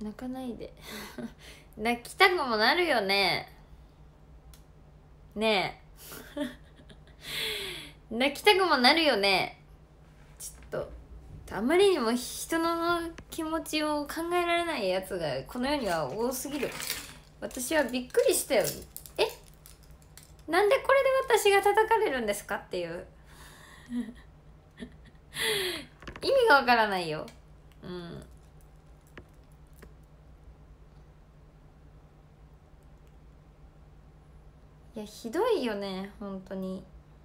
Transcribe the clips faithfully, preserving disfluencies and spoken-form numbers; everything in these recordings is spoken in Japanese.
泣かないで泣きたくもなるよね。ねえ泣きたくもなるよね。ちょっとあまりにも人の気持ちを考えられないやつがこの世には多すぎる。私はびっくりしたよ。え、なんでこれで私が叩かれるんですかっていう意味がわからないよ。うん。いやひどいよね本当に。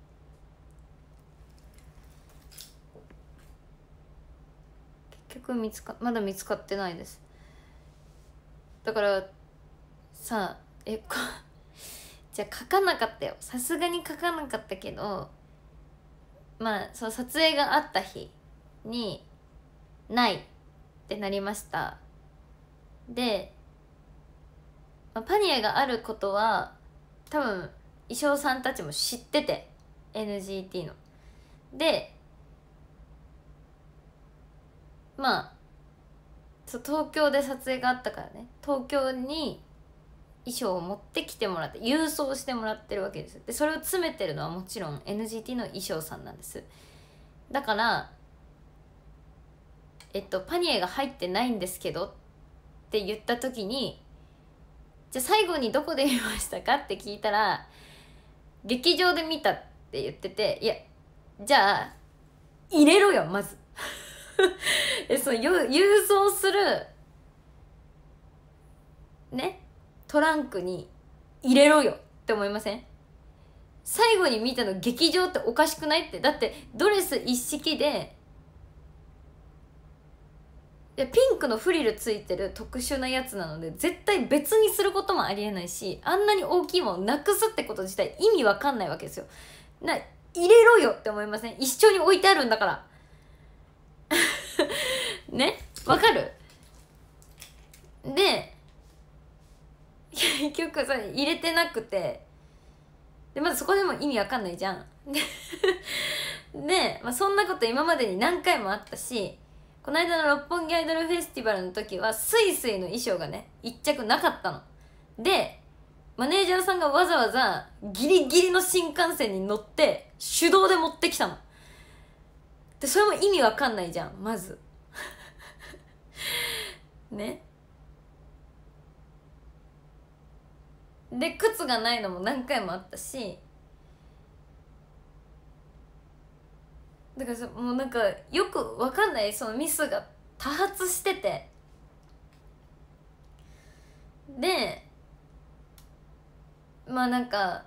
結局見つかまだ見つかってないです。だからさあえこじゃあ書かなかったよ。さすがに書かなかったけど、まあその撮影があった日にないってなりました。で、まあ、パニエがあることは多分衣装さんたちも知ってて エヌジーティー ので、まあそう東京で撮影があったからね、東京に衣装を持ってきてもらって郵送してもらってるわけです。でそれを詰めてるのはもちろん エヌジーティー の衣装さんなんです。だからえっとパニエが入ってないんですけどって言った時に、じゃあ最後にどこで見ましたかって聞いたら劇場で見たって言ってて、いやじゃあ入れろよまずえそう郵送するねトランクに入れろよって思いません？最後に見たの劇場っておかしくないって。だってドレス一式ででピンクのフリルついてる特殊なやつなので絶対別にすることもありえないし、あんなに大きいものなくすってこと自体意味わかんないわけですよ。な入れろよって思いません？一緒に置いてあるんだからね、わかる？で結局さ入れてなくて、でまずそこでも意味わかんないじゃんで、まあ、そんなこと今までに何回もあったし、この間の六本木アイドルフェスティバルの時はスイスイの衣装がね一着なかったので、マネージャーさんがわざわざギリギリの新幹線に乗って手動で持ってきたので、それも意味わかんないじゃんまずね。で靴がないのも何回もあったし、だからさもうなんかよくわかんないそのミスが多発してて、でまあなんか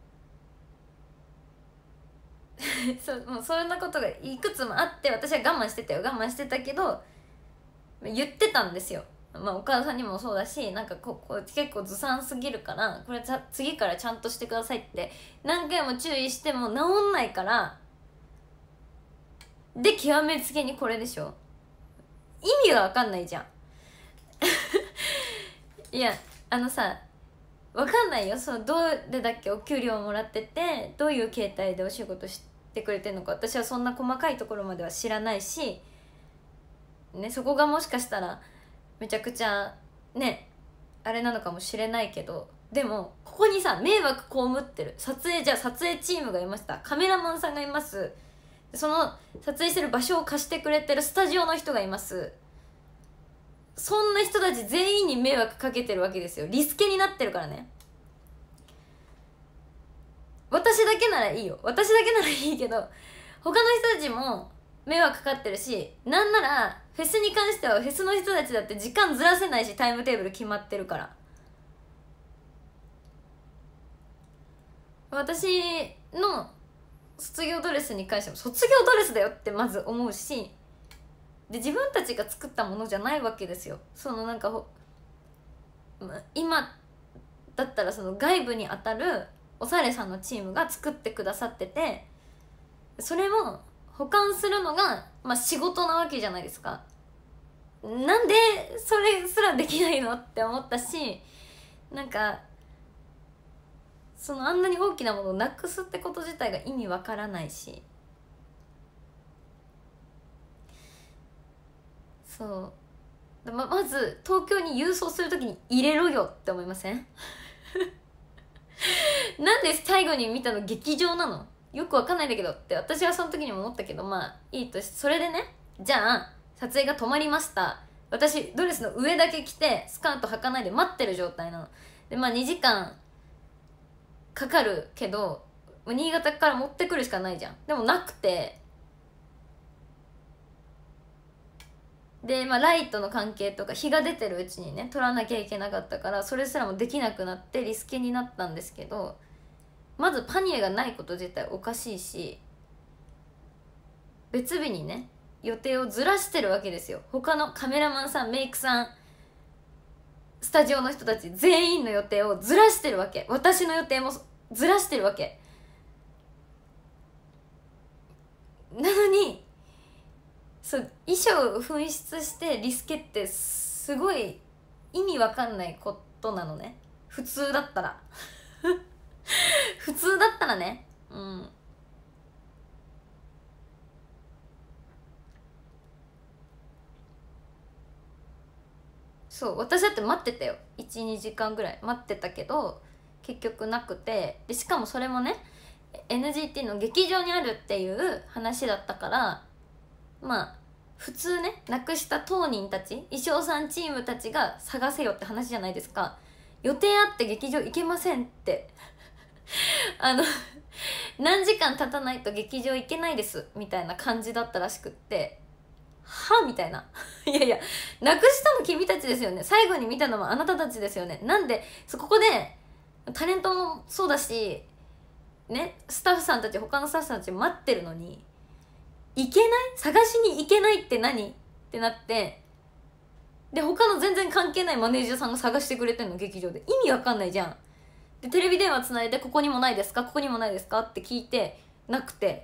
そもうそんなことがいくつもあって私は我慢してたよ。我慢してたけど言ってたんですよ。まあお母さんにもそうだし、なんかここ結構ずさんすぎるからこれ次からちゃんとしてくださいって何回も注意しても治んないから、で極めつけにこれでしょ。意味が分かんないじゃんいやあのさ分かんないよ、そのどれだけお給料もらっててどういう形態でお仕事してくれてるのか私はそんな細かいところまでは知らないし、ね、そこがもしかしたらめちゃくちゃねあれなのかもしれないけど、でもここにさ迷惑被ってる撮影じゃあ撮影チームがいました、カメラマンさんがいます、その撮影してる場所を貸してくれてるスタジオの人がいます、そんな人たち全員に迷惑かけてるわけですよ。リスケになってるからね。私だけならいいよ、私だけならいいけど他の人たちも迷惑かかってるし、なんならフェスに関してはフェスの人たちだって時間ずらせないしタイムテーブル決まってるから、私の卒業ドレスに関しても卒業ドレスだよってまず思うし、で自分たちが作ったものじゃないわけですよ。そのなんか今だったらその外部に当たるおされさんのチームが作ってくださってて、それを保管するのが、まあ、仕事なわけじゃないですか。なんでそれすらできないのって思ったし、なんかそのあんなに大きなものをなくすってこと自体が意味わからないし、そうままず東京に郵送するときに入れろよって思いません？なんで最後に見たの劇場なの？よくわかんないんだけどって私はその時にも思ったけど、まあいいとして、それでね、じゃあ撮影が止まりました、私ドレスの上だけ着てスカート履かないで待ってる状態なので、まあにじかんかかるけど新潟から持ってくるしかないじゃん。でもなくて、で、まあ、ライトの関係とか日が出てるうちにね撮らなきゃいけなかったから、それすらもできなくなってリスケになったんですけど、まずパニエがないこと自体おかしいし、別日にね予定をずらしてるわけですよ。他のカメラマンさん、メイクさん、スタジオの人たち全員の予定をずらしてるわけ。私の予定もずらしてるわけなのに、そう衣装を紛失してリスケってすごい意味わかんないことなのね、普通だったら普通だったらね。うんそう、私だって待ってたよ、いちにじかんぐらい待ってたけど結局なくて、でしかもそれもね エヌジーティー の劇場にあるっていう話だったから、まあ普通ね、なくした当人たち、衣装さんチームたちが探せよって話じゃないですか。予定あって劇場行けませんってあの何時間経たないと劇場行けないですみたいな感じだったらしくって、はみたいないやいや、なくしたの君たちですよね、最後に見たのもあなたたちですよね、なんでそこでタレントもそうだしね、スタッフさんたち、他のスタッフさんたち待ってるのに行けない、探しに行けないって何ってなって、で他の全然関係ないマネージャーさんが探してくれてんの劇場で、意味わかんないじゃん。でテレビ電話つないで、ここにもないですか、ここにもないですかって聞いてなくて、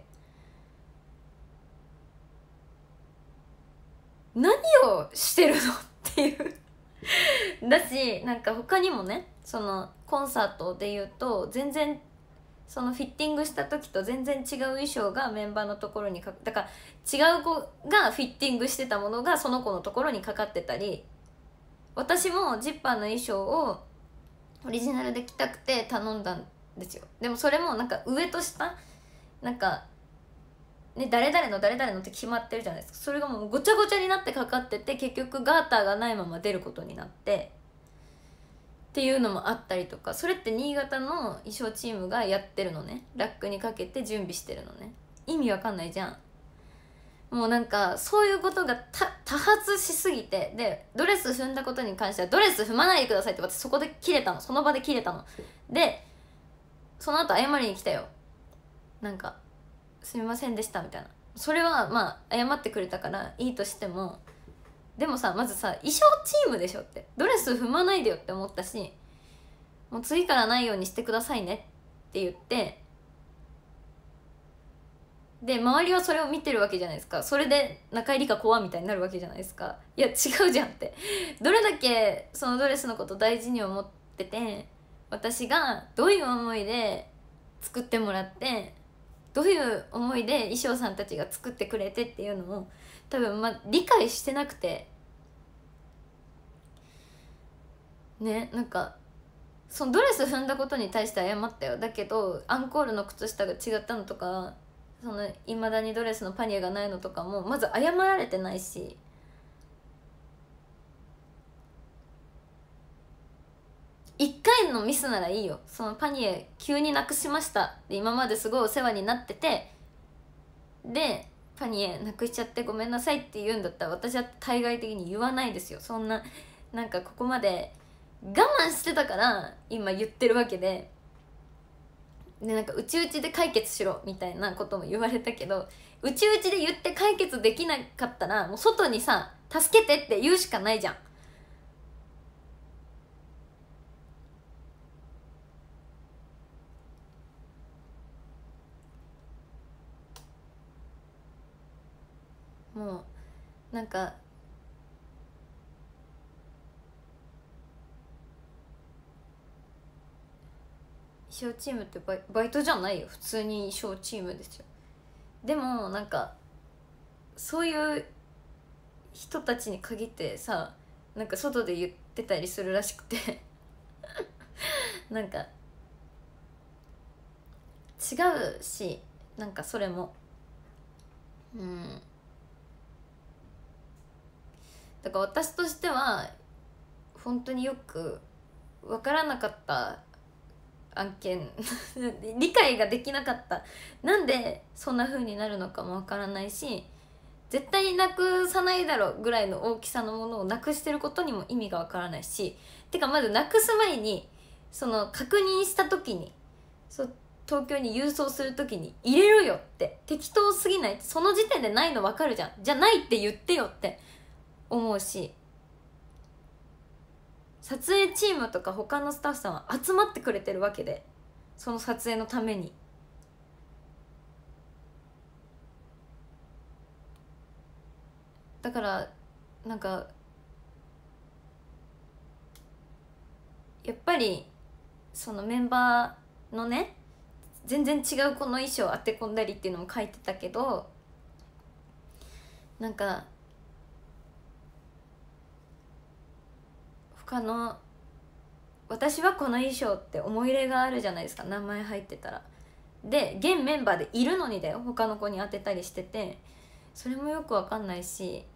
何をしてるのっていうだし、なんか他にもね、そのコンサートで言うと全然そのフィッティングした時と全然違う衣装がメンバーのところにかだから違う子がフィッティングしてたものがその子のところにかかってたり、私もジッパーの衣装をオリジナルで着たくて頼んだんですよ。でもそれもなんか上と下なんかね、誰々の誰々のって決まってるじゃないですか。それがもうごちゃごちゃになってかかってて、結局ガーターがないまま出ることになってっていうのもあったりとか、それって新潟の衣装チームがやってるのね、ラックにかけて準備してるのね。意味わかんないじゃん。もうなんかそういうことがた多発しすぎて、でドレス踏んだことに関してはドレス踏まないでくださいって私そこで切れたの、その場で切れたので、その後謝りに来たよ、なんかすみませんでしたみたいな。それはまあ謝ってくれたからいいとしても、でもさ、まずさ衣装チームでしょって、ドレス踏まないでよって思ったし、もう次からないようにしてくださいねって言って、で周りはそれを見てるわけじゃないですか。それで中井理香怖みたいになるわけじゃないですか。いや違うじゃんって、どれだけそのドレスのこと大事に思ってて、私がどういう思いで作ってもらってどういう思いで衣装さんたちが作ってくれてっていうのを多分まあ理解してなくてね、なんかそのドレス踏んだことに対して謝ったよ。だけどアンコールの靴下が違ったのとか、そのいまだにドレスのパニエがないのとかもまず謝られてないし、いっかいのミスならいいよ。そのパニエ急になくしましたで今まですごいお世話になってて、でパニエなくしちゃってごめんなさいって言うんだったら私は対外的に言わないですよ。そんななんかここまで我慢してたから今言ってるわけで、でなんかうちうちで解決しろみたいなことも言われたけど、うちうちで言って解決できなかったらもう外にさ助けてって言うしかないじゃん。もうなんか衣装チームってバイ、バイトじゃないよ、普通に衣装チームですよ。でもなんかそういう人たちに限ってさ、 なんか外で言ってたりするらしくてなんか違うし、なんかそれもうんだから私としては本当によく分からなかった案件理解ができなかった、なんでそんな風になるのかも分からないし、絶対になくさないだろうぐらいの大きさのものをなくしてることにも意味が分からないし、てかまずなくす前にその確認した時にそう東京に郵送する時に入れろよって、適当すぎない？その時点でないの分かるじゃん、じゃないって言ってよって思うし、撮影チームとか他のスタッフさんは集まってくれてるわけで、その撮影のために。だからなんかやっぱりそのメンバーのね全然違うこの衣装当て込んだりっていうのも書いてたけど、なんか他の私はこの衣装って思い入れがあるじゃないですか、名前入ってたら。で現メンバーでいるのにだよ、他の子に当てたりしてて、それもよくわかんないし、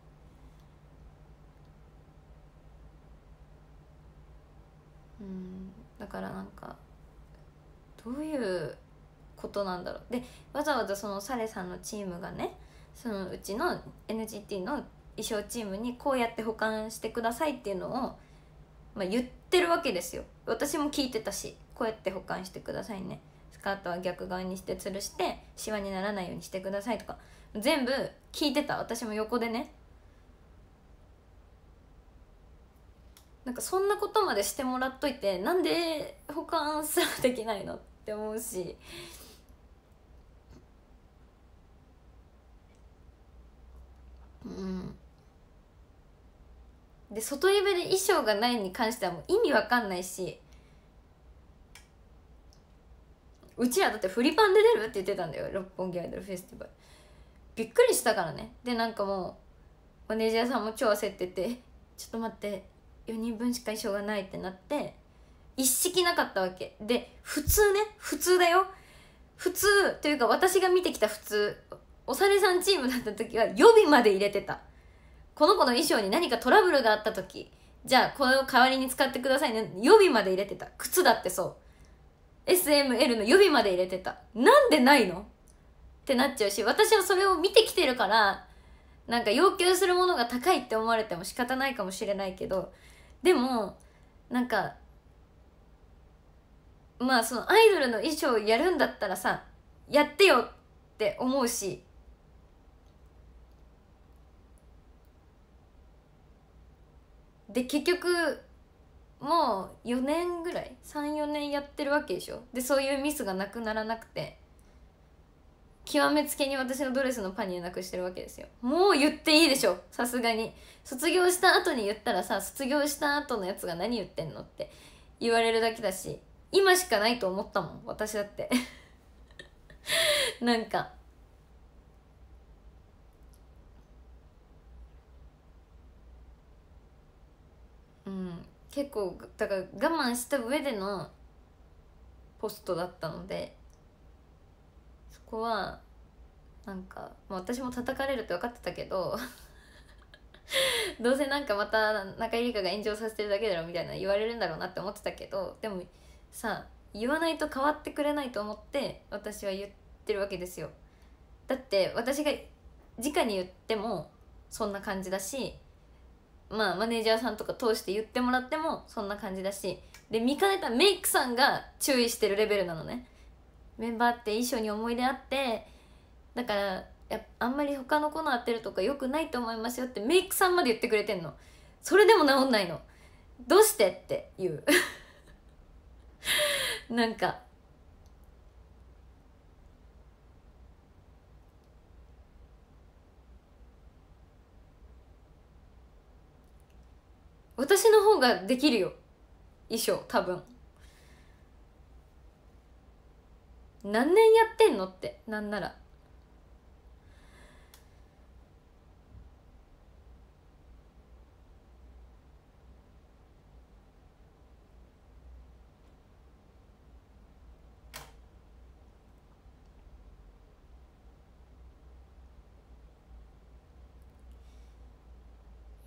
うんだからなんかどういうことなんだろう。でわざわざそのサレさんのチームがね、そのうちの エヌジーティー の衣装チームにこうやって保管してくださいっていうのを、まあ、言ってるわけですよ。私も聞いてたし、こうやって保管してくださいね、スカートは逆側にして吊るしてシワにならないようにしてくださいとか全部聞いてた、私も横でね。なんかそんなことまでしてもらっといてなんで保管すらできないのって思うし、うんで外イベで衣装がないに関してはもう意味わかんないし、うちらだってフリパンで出るって言ってたんだよ、六本木アイドルフェスティバル。びっくりしたからね。でなんかもうマネージャーさんも超焦ってて、ちょっと待ってよにんぶんしか衣装がないってなって、一式なかったわけで、普通ね普通だよ、普通というか私が見てきた普通、おされさんチームだった時は予備まで入れてた。この子の衣装に何かトラブルがあった時、じゃあこれを代わりに使ってくださいね、予備まで入れてた。靴だってそう エスエムエル の予備まで入れてた。なんでないのってなっちゃうし、私はそれを見てきてるからなんか要求するものが高いって思われても仕方ないかもしれないけど、でもなんかまあそのアイドルの衣装をやるんだったらさやってよって思うし、で結局もうよねんぐらいさんよねんやってるわけでしょ。でそういうミスがなくならなくて、極めつけに私のドレスのパニエなくしてるわけですよ。もう言っていいでしょ、さすがに。卒業した後に言ったらさ、卒業した後のやつが何言ってんのって言われるだけだし、今しかないと思ったもん私だってなんかうん結構だから我慢した上でのポストだったので、そこはなんか、まあ、私も叩かれるって分かってたけどどうせなんかまた中井梨花が炎上させてるだけだろみたいな言われるんだろうなって思ってたけど、でもさ言わないと変わってくれないと思って私は言ってるわけですよ。だって私が直に言ってもそんな感じだし、まあマネージャーさんとか通して言ってもらってもそんな感じだし、で見かねたメイクさんが注意してるレベルなのね。メンバーって衣装に思い出あって、だからやあんまり他の子の当てるとか良くないと思いますよってメイクさんまで言ってくれてんの。それでも治んないの。どうしてっていうなんか私の方ができるよ衣装多分。何年やってんのって、なんなら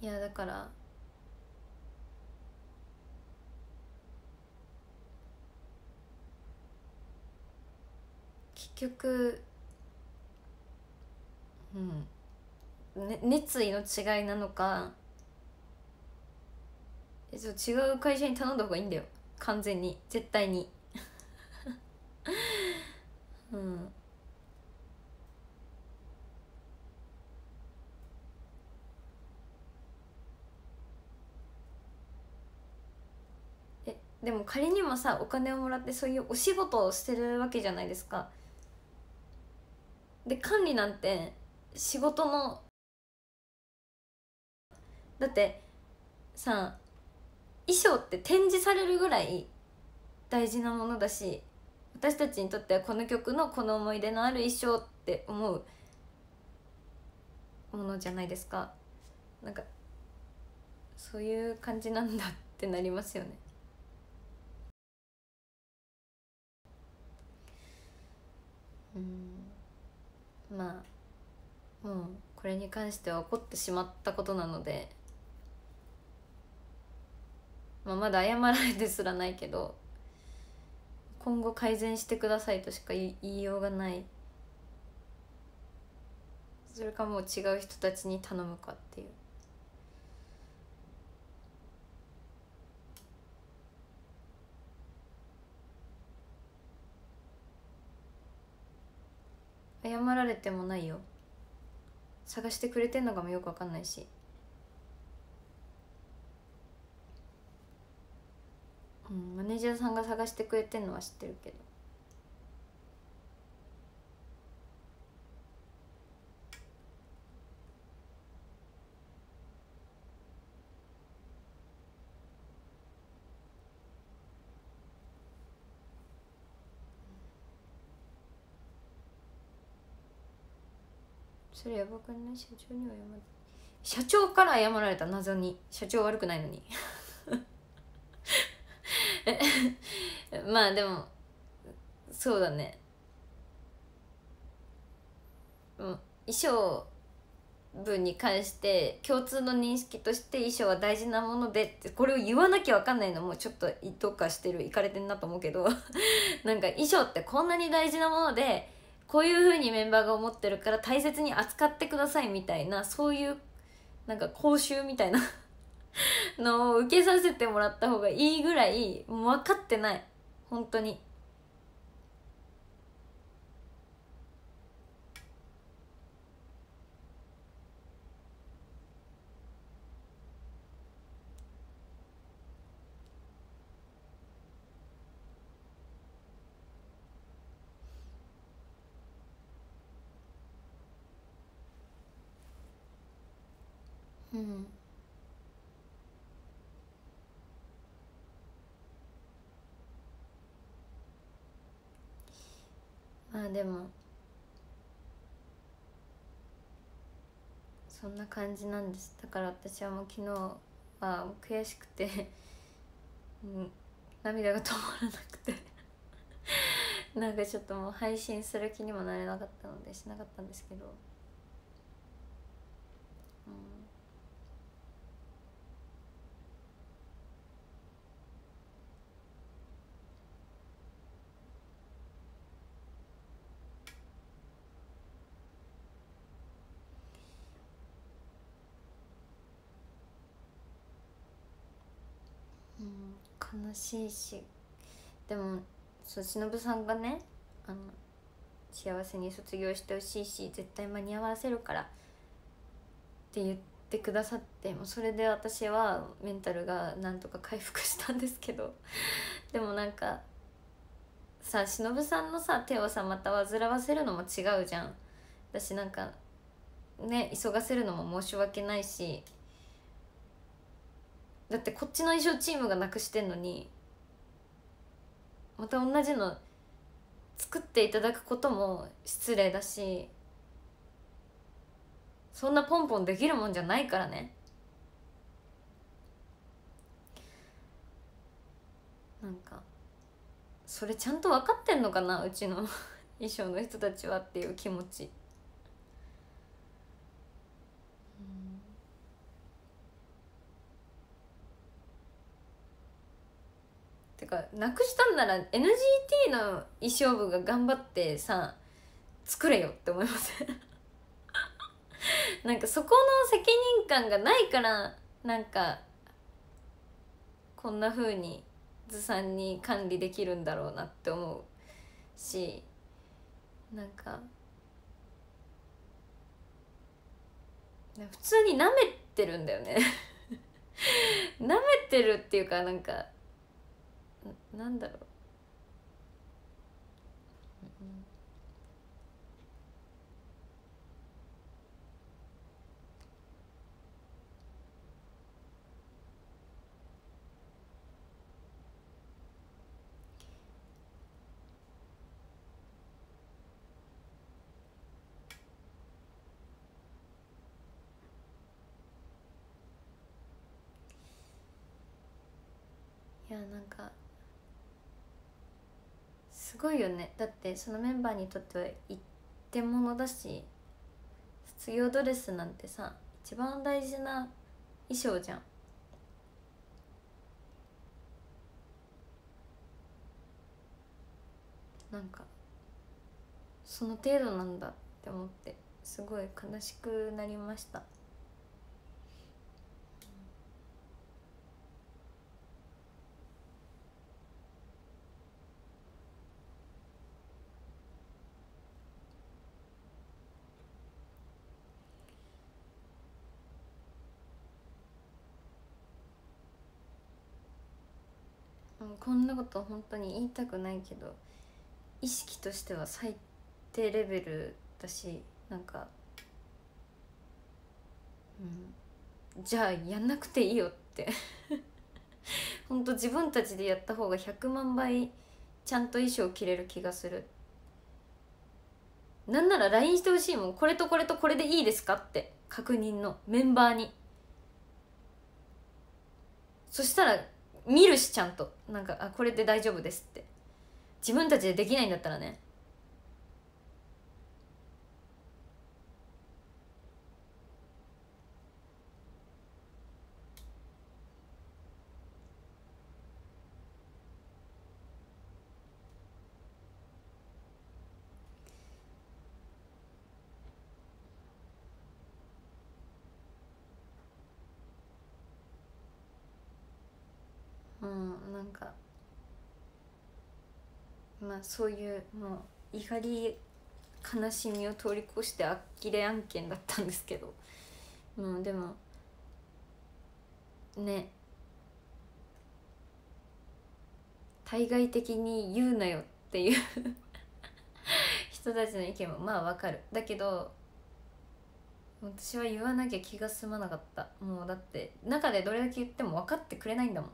いやだから結局うん、ね、熱意の違いなのか、えちょっと違う会社に頼んだ方がいいんだよ完全に絶対にうんえでも仮にもさお金をもらってそういうお仕事をしてるわけじゃないですか。で管理なんて仕事のだってさ衣装って展示されるぐらい大事なものだし、私たちにとってはこの曲のこの思い出のある衣装って思うものじゃないですか。なんかそういう感じなんだってなりますよね。うんまあもうこれに関しては起こってしまったことなので、まあ、まだ謝られてすらないけど今後改善してくださいとしか言いようがない。それかもう違う人たちに頼むかっていう。謝られてもないよ。探してくれてんのかもよく分かんないし。うん、マネージャーさんが探してくれてんのは知ってるけど。それやばくない？社長には謝る。社長から謝られた。謎に社長悪くないのにまあでもそうだね。うん、衣装分に関して共通の認識として衣装は大事なものでってこれを言わなきゃ分かんないのもちょっとどっかしてるいかれてんなと思うけどなんか衣装ってこんなに大事なものでこういう風にメンバーが思ってるから大切に扱ってくださいみたいな、そういうなんか講習みたいなのを受けさせてもらった方がいいぐらいもう分かってない本当に。うんまあでもそんな感じなんです。だから私はもう昨日は悔しくてうん、涙が止まらなくてなんかちょっともう配信する気にもなれなかったのでしなかったんですけど、うん、悲しいし、でもそう忍さんがねあの幸せに卒業してほしいし絶対間に合わせるからって言ってくださって、もうそれで私はメンタルがなんとか回復したんですけどでもなんかさ忍さんのさ手をさまた煩わせるのも違うじゃん。私なんかね急がせるのも申し訳ないし、だってこっちの衣装チームがなくしてんのにまた同じの作っていただくことも失礼だし、そんなポンポンできるもんじゃないからね。なんかそれちゃんと分かってんのかなうちの衣装の人たちはっていう気持ち。 なくしたんなら エヌジーティー の衣装部が頑張ってさ作れよって思いますなんかそこの責任感がないからなんかこんな風にずさんに管理できるんだろうなって思うし、なんか普通に舐めてるんだよね舐めてるっていうかなんか な, なんだろう、いやなんかすごいよね。だってそのメンバーにとっては一点物だし、卒業ドレスなんてさ一番大事な衣装じゃん。なんかその程度なんだって思ってすごい悲しくなりました。こんなこと本当に言いたくないけど意識としては最低レベルだし、なんかうんじゃあやんなくていいよって本当自分たちでやった方がひゃくまんばいちゃんと衣装着れる気がする。なんなら ライン してほしいもん、これとこれとこれでいいですかって確認のメンバーに。そしたら見るしちゃんとなんかあこれで大丈夫ですって。自分たちでできないんだったらね。うんなんかまあそういうもう怒り悲しみを通り越してあっきれ案件だったんですけど、もうでもね対外的に言うなよっていう人たちの意見もまあわかる。だけど私は言わなきゃ気が済まなかった。もうだって中でどれだけ言っても分かってくれないんだもん。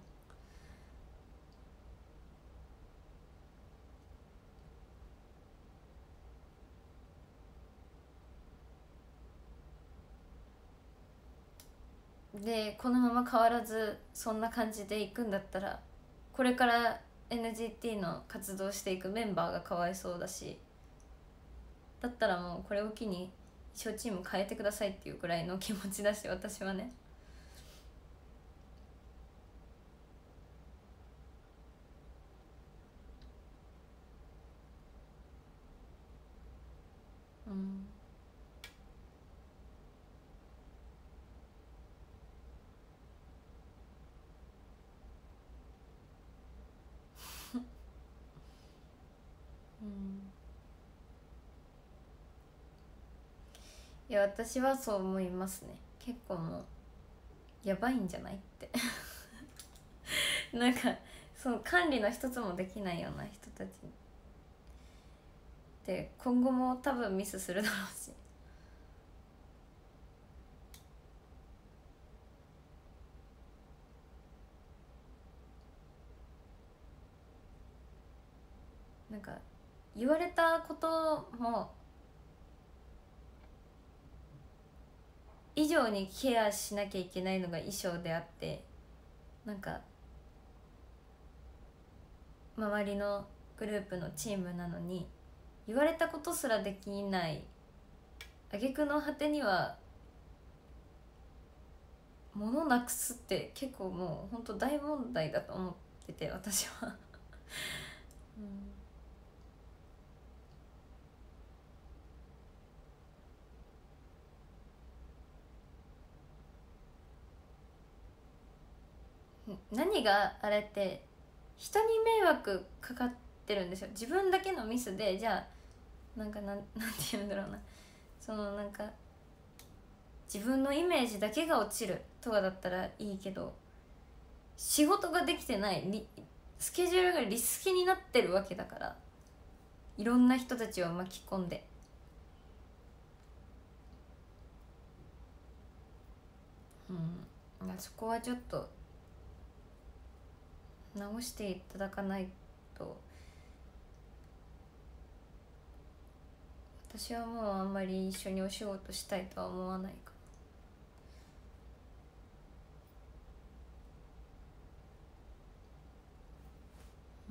でこのまま変わらずそんな感じでいくんだったらこれから エヌジーティー の活動していくメンバーがかわいそうだし、だったらもうこれを機に衣装チーム変えてくださいっていうくらいの気持ちだし、私はね。うんうんいや私はそう思いますね。結構もうやばいんじゃないってなんかその管理の一つもできないような人たちで今後も多分ミスするだろうし。なんか言われたことも以上にケアしなきゃいけないのが衣装であって、なんか周りのグループのチームなのに言われたことすらできない挙句の果てには物なくすって結構もうほんと大問題だと思ってて私はうん、何があれって人に迷惑かかってるんですよ。自分だけのミスでじゃあなんかなんなんて言うんだろうな、そのなんか自分のイメージだけが落ちるとかだったらいいけど、仕事ができてないスケジュールがリスケになってるわけだから、いろんな人たちを巻き込んで、うん、そこはちょっと直していただかないと。私はもうあんまり一緒にお仕事したいとは思わないから。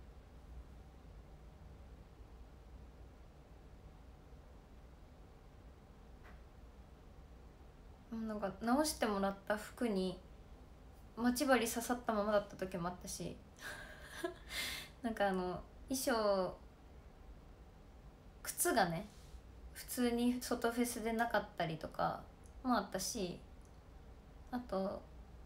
うん、なんか直してもらった服に待ち針刺さったままだった時もあったしなんかあの衣装靴がね普通に外フェスでなかったりとかもあったし、あと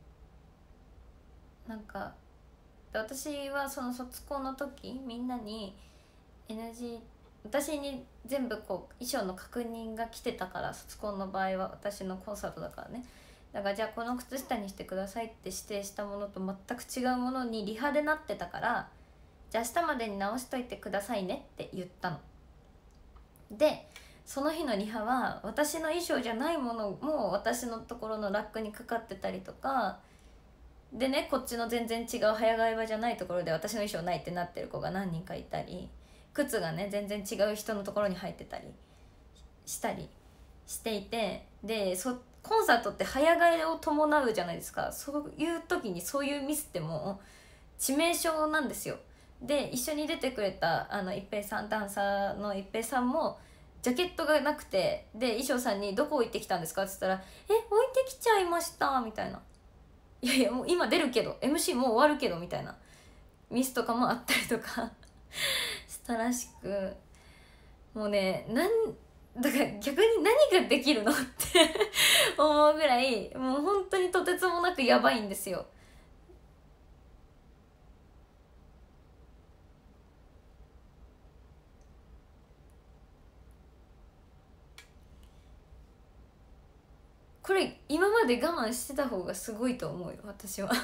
なんか私はその卒コンの時みんなに エヌジー 私に全部こう衣装の確認が来てたから、卒コンの場合は私のコンサートだからね、だからじゃあこの靴下にしてくださいって指定したものと全く違うものにリハでなってたから、じゃあ明日までに直しといてくださいねって言ったの。でその日のリハは私の衣装じゃないものも私のところのラックにかかってたりとかでね、こっちの全然違う早替え場じゃないところで私の衣装ないってなってる子が何人かいたり、靴がね全然違う人のところに入ってたりしたりしていて、でそコンサートって早替えを伴うじゃないですか。そういう時にそういうミスってもう致命傷なんですよ。で一緒に出てくれたあの一平さん、ダンサーの一平さんもジャケットがなくて、で衣装さんに「どこ置いてきたんですか?」って言ったら「え置いてきちゃいました」みたいな「いやいやもう今出るけど エムシー もう終わるけど」みたいなミスとかもあったりとかしたらしく、もうねなんだから逆に何ができるのって思うぐらいもう本当にとてつもなくやばいんですよ。これ今まで我慢してた方がすごいと思うよ私は。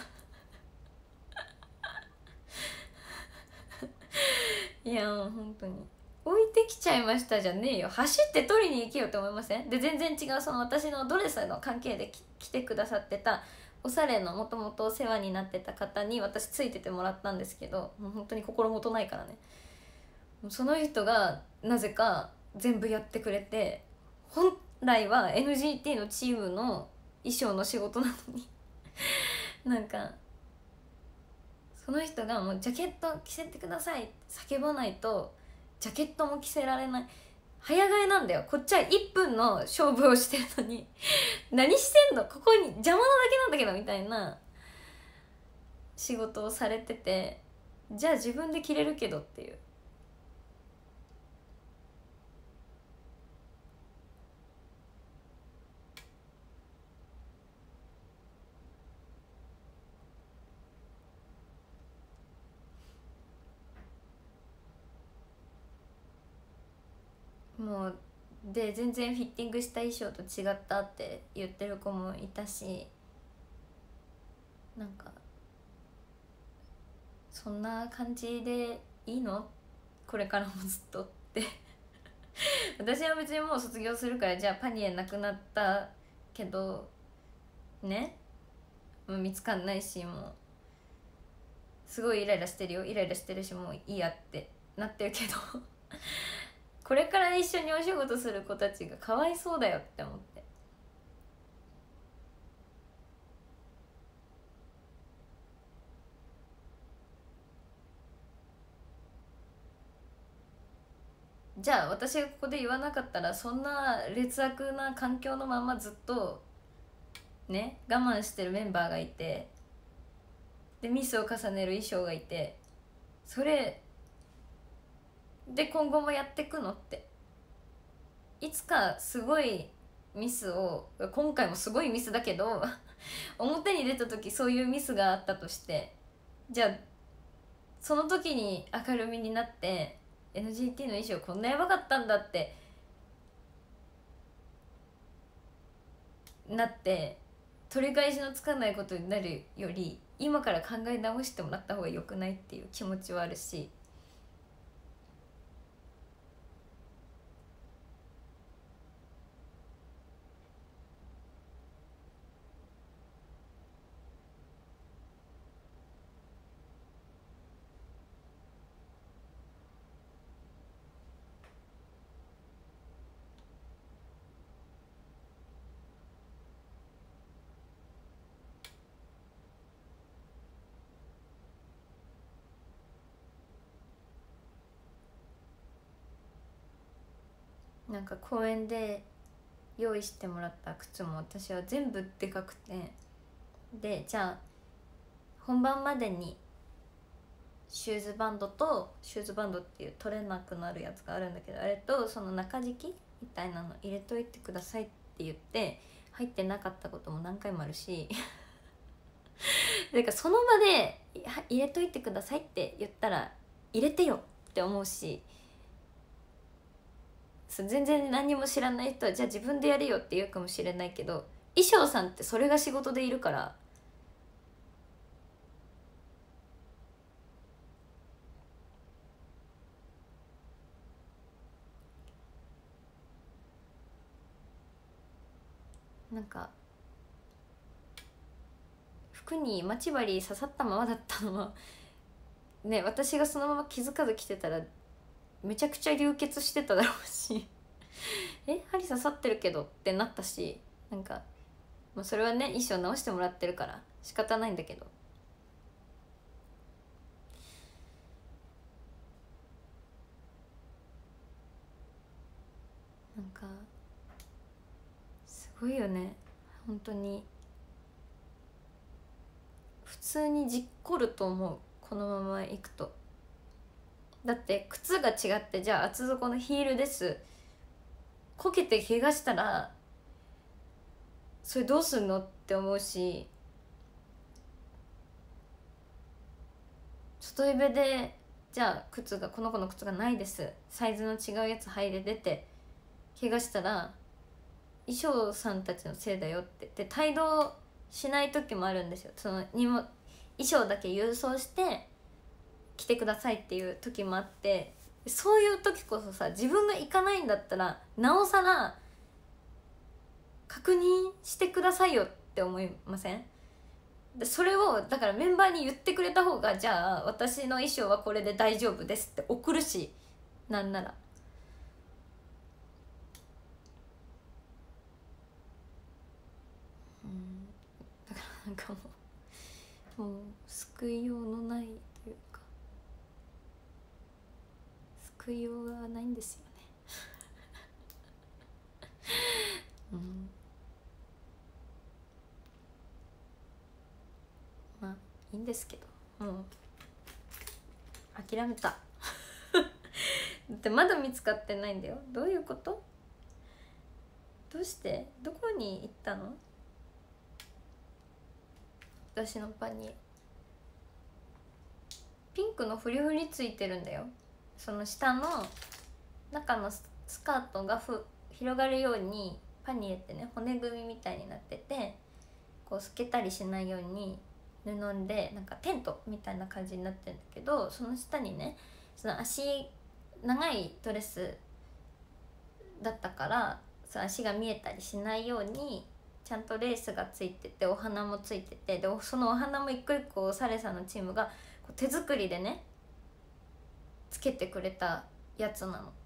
いやもう本当に置いてきちゃいましたじゃねえよ、走って取りに行けよって思いません？で全然違うその私のドレスの関係で来てくださってたおしゃれのもともとお世話になってた方に私ついててもらったんですけど、もう本当に心もとないからね、その人がなぜか全部やってくれて、本来は エヌジーティー のチームの衣装の仕事なのになんかその人がもうジャケット着せてくださいって叫ばないとジャケットも着せられない、早替えなんだよ、こっちはいっぷんの勝負をしてるのに何してんのここに邪魔なだけなんだけどみたいな仕事をされてて、じゃあ自分で着れるけどっていう。もうで全然フィッティングした衣装と違ったって言ってる子もいたし、なんかそんな感じでいいのこれからもずっとって私は別にもう卒業するからじゃあパニエなくなったけどね、もう見つかんないし、もうすごいイライラしてるよ、イライラしてるしもういいやってなってるけどこれから一緒にお仕事する子たちがかわいそうだよって思って。じゃあ私がここで言わなかったらそんな劣悪な環境のままずっとね我慢してるメンバーがいて、でミスを重ねる衣装がいて、 それで今後もやってくのって、いつかすごいミスを、今回もすごいミスだけど表に出た時そういうミスがあったとして、じゃあその時に明るみになって エヌジーティー の衣装こんなやばかったんだってなって取り返しのつかないことになるより、今から考え直してもらった方がよくないっていう気持ちはあるし、なんか公園で用意してもらった靴も私は全部でかくて、でじゃあ本番までにシューズバンドとシューズバンドっていう取れなくなるやつがあるんだけど、あれとその中敷きみたいなの入れといてくださいって言って入ってなかったことも何回もあるしだからその場で入れといてくださいって言ったら入れてよって思うし、全然何も知らない人はじゃあ自分でやれよって言うかもしれないけど、衣装さんってそれが仕事でいるから、なんか服に待ち針刺さったままだったのはね、私がそのまま気づかず着てたらめちゃくちゃ流血してただろうしえ針刺さってるけどってなったし、なんかもうそれはね衣装直してもらってるから仕方ないんだけど、なんかすごいよね本当に。普通にじっこると思うこのままいくと。だって靴が違って、じゃあ厚底のヒールです、こけて怪我したらそれどうすんのって思うし、外イベでじゃあ靴がこの子の靴がないです、サイズの違うやつ履いで出て怪我したら衣装さんたちのせいだよって言って帯同しない時もあるんですよ。その荷物衣装だけ郵送して来てくださいっていう時もあって、そういう時こそさ、自分が行かないんだったらなおさら確認してくださいよって思いません？でそれをだからメンバーに言ってくれた方が、じゃあ私の衣装はこれで大丈夫ですって送るし、なんならうん、だからなんかもうもう救いようのないというか救いようがないんですよねうんまあいいんですけど、もう諦めただってまだ見つかってないんだよ。どういうこと？どうして？どこに行ったの？私のパンにピンクのフリフリついてるんだよ。その下の中のスカートがふ広がるようにパニエってね、骨組みみたいになってて、こう透けたりしないように布でなんかテントみたいな感じになってるんだけど、その下にね、その足長いドレスだったからその足が見えたりしないようにちゃんとレースがついてて、お花もついてて、でそのお花も一個一個サレさんのチームが手作りでねつけてくれたやつなの。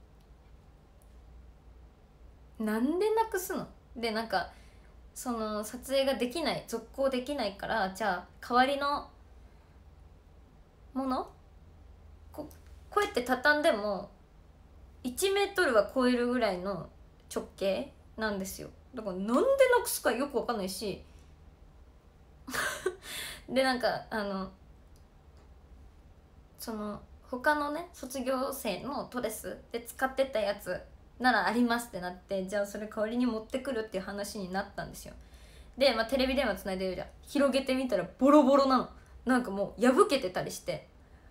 なんでなくすの？でなんかその撮影ができない、続行できないから、じゃあ代わりのものここうやって畳んでもいちメートルは超えるぐらいの直径なんですよ。だからなんでなくすかよくわかんないしでなんかあのその他のね卒業生のドレスで使ってたやつならありますってなって、じゃあそれ代わりに持ってくるっていう話になったんですよ。で、まあ、テレビ電話つないでるじゃん。広げてみたらボロボロなの。なんかもう破けてたりして、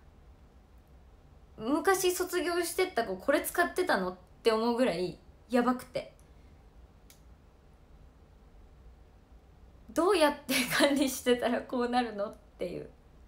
昔卒業してった子これ使ってたのって思うぐらいやばくて、どうやって管理してたらこうなるのっていう。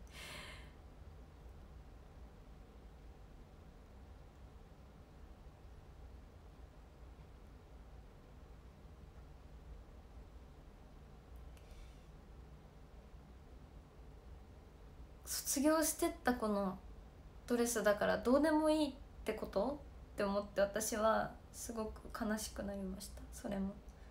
卒業してった子のドレスだからどうでもいいってことって思って、私はすごく悲しくなりました。それも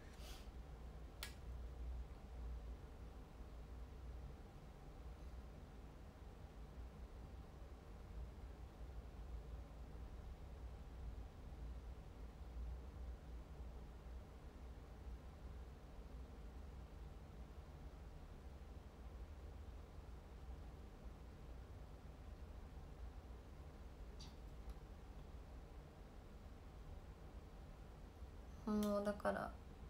もうだから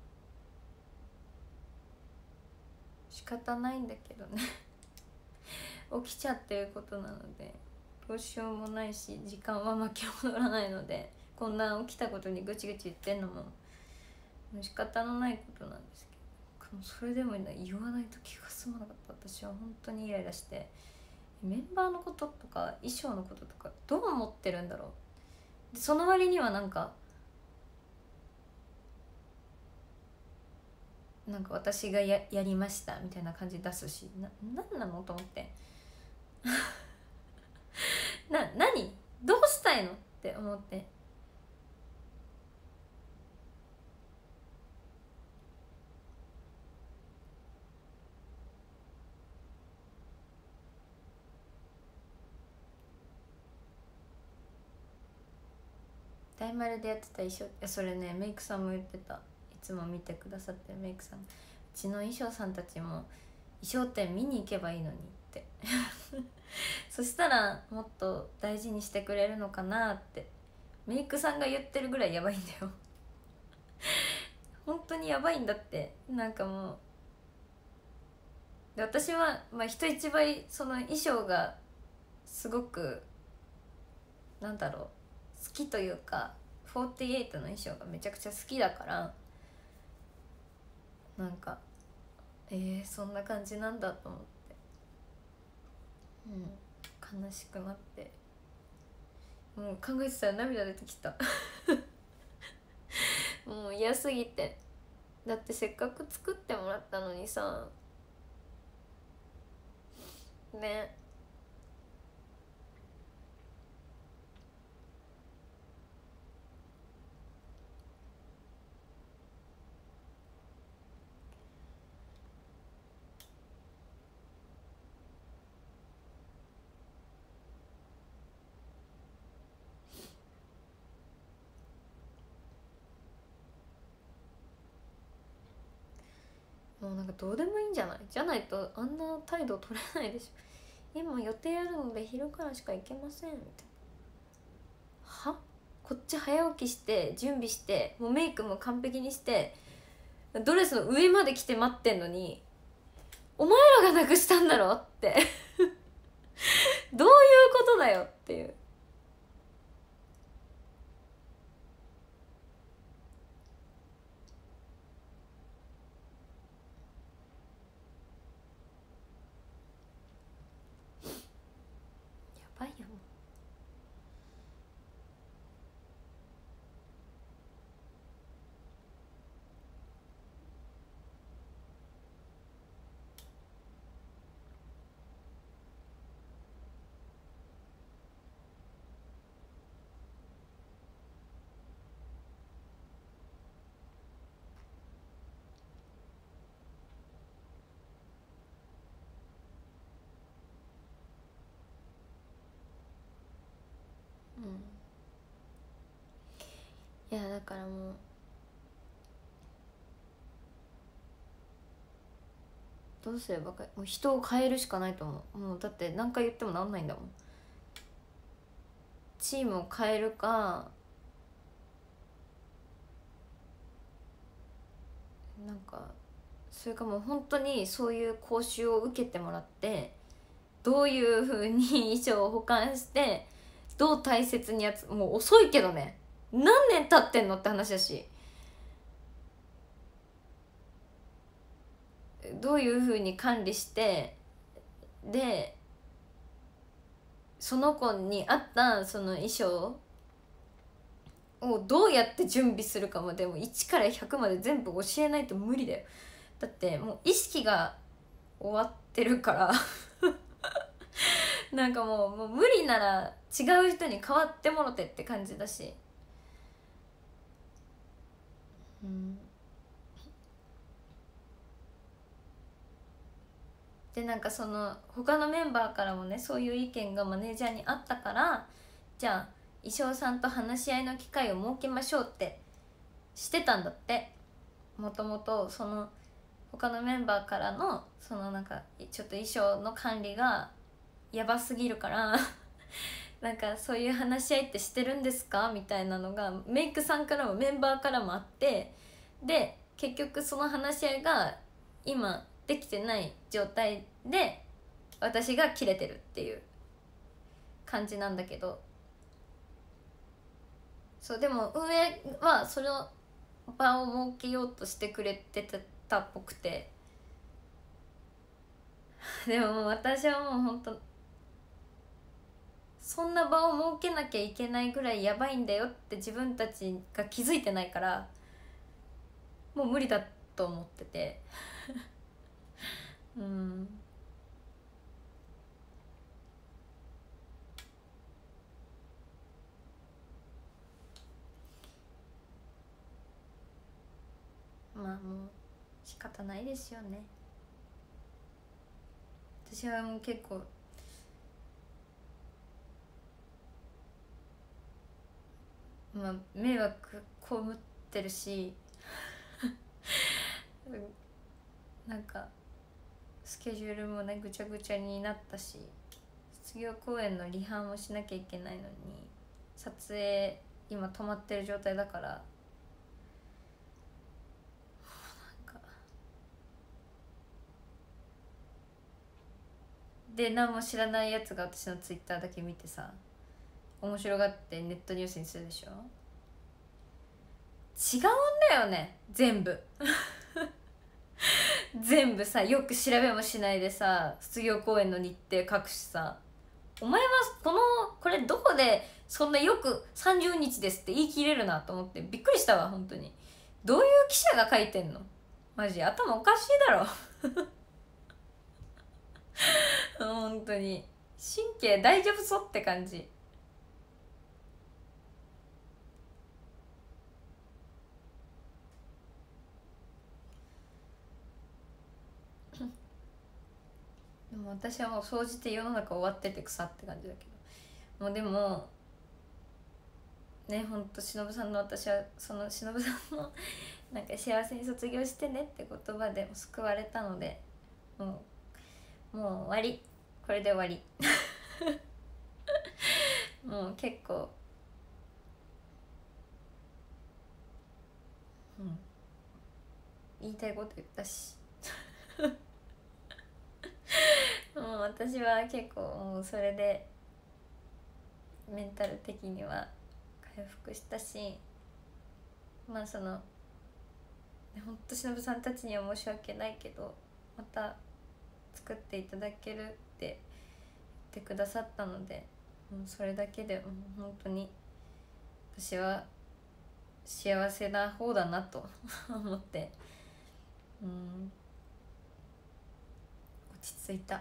仕方ないんだけどね起きちゃってることなのでどうしようもないし、時間は巻き戻らないので、こんな起きたことにぐちぐち言ってんのも仕方のないことなんですけど、それでも言わないと気が済まなかった。私は本当にイライラして、メンバーのこととか衣装のこととかどう思ってるんだろう。でその割にはなんかなんか私が や, やりましたみたいな感じ出すし、ななんなのと思ってな何どうしたいのって思って。大丸でやってた衣装、それねメイクさんも言ってた。いつも見てくださってるメイクさん、うちの衣装さんたちも衣装店見に行けばいいのにってそしたらもっと大事にしてくれるのかなってメイクさんが言ってるぐらいやばいんだよ本当にやばいんだって。なんかもうで私は、まあ、人一倍その衣装がすごくなんだろう好きというか、フォーティーエイトの衣装がめちゃくちゃ好きだから、なんかえー、そんな感じなんだと思って、うん、悲しくなって、もう考えてたら涙出てきたもう嫌すぎて。だってせっかく作ってもらったのにさね。もうなんかどうでもいいんじゃない？じゃないとあんな態度取れないでしょ。今予定あるので昼からしか行けませんみたいな。は？こっち早起きして準備してもうメイクも完璧にしてドレスの上まで来て待ってんのに、お前らがなくしたんだろってどういうことだよっていう。やばいよ。いやだからもうどうすればか、もう人を変えるしかないと思う。もうだって何回言ってもなんないんだもん。 チームを変えるか、なんかそれかもう本当にそういう講習を受けてもらって、どういう風に衣装を保管してどう大切にやつ、もう遅いけどね、何年経ってんのって話だし、どういう風に管理して、でその子に合ったその衣装をどうやって準備するかまでもいちからひゃくまで全部教えないと無理だよ。だってもう意識が終わってるからなんかもう、もう無理なら違う人に代わってもろてって感じだし、うん、でなんかその他のメンバーからもねそういう意見がマネージャーにあったから、じゃあ衣装さんと話し合いの機会を設けましょうってしてたんだって。もともとその他のメンバーからのそのなんかちょっと衣装の管理がやばすぎるからなんかそういう話し合いってしてるんですかみたいなのがメイクさんからもメンバーからもあって、で結局その話し合いが今できてない状態で私がキレてるっていう感じなんだけど、そうでも運営はその場を設けようとしてくれてたっぽくて、でももう私はもう本当そんな場を設けなきゃいけないぐらいやばいんだよって自分たちが気づいてないから、もう無理だと思っててうんまあもう仕方ないですよね。私はもう結構まあ迷惑被ってるしなんかスケジュールもねぐちゃぐちゃになったし、卒業公演のリハもしなきゃいけないのに撮影今止まってる状態だから、なんかで何も知らないやつが私のツイッターだけ見てさ面白がってネットニュースにするでしょ。違うんだよね全部全部さよく調べもしないでさ卒業公演の日程書くしさ、お前はこのこれどこでそんなよくさんじゅうにちですって言い切れるなと思ってびっくりしたわ本当に。どういう記者が書いてんのマジ頭おかしいだろ本当に神経大丈夫そうって感じ。でも私はもう総じて世の中終わってて腐って感じだけど、もうでもねほんと忍さんの私はその忍さんのなんか幸せに卒業してねって言葉でも救われたので、もうもう終わり、これで終わりもう結構うん言いたいこと言ったしもう私は結構もうそれでメンタル的には回復したし、まあそのほんと忍さんたちには申し訳ないけどまた作っていただけるって言ってくださったので、もうそれだけでもう本当に私は幸せな方だなと思ってうん落ち着いた。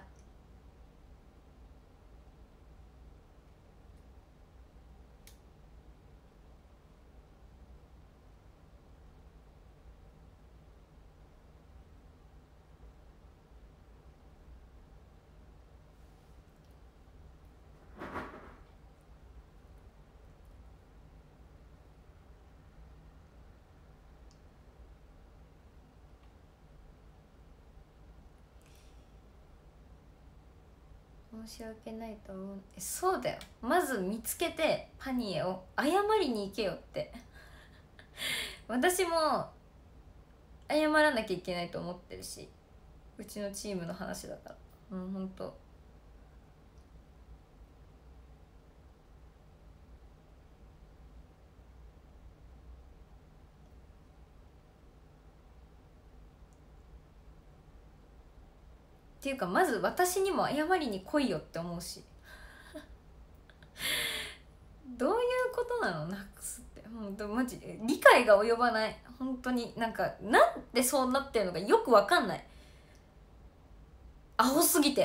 申し訳ないと思う。えそうだよ、まず見つけてパニエを謝りに行けよって私も謝らなきゃいけないと思ってるし、うちのチームの話だから。うん、ほんとっていうか、まず私にも謝りに来いよって思うしどういうことなのなくすって。ほんとマジで理解が及ばない。本当になんか、なんでそうなってるのかよくわかんない。アホすぎて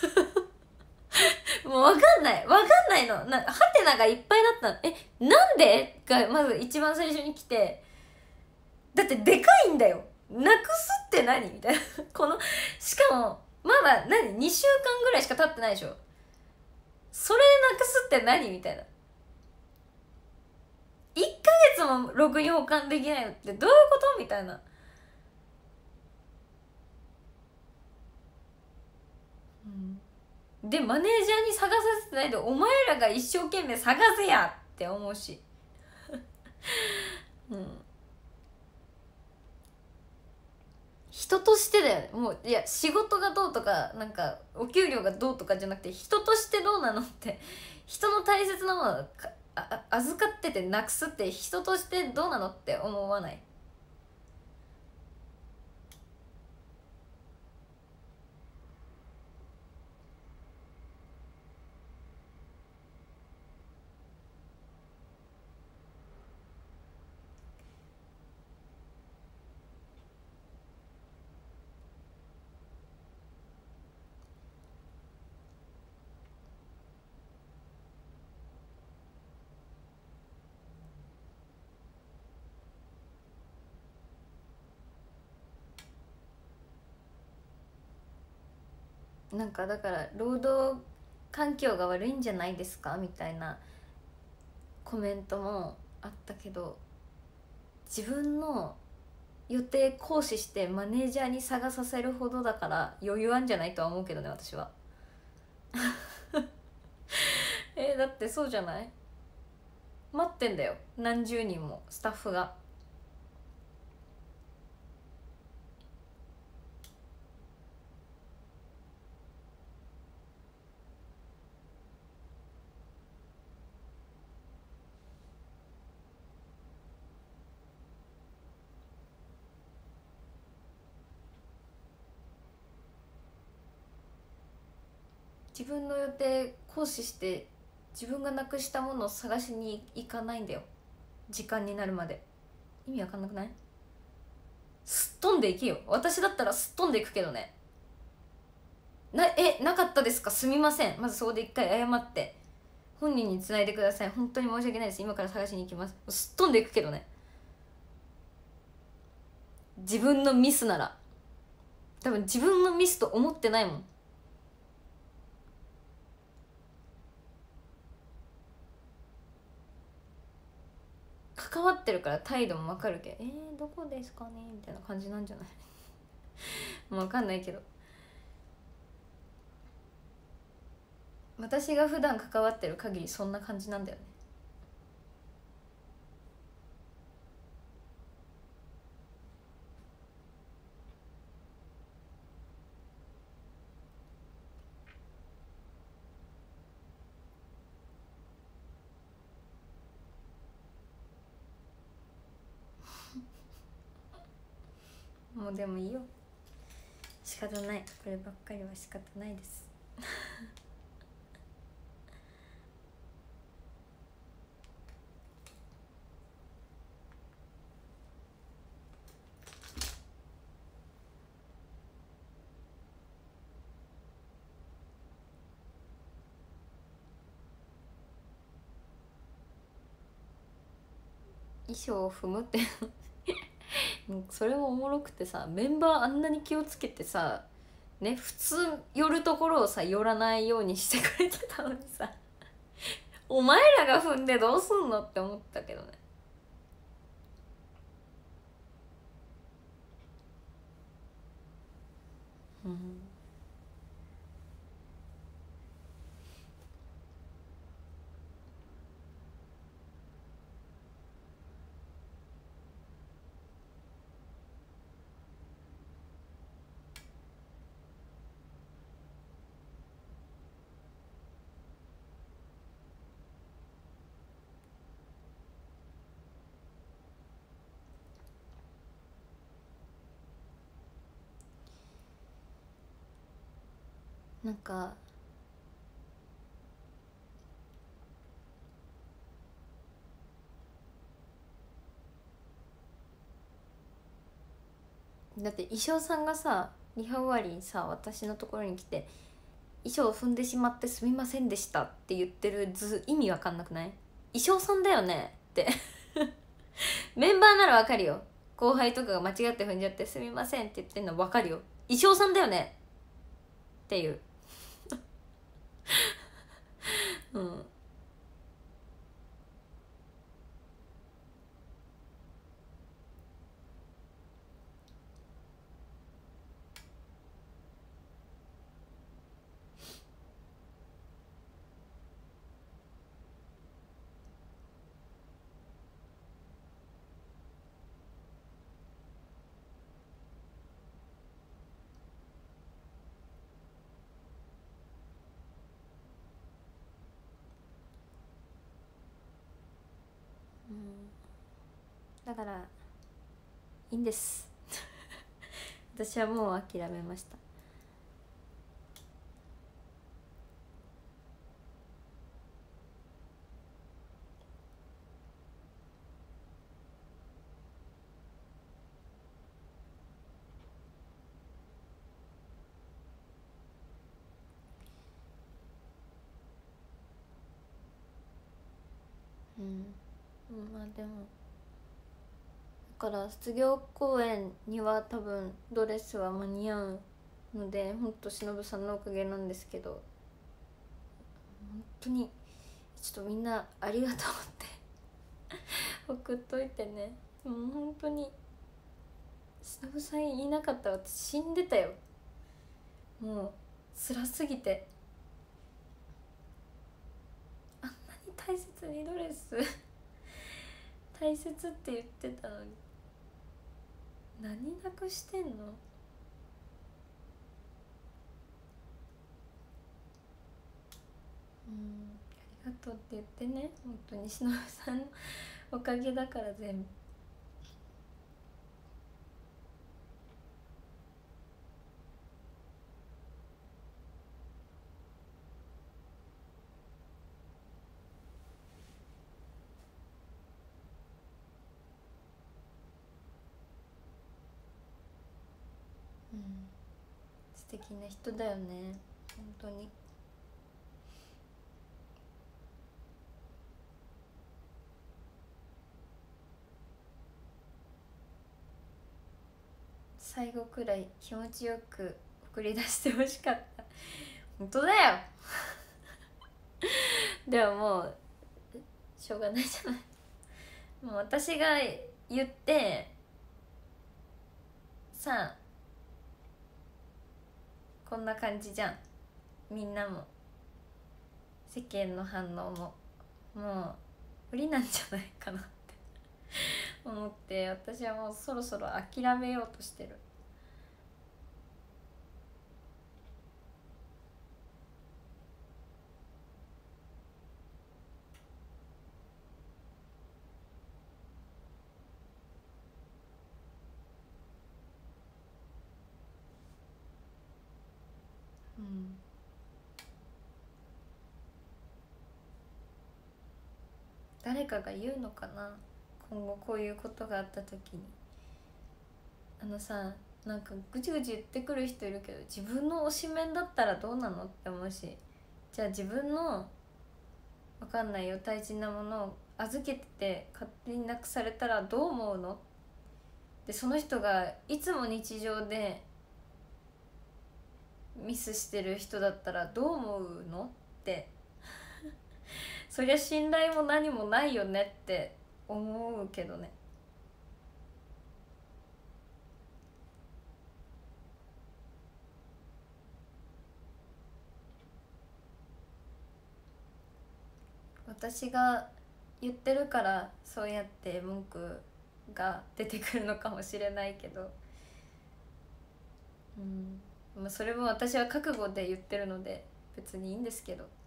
もうわかんないわかんないのな。ハテナがいっぱいだったの。えなんでがまず一番最初に来て、だってでかいんだよ、なくすって何みたいなこのしかもまだ何にしゅうかんぐらいしか経ってないでしょ。それなくすって何みたいな。いっかげつもログイン保管できないのってどういうことみたいな。うん、でマネージャーに探させてないでお前らが一生懸命探せやって思うしうん、人としてだよね。もういや仕事がどうとかなんかお給料がどうとかじゃなくて、人としてどうなのって。人の大切なものをかああ預かっててなくすって人としてどうなのって思わない？なんかだから労働環境が悪いんじゃないですかみたいなコメントもあったけど、自分の予定行使してマネージャーに探させるほどだから余裕あんじゃないとは思うけどね、私はえだってそうじゃない？待ってんだよ、何十人もスタッフが。自分の予定行使して自分がなくしたものを探しに行かないんだよ、時間になるまで。意味わかんなくない？すっ飛んでいけよ。私だったらすっ飛んでいくけどね。なえなかったですか、すみません、まずそこで一回謝って本人につないでください、本当に申し訳ないです、今から探しに行きます。すっ飛んでいくけどね、自分のミスなら。多分自分のミスと思ってないもん。関わってるから態度もわかるけど、えー、どこですかねみたいな感じなんじゃないもうわかんないけど、私が普段関わってる限りそんな感じなんだよね。もうでもいいよ、仕方ない、こればっかりは仕方ないです衣装を踏むってそれもおもろくてさ、メンバーあんなに気をつけてさね、普通寄るところをさ寄らないようにしてくれてたのにさお前らが踏んでどうすんのって思ったけどね。うんなんかだって衣装さんがさリハ終わりにさ私のところに来て「衣装を踏んでしまってすみませんでした」って言ってる図意味わかんなくない？衣装さんだよねってメンバーならわかるよ、後輩とかが間違って踏んじゃってすみませんって言ってんのわかるよ、衣装さんだよねっていううんだからいいんです私はもう諦めました。うん、まあでもだから卒業公演には多分ドレスは間に合うのでほんとしのぶさんのおかげなんですけど、本当にちょっとみんなありがとうって送っといてね。もう本当にしのぶさんいなかったら私死んでたよ、もう辛すぎて。あんなに大切にドレス大切って言ってたのに何なくしてんの。うん、ありがとうって言ってね、本当にしのぶさんのおかげだから全部。うん、素敵な人だよね本当に。最後くらい気持ちよく送り出してほしかった。本当だよでももうしょうがないじゃない。もう私が言ってさあこんな感じじゃん、みんなも世間の反応ももう無理なんじゃないかなって思って、私はもうそろそろ諦めようとしてる。うん、誰かが言うのかな、今後こういうことがあった時に。あのさ、なんかぐちぐち言ってくる人いるけど自分の推しメンだったらどうなのって思うし、じゃあ自分のわかんないよ大事なものを預けてて勝手になくされたらどう思うの。でその人がいつも日常でミスしてる人だったらどう思うのってそりゃ信頼も何もないよねって思うけどね。私が言ってるからそうやって文句が出てくるのかもしれないけど、うん、まあ、それも私は覚悟で言ってるので別にいいんですけど。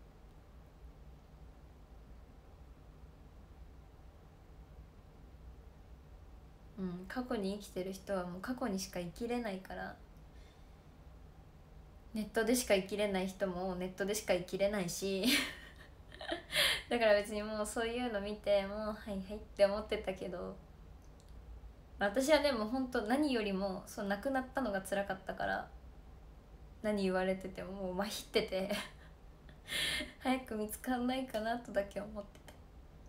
うん、過去に生きてる人はもう過去にしか生きれないから。 ネットでしか生きれない人もネットでしか生きれないしだから別にもうそういうの見てもうはいはいって思ってたけど、私はでも本当何よりもそう亡くなったのが辛かったから、何言われててももうまひってて早く見つかんないかなとだけ思ってた。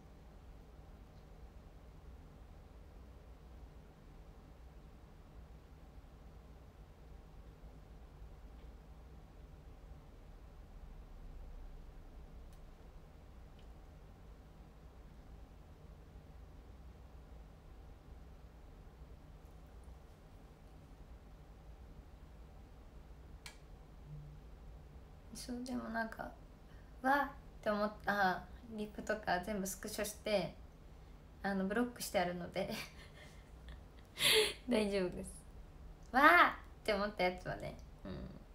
そうでもなんかわーって思ったリプとか全部スクショしてあのブロックしてあるので大丈夫です。わーって思ったやつはね、うん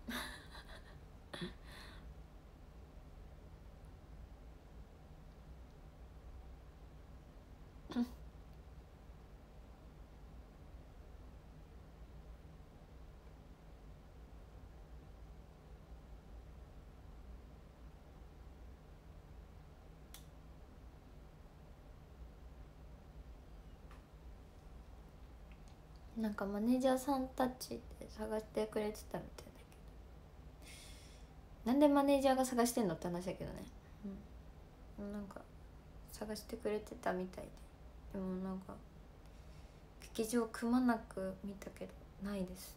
なんかマネージャーさんたちで探してくれてたみたいだけど、なんでマネージャーが探してんのって話だけどね、うん、なんか探してくれてたみたいで、でもなんか劇場くまなく見たけどないです。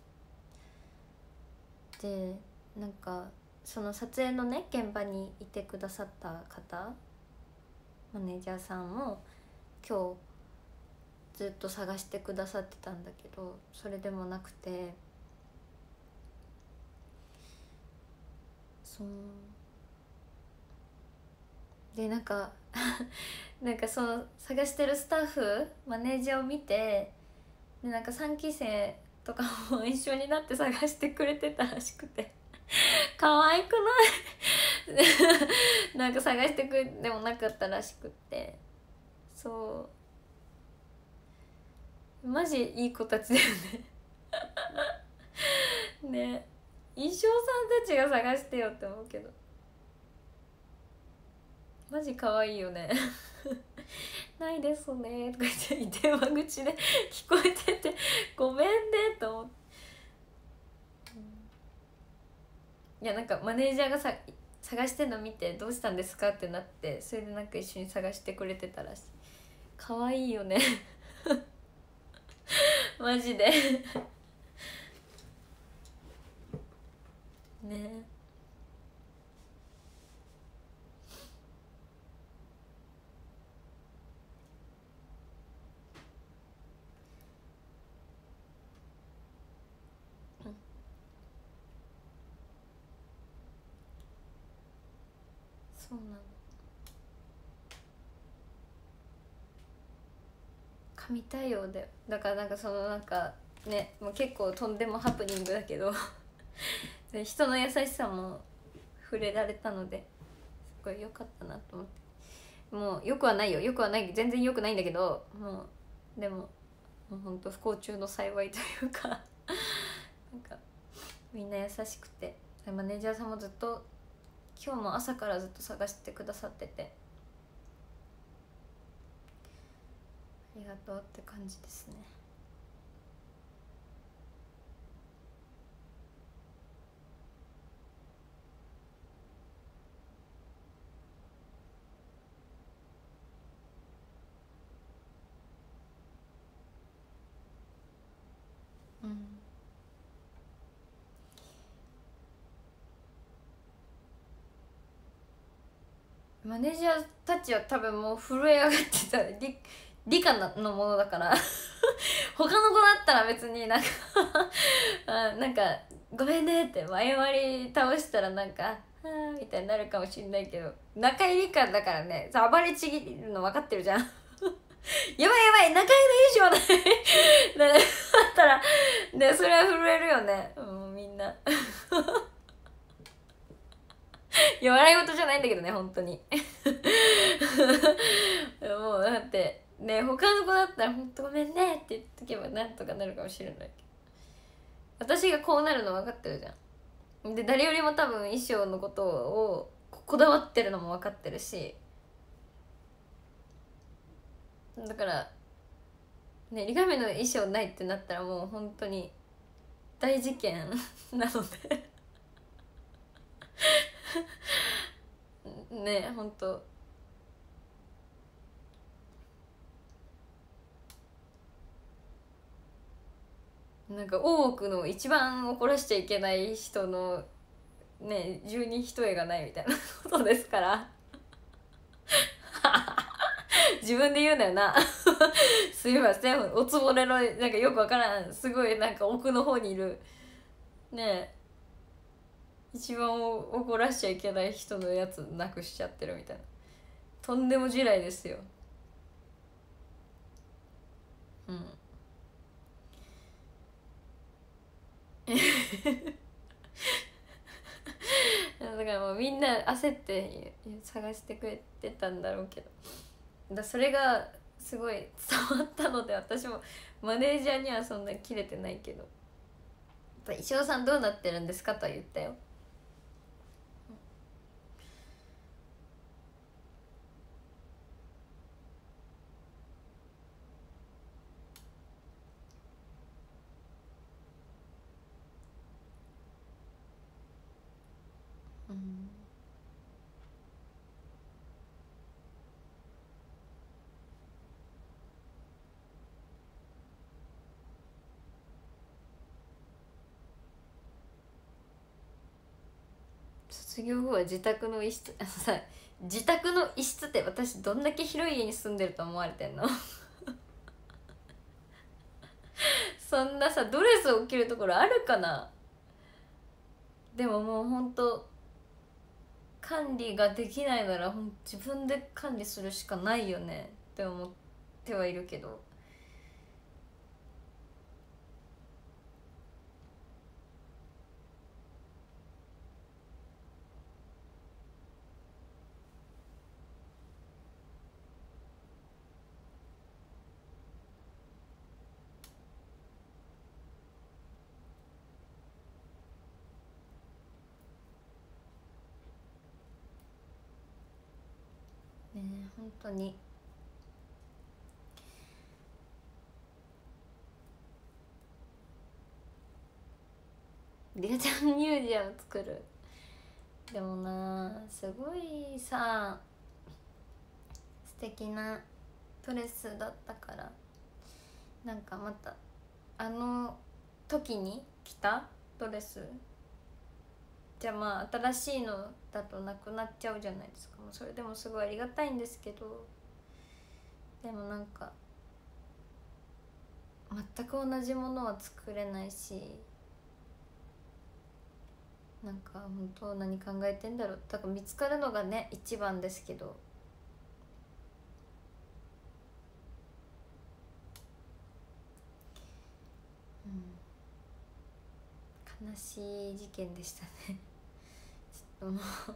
でなんかその撮影のね現場にいてくださった方、マネージャーさんも今日ずっと探してくださってたんだけど、それでもなくて、そうでなんかなんかその探してるスタッフマネージャーを見て、でなんかさんき生とかも一緒になって探してくれてたらしくて可愛くないなんか探してくれてもなかったらしくって、そうマジいい子たちだよねね、一生さんたちが探してよって思うけどマジ可愛いよねないですねとか言って電話口で聞こえててごめんねと思って、いやなんかマネージャーがさ探してんの見てどうしたんですかってなって、それでなんか一緒に探してくれてたらしい。可愛いよねマジでね。そうなの、神対応だよ。だからなんかそのなんかね、もう結構とんでもハプニングだけどで人の優しさも触れられたのですごい良かったなと思って、もうよくはないよ、よくはない、全然よくないんだけど、もうでももうほんと不幸中の幸いというかなんかみんな優しくて、マネージャーさんもずっと今日も朝からずっと探してくださってて、ありがとうって感じですね。うんマネージャーたちは多分もう震え上がってた理理科のものだから他の子だったら別になんかあなんかごめんねって前割り倒したらなんかはあみたいになるかもしんないけど、中入り感だからね、暴れちぎるの分かってるじゃんやばいやばい中入り以上ないだったらね、それは震えるよね、もうみんないや笑い事じゃないんだけどね本当にもうだってね、他の子だったら「ほんとごめんね」って言っとけばなんとかなるかもしれないけど、私がこうなるの分かってるじゃん。 で誰よりも多分衣装のことをこだわってるのも分かってるし、だからね、リカメの衣装ないってなったらもう本当に大事件なのでね、本当なんか大奥の一番怒らしちゃいけない人のね十二一重がないみたいなことですから自分で言うなよなすいません、おつぼねのなんかよくわからんすごいなんか奥の方にいるね一番怒らしちゃいけない人のやつなくしちゃってるみたいな、とんでも地雷ですよ。うんだからもうみんな焦って探してくれてたんだろうけど、だそれがすごい伝わったので、私もマネージャーにはそんな切れてないけど「衣装さんどうなってるんですか?」とは言ったよ。うん、卒業後は自宅の一室、あのさ、自宅の一室って私どんだけ広い家に住んでると思われてんのそんなさドレスを着るところあるかな。でももうほんと管理ができないならほん自分で管理するしかないよねって思ってはいるけど、ねえ本当にリカちゃんミュージアム作る。でもなすごいさ素敵なドレスだったから、なんかまたあの時に着たドレスじゃまあ新しいのだとなくなっちゃうじゃないですか。それでもすごいありがたいんですけど、でもなんか全く同じものは作れないし、なんか本当何考えてんだろう。だから見つかるのがね一番ですけど、うん、悲しい事件でしたねちょっともう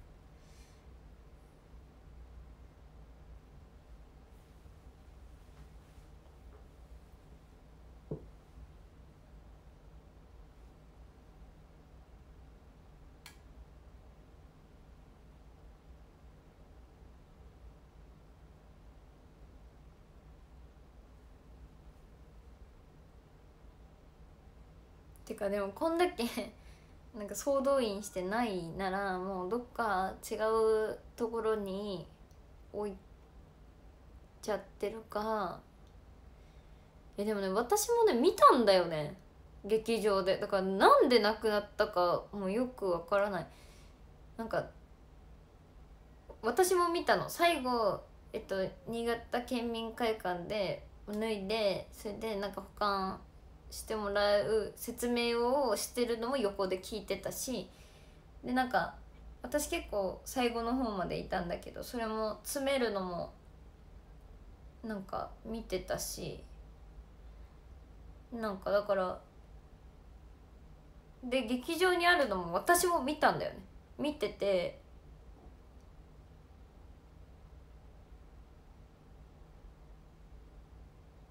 てかでもこんだけなんか総動員してないならもうどっか違うところに置いちゃってるか。えでもね私もね見たんだよね劇場で。だからなんで亡くなったかもうよくわからない。なんか私も見たの最後、えっと新潟県民会館で脱いで、それでなんか保管してもらう説明をしてるのも横で聞いてたし、でなんか私結構最後の方までいたんだけど、それも詰めるのもなんか見てたし、なんかだからで劇場にあるのも私も見たんだよね。見てて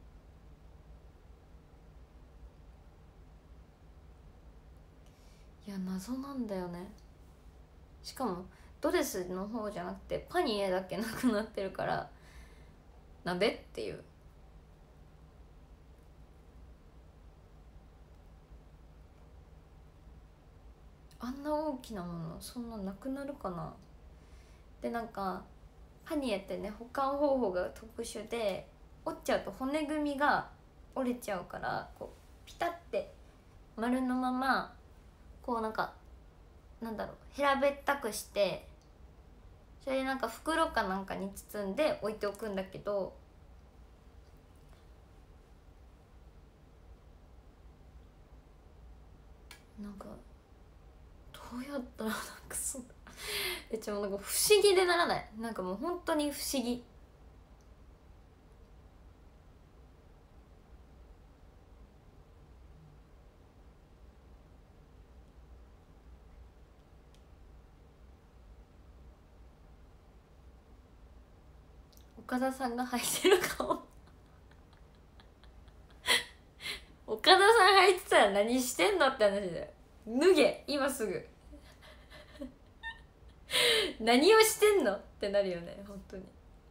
いや謎なんだよね。しかもドレスの方じゃなくてパニエだけなくなってるから、なんでっていう。あんな大きなものそんななくなるかな。でなんかパニエってね保管方法が特殊で、折っちゃうと骨組みが折れちゃうから、こうピタって丸のままこうなんかなんだろう平べったくして、それでなんか袋かなんかに包んで置いておくんだけど、なんかどうやったらなんかそんなえちょなんか不思議でならない。なんかもう本当に不思議。岡田さんが履いてる顔岡田さん履いてたら何してんのって話だよ。脱げ今すぐ何をしてんのってなるよね本当に。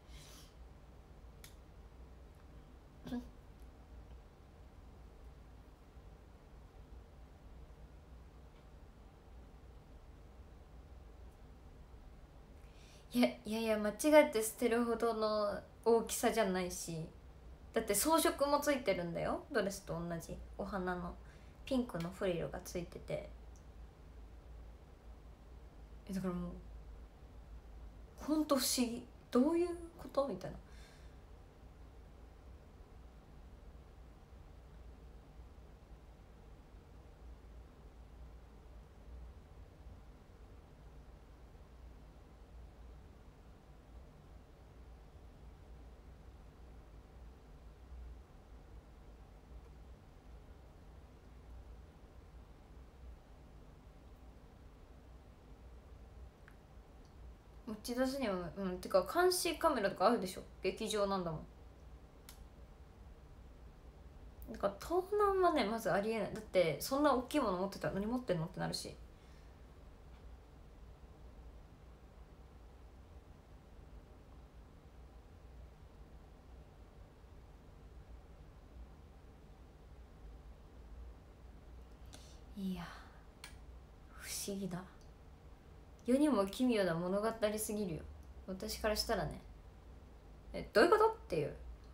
いやいやいや間違って捨てるほどの大きさじゃないし、だって装飾もついてるんだよ。ドレスと同じお花のピンクのフリルがついてて、えだからもうほんと不思議。どういうことみたいな。持ち出すにはうんてか監視カメラとかあるでしょ、劇場なんだもん。だから盗難はねまずありえない。だってそんな大きいもの持ってたら何持ってんのってなるし。いや不思議だ。世にも奇妙な物語すぎるよ私からしたらね。えどういうことっていう。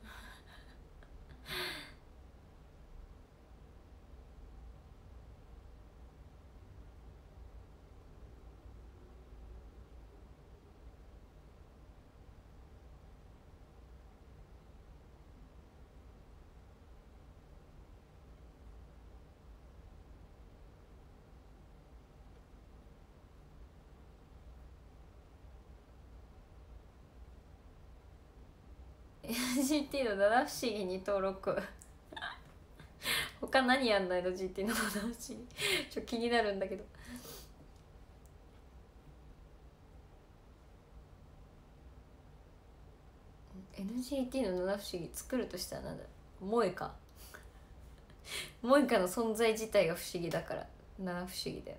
エヌジーティー の七不思議に登録他何やんないの ジーティー の七不思議ちょっと気になるんだけど。エヌジーティー の七不思議作るとしたらなんだろう、萌えか萌えかの存在自体が不思議だから七不思議だよね。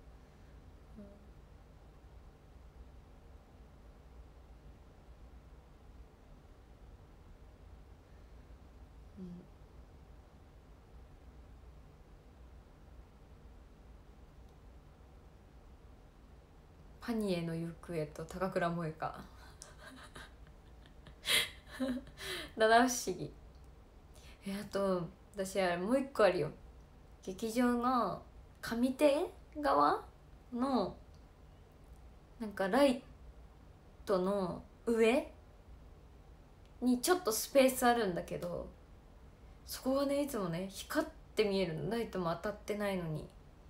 うん、うん、パニエの行方と高倉萌か七不思議。えあと私あれもう一個あるよ。劇場の上手側のなんかライトの上にちょっとスペースあるんだけど、そこがねいつもね光って見えるの。ライトも当たってないのに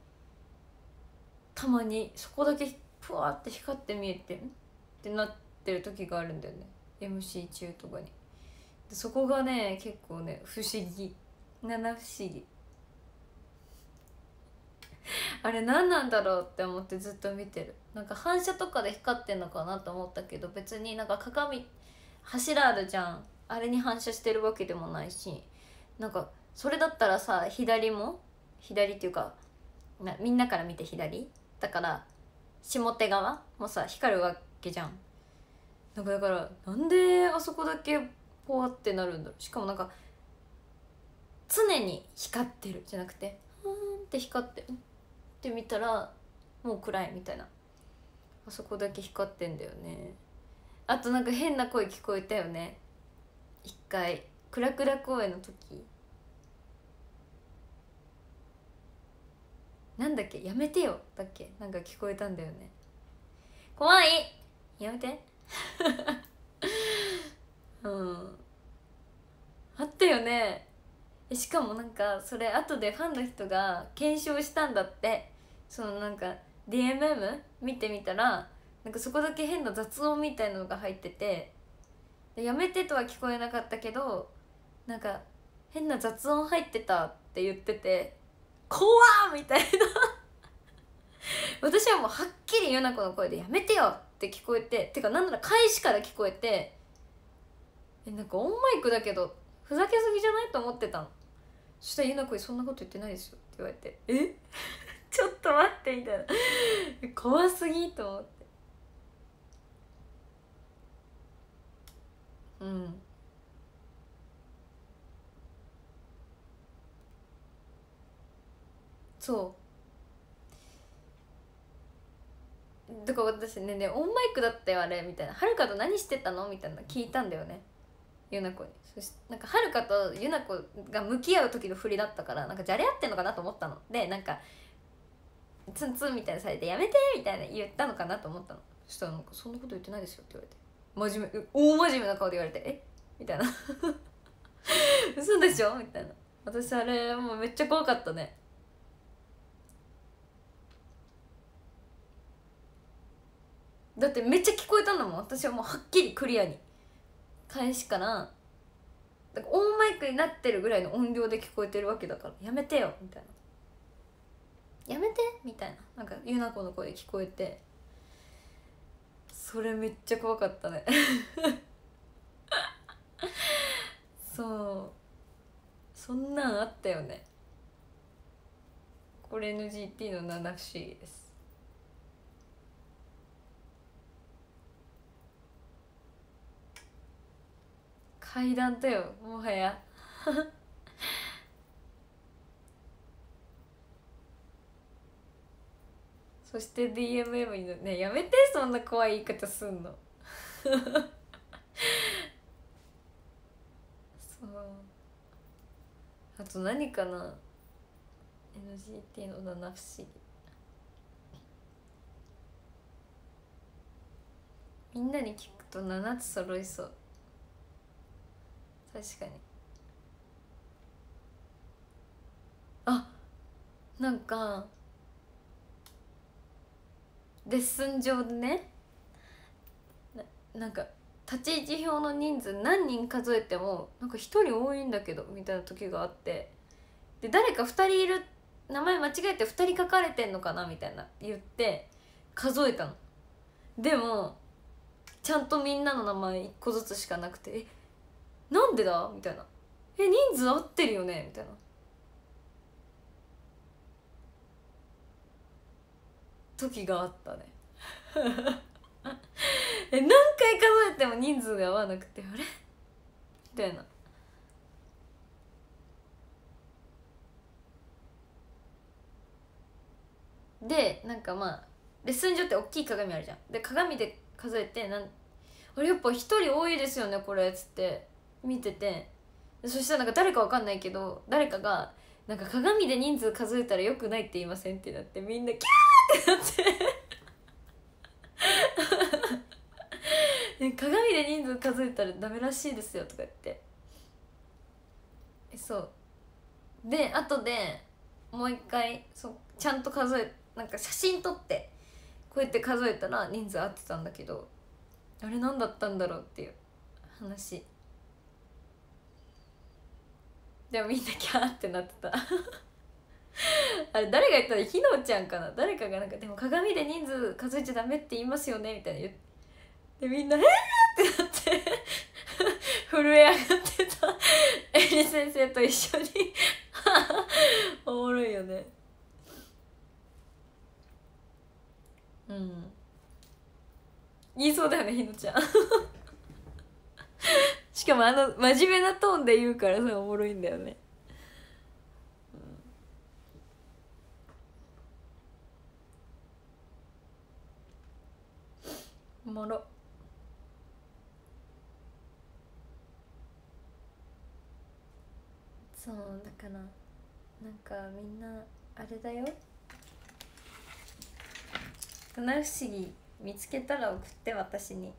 たまにそこだけふわって光って見えてんってなってる時があるんだよね エムシー 中とかに。でそこがね結構ね不思議、七不思議あれ何なんだろうって思ってずっと見てる。なんか反射とかで光ってんのかなと思ったけど、別になんか鏡柱あるじゃん、あれに反射してるわけでもないし、なんかそれだったらさ左も左っていうかなみんなから見て左だから下手側もさ光るわけじゃん。なんかだからなんであそこだけポワってなるんだろう。しかもなんか常に光ってるじゃなくてふーんって光ってって見たらもう暗いみたいな。あそこだけ光ってんだよね。あとなんか変な声聞こえたよね一回クラクラ公演の時。なんだっけやめてよだっけなんか聞こえたんだよね。怖いやめてうんあったよね。しかもなんかそれ後でファンの人が検証したんだって。そのなんか ディーエムエム 見てみたらなんかそこだけ変な雑音みたいなのが入ってて、でやめてとは聞こえなかったけどなんか変な雑音入ってたって言ってて怖ーみたいな私はもうはっきりユナコの声でやめてよって聞こえて、てかなんなら開始から聞こえて、えなんかオンマイクだけどふざけすぎじゃないと思ってたの。そしたらユナコにそんなこと言ってないですよって言われて、えちょっと待ってみたいな怖すぎと思って。うんそうだから私ねねオンマイクだったよあれみたいな、はるかと何してたのみたいな聞いたんだよねゆなこに。そしてなんかはるかとゆなこが向き合う時の振りだったからなんかじゃれ合ってんのかなと思ったので、なんかツンツンみたいなされてやめてみたいな言ったのかなと思ったの。そしたらなんかそんなこと言ってないですよって言われて、真面目大真面目な顔で言われてえみたいな嘘でしょみたいな。私あれもうめっちゃ怖かったね。だってめっちゃ聞こえたんだもん。私はもうはっきりクリアに開始からだからオンマイクになってるぐらいの音量で聞こえてるわけだからやめてよみたいな、やめてみたいな、なんかゆなこの声聞こえて、それめっちゃ怖かったねそうそんなんあったよね。これ エヌジーティー の七不思議です。階段だよもはやそして ディーエムエム にねやめてそんな怖い言い方すんのそうあと何かな エヌジーティー の七不思議、みんなに聞くとななつ揃いそう。確かに。あなんかレッスン上でね な, なんか立ち位置表の人数何人数えてもなんかひとり多いんだけどみたいな時があって、で誰かふたりいる、名前間違えてふたり書かれてんのかなみたいな言って数えたの。でもちゃんとみんなの名前いっこずつしかなくて、えなんでだみたいな、え人数合ってるよねみたいな時があったねえ何回数えても人数が合わなくて、あれみたいな。でなんかまあレッスン上って大きい鏡あるじゃん。で鏡で数えてなんあれやっぱ一人多いですよねこれっつって見てて、そしたらなんか誰かわかんないけど誰かがなんか鏡で人数数えたらよくないって言いませんってなって、みんなキャーってなって鏡で人数数えたらダメらしいですよとか言って、えそうで後でもう一回そうちゃんと数えなんか写真撮ってこうやって数えたら人数合ってたんだけど、あれ何だったんだろうっていう話でもみんなキャーってなってたあれ誰が言ったらひのちゃんかな、誰かがなんかでも鏡で人数数えちゃダメって言いますよねみたいな言って、でみんな「えー!」ってなって震え上がってたえり先生と一緒におもろいよね。 言いそうだよねひのちゃんしかもあの真面目なトーンで言うからさおもろいんだよね、うん、おもろ。そうだからなんかみんなあれだよ、七不思議見つけたら送って私に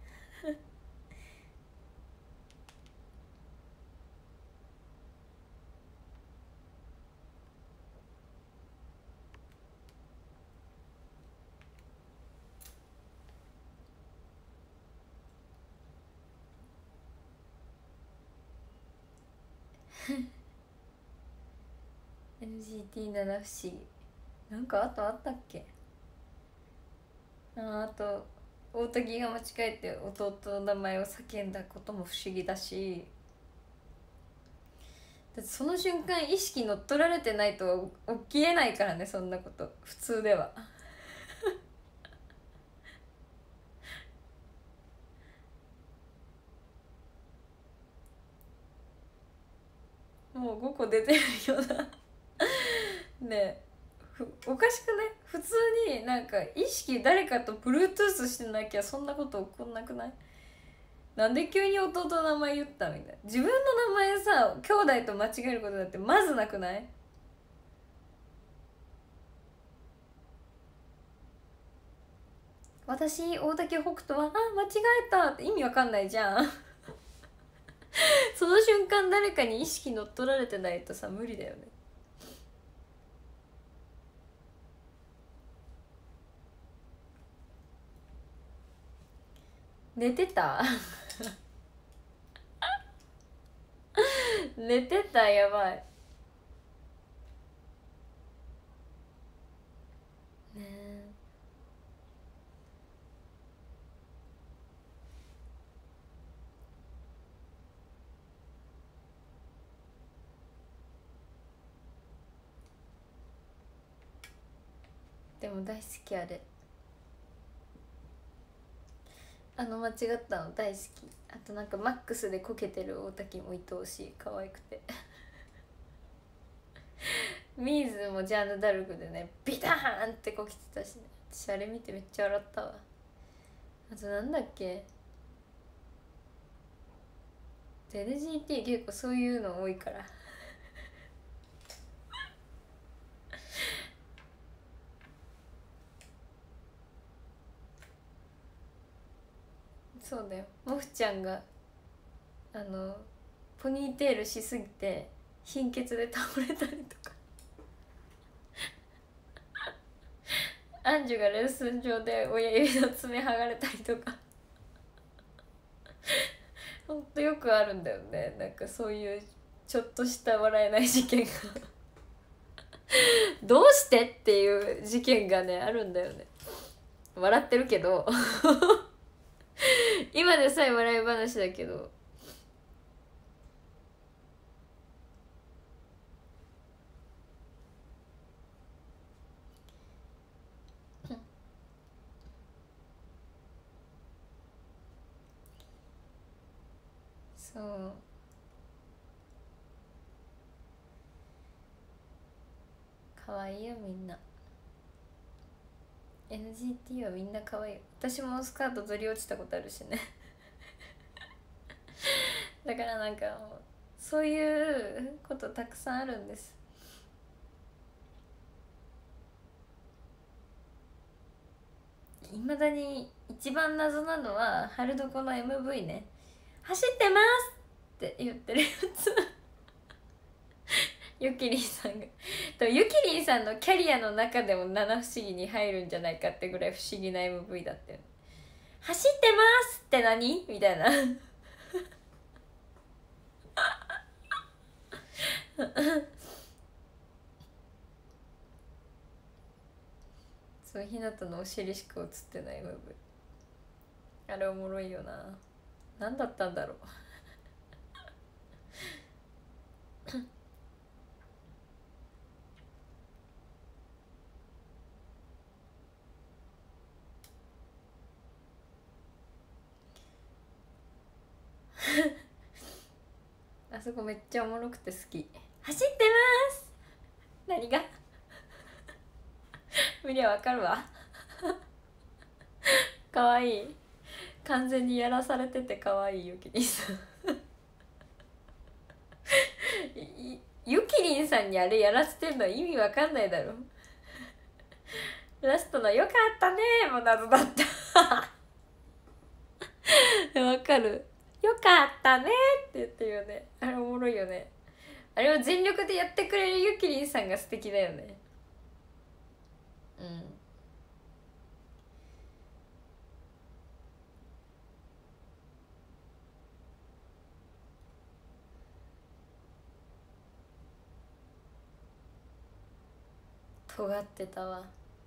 エヌジーティー 七不思議なんかあとあったっけ。ああと大滝が間違えて弟の名前を叫んだことも不思議だし、だってその瞬間意識乗っ取られてないと起きえないからね、そんなこと普通ではもうごこ出てるよなねえ、おかしくない？普通になんか意識誰かと Bluetooth してなきゃそんなこと起こんなくない？なんで急に弟の名前言ったみたいな。自分の名前さ兄弟と間違えることだってまずなくない？私大竹北斗はあ間違えたって意味わかんないじゃんその瞬間誰かに意識乗っ取られてないとさ無理だよね。寝てた寝てた、やばいねえ。でも大好きあれ、あの間違ったの大好き。あとなんかマックスでこけてる大滝も愛おしい、可愛くてミーズもジャンヌ・ダルクでねビターンってこけてたしね、私あれ見てめっちゃ笑ったわ。あとなんだっけ、 エルジーティー 結構そういうの多いからそうだよ、モフちゃんがあのポニーテールしすぎて貧血で倒れたりとかアンジュがレッスン上で親指の爪剥がれたりとかほんとよくあるんだよね、なんかそういうちょっとした笑えない事件がどうしてっていう事件がねあるんだよね。笑ってるけど今でさえ笑い話だけどそう可愛いよみんな。 エヌジーティー はみんな可愛い。私もスカートずり落ちたことあるしねだからなんかもうそういうことたくさんあるんです。いまだに一番謎なのは春どこの エムブイ ね、走ってますって言ってるやつゆきりんさんがとゆきりんさんのキャリアの中でも七不思議に入るんじゃないかってぐらい不思議な エムブイ だったよね。走ってますって何みたいなそう、ひなたのお尻しか映ってない エムブイ、 あれおもろいよな。何だったんだろうそこめっちゃおもろくて好き。走ってます。何が見りゃわかるわかわいい。完全にやらされててかわいいゆきりんさんゆきりんさんにあれやらせてんの意味わかんないだろラストの「よかったね」も謎だったわかる。よかったねって言ってるよね。あれおもろいよね。あれを全力でやってくれるゆきりんさんが素敵だよね。うん。尖ってたわ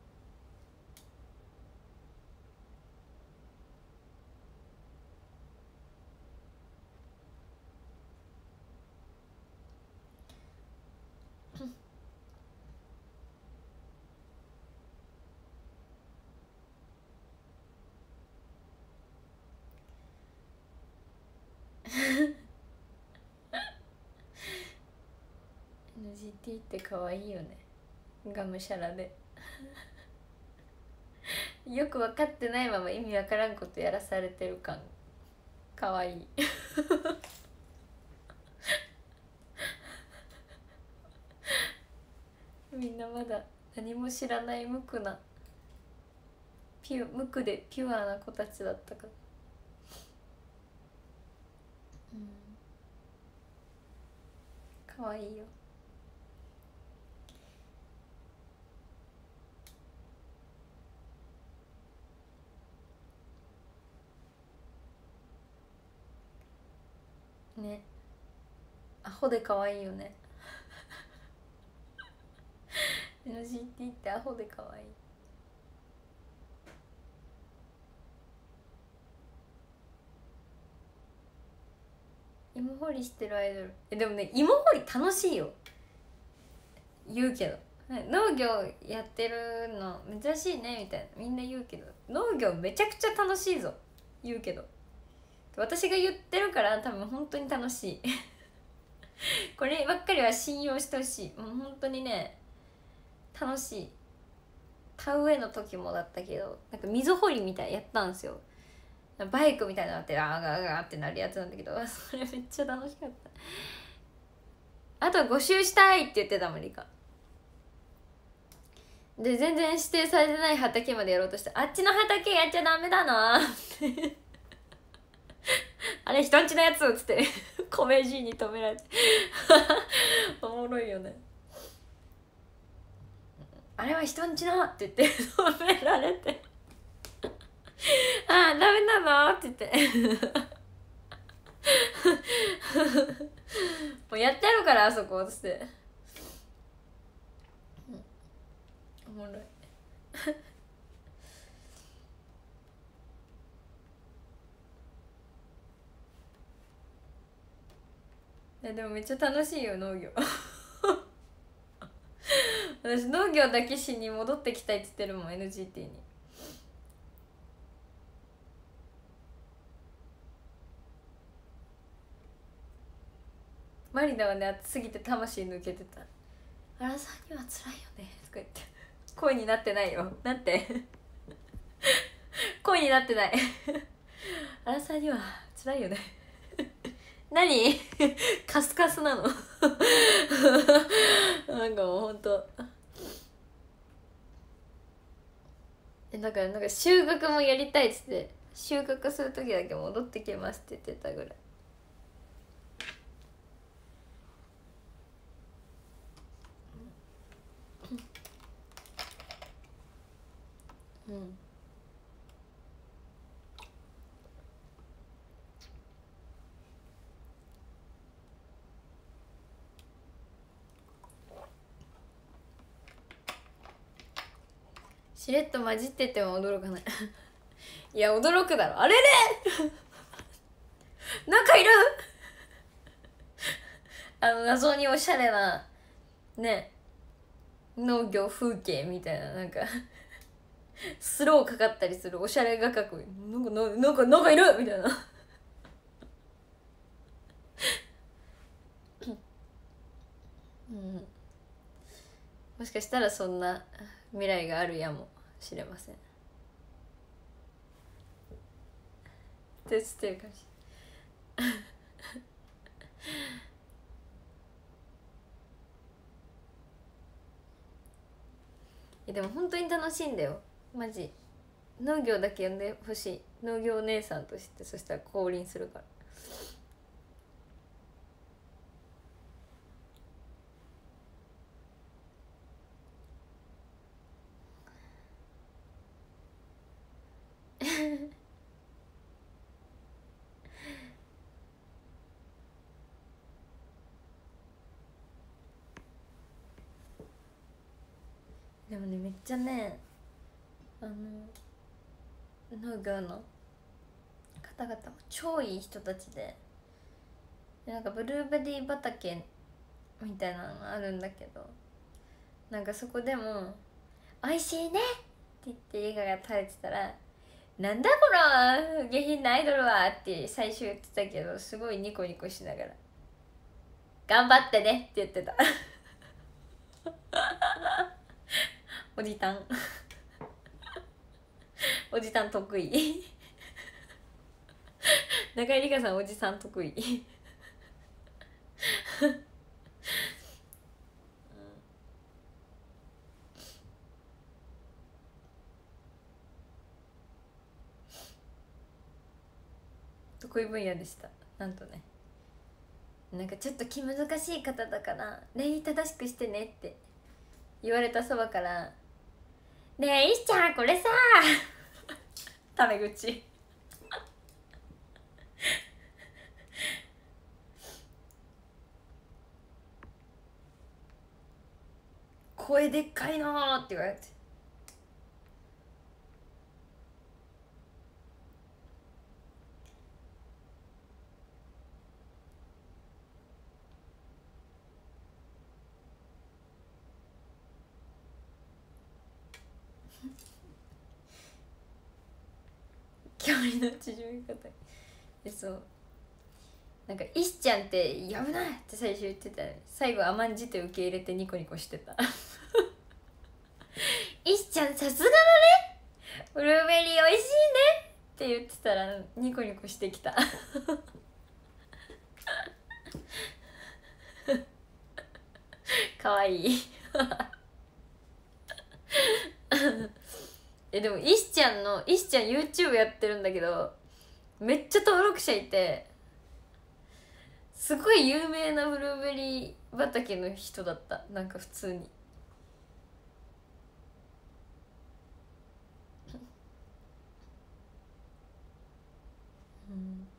エヌジーティー って可愛いよね。がむしゃらでよく分かってないまま意味わからんことやらされてる感かわいいみんなまだ何も知らない無垢なピュ無垢でピュアな子たちだったから、うん、かわいいよ。ね、アホで可愛いよねエヌジーティー ってアホで可愛い。芋掘りしてるアイドル、えでもね芋掘り楽しいよ言うけど、農業やってるの珍しいねみたいなみんな言うけど、農業めちゃくちゃ楽しいぞ言うけど、私が言ってるから多分本当に楽しいこればっかりは信用してほしい。もう本当にね楽しい。田植えの時もだったけど、なんか溝掘りみたいやったんですよ。バイクみたいなのあってあーガーガーってなるやつなんだけど、それめっちゃ楽しかった。あとご周したいって言ってたもんリカで、全然指定されてない畑までやろうとして、あっちの畑やっちゃダメだなあれ人んちのやつっつって米爺に止められておもろいよね。あれは人んちのって言って止められてああダメなのって言ってもうやってやるからあそこっつって、うん、おもろいいやでもめっちゃ楽しいよ農業私農業だけしに戻ってきたいって言ってるもん エヌジーティー に。マリナはね暑すぎて魂抜けてた。アラサーには辛いよねとか言って声になってないよ。なんて声になってないアラサーには辛いよね何カスカスなのなんかもうほんとえだからなんか収穫もやりたいっつって、収穫する時だけ戻ってきますって言ってたぐらい。うん、しれっと混じってても驚かないいや驚くだろ。あれれなんかいるあの謎におしゃれなね農業風景みたいな、なんかスローかかったりするおしゃれ画角、なんかなんかなんかいるみたいなうん、もしかしたらそんな未来があるやもしれませんって言ってるかもしれないえでも本当に楽しいんだよマジ。農業だけ呼んでほしい。農業お姉さんとして。そしたら降臨するからでもねめっちゃねあの農業の方々も超いい人たちで、なんかブルーベリー畑みたいなのあるんだけど、なんかそこでも「おいしいね」って言って笑顔が垂れてたら「なんだこの下品なアイドルは」って最初言ってたけど、すごいニコニコしながら「頑張ってね」って言ってたおじたんおじたん得意中井梨花さんおじさん得意得意分野でした。なんとね、なんかちょっと気難しい方だから礼儀正しくしてねって言われたそばから「ねえ石ちゃんこれさ」タメ口声でっかいなって言われて距離の縮み方で、そうなんか「石ちゃんってやぶな」って最初言ってたのに、最後甘んじて受け入れてニコニコしてた石ちゃんさすがだね、ブルーベリーおいしいねって言ってたらニコニコしてきたかわいいえでも石ちゃんの石ちゃん YouTube やってるんだけど、めっちゃ登録者いて、すごい有名なブルーベリー畑の人だった。なんか普通にうん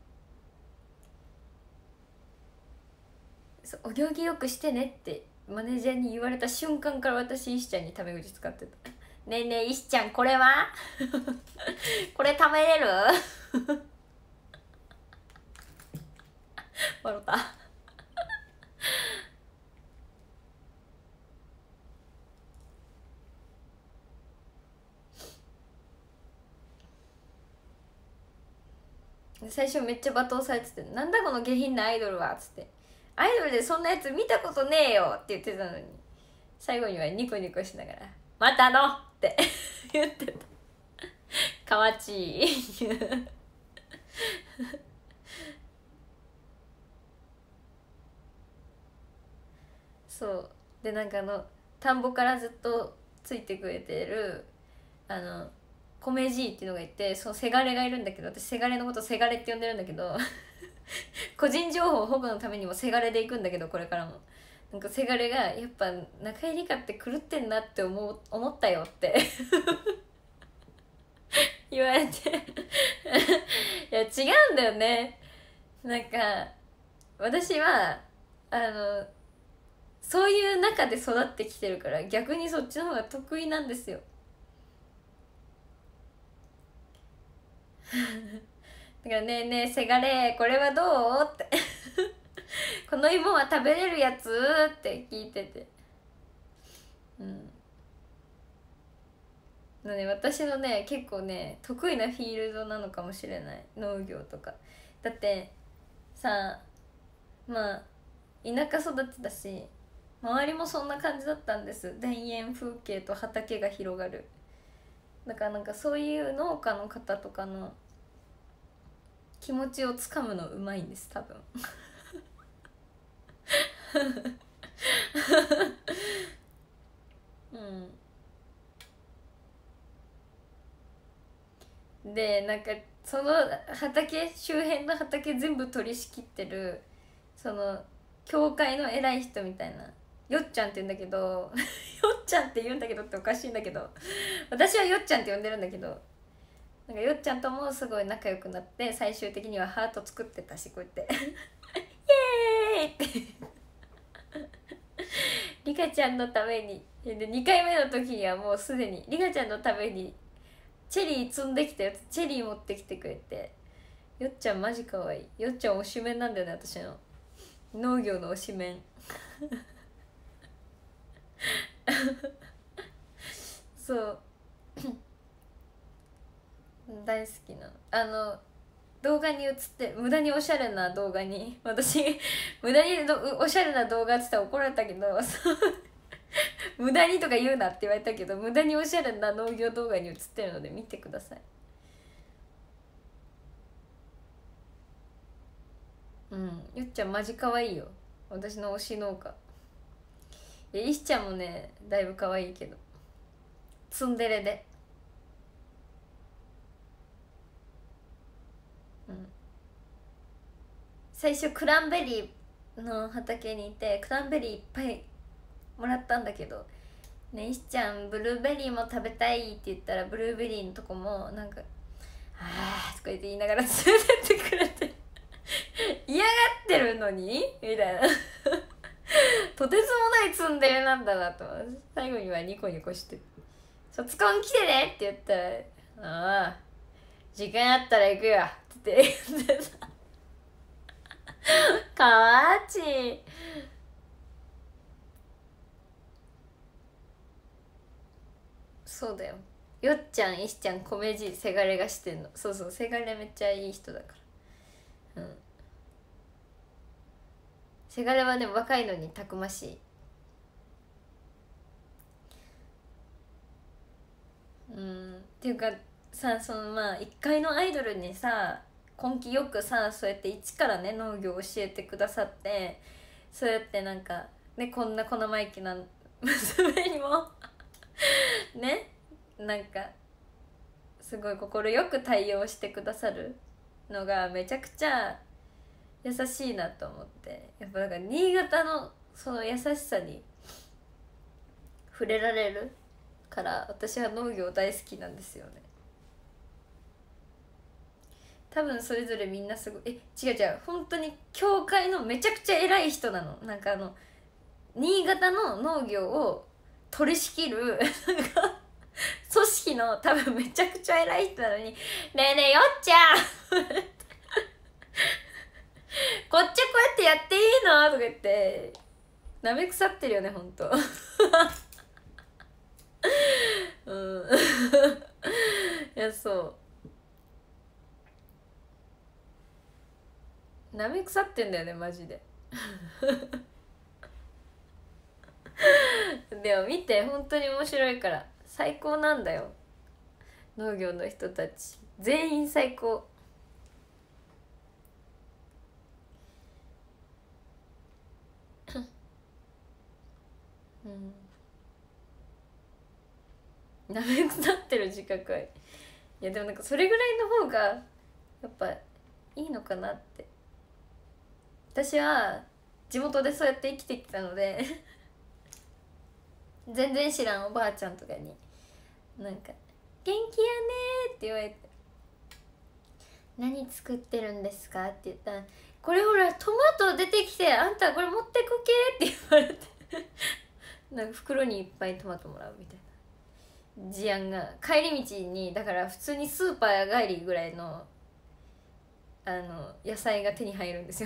そう、お行儀よくしてねってマネージャーに言われた瞬間から私石ちゃんにタメ口使ってた。ねえねえ石ちゃんこれはこれ食べれる笑った最初めっちゃ罵倒されてて「なんだこの下品なアイドルは」っつって「アイドルでそんなやつ見たことねえよ」って言ってたのに、最後にはニコニコしながら「またの!」って言ってた。かわちいそうで、なんかあの田んぼからずっとついてくれてるあの米じいっていうのがいて、そのせがれがいるんだけど、私せがれのことせがれって呼んでるんだけど個人情報保護のためにもせがれで行くんだけど、これからもなんかせがれがやっぱ中井梨花って狂ってんなって思う思ったよって言われていや違うんだよね。なんか私はあのそういう中で育ってきてるから、逆にそっちの方が得意なんですよだからねえねえせがれこれはどうってこの芋は食べれるやつって聞いてて、うんのね、私のね結構ね得意なフィールドなのかもしれない、農業とか。だってさ、まあ田舎育ちだし、 周りもそんな感じだったんです。田園風景と畑が広がる。だからなんかそういう農家の方とかの気持ちをつかむのうまいんです多分うんでなんかその畑周辺の畑全部取り仕切ってるその教会の偉い人みたいなよっちゃんって言うんだけどよっちゃんって言うんだけどっておかしいんだけど私はよっちゃんって呼んでるんだけどなんかよっちゃんともすごい仲良くなって最終的にはハート作ってたしこうやってイエーイってリカちゃんのためにでにかいめの時にはもうすでにリカちゃんのためにチェリー積んできたやつチェリー持ってきてくれてよっちゃんマジかわいいよっちゃん推しメンなんだよね私の農業の推しメンそう大好きなあの動画に映って無駄におしゃれな動画に私無駄にどおしゃれな動画って言ったら怒られたけど無駄にとか言うなって言われたけど無駄におしゃれな農業動画に映ってるので見てください。うんよっちゃんマジ可愛いよ私の推し農家。いや石ちゃんもねだいぶ可愛いけどツンデレでうん最初クランベリーの畑にいてクランベリーいっぱいもらったんだけどね石ちゃんブルーベリーも食べたいって言ったらブルーベリーのとこもなんか「あー」とか言って言いながら連れてってくれて嫌がってるのにみたいなとてつもないツンデレなんだなと最後にはニコニコして「卒コン来てね」って言ったら「ああ時間あったら行くよ」って言ってたかわちそうだよよっちゃんいしちゃん米じせがれがしてんのそうそうせがれめっちゃいい人だからうんせがれはね若いのにたくましいうんっていうかさそのまあ一階のアイドルにさ根気よくさそうやって一からね農業を教えてくださってそうやってなんかねこんな小生意気な娘にもねなんかすごい快く対応してくださるのがめちゃくちゃ優しいなと思ってやっぱなんか新潟のその優しさに触れられるから私は農業大好きなんですよね。多分それぞれみんなすごいえ違う違う本当に教会のめちゃくちゃ偉い人なのなんかあの新潟の農業を取り仕切るなんか組織の多分めちゃくちゃ偉い人なのに「ねえねえよっちゃんこっちこうやってやっていいの?」とか言ってなめ腐ってるよねほんとうんいやそうなめ腐ってんだよねマジででも見て本当に面白いから最高なんだよ農業の人たち全員最高うんなめ腐ってる自覚はいいやでもなんかそれぐらいの方がやっぱいいのかなって私は地元でそうやって生きてきたので全然知らんおばあちゃんとかになんか「元気やね」って言われて「何作ってるんですか?」って言ったら「これほらトマト出てきてあんたこれ持ってくけ」って言われてなんか袋にいっぱいトマトもらうみたいな事案が帰り道にだから普通にスーパー帰りぐらいのあの野菜が手に入るんですよ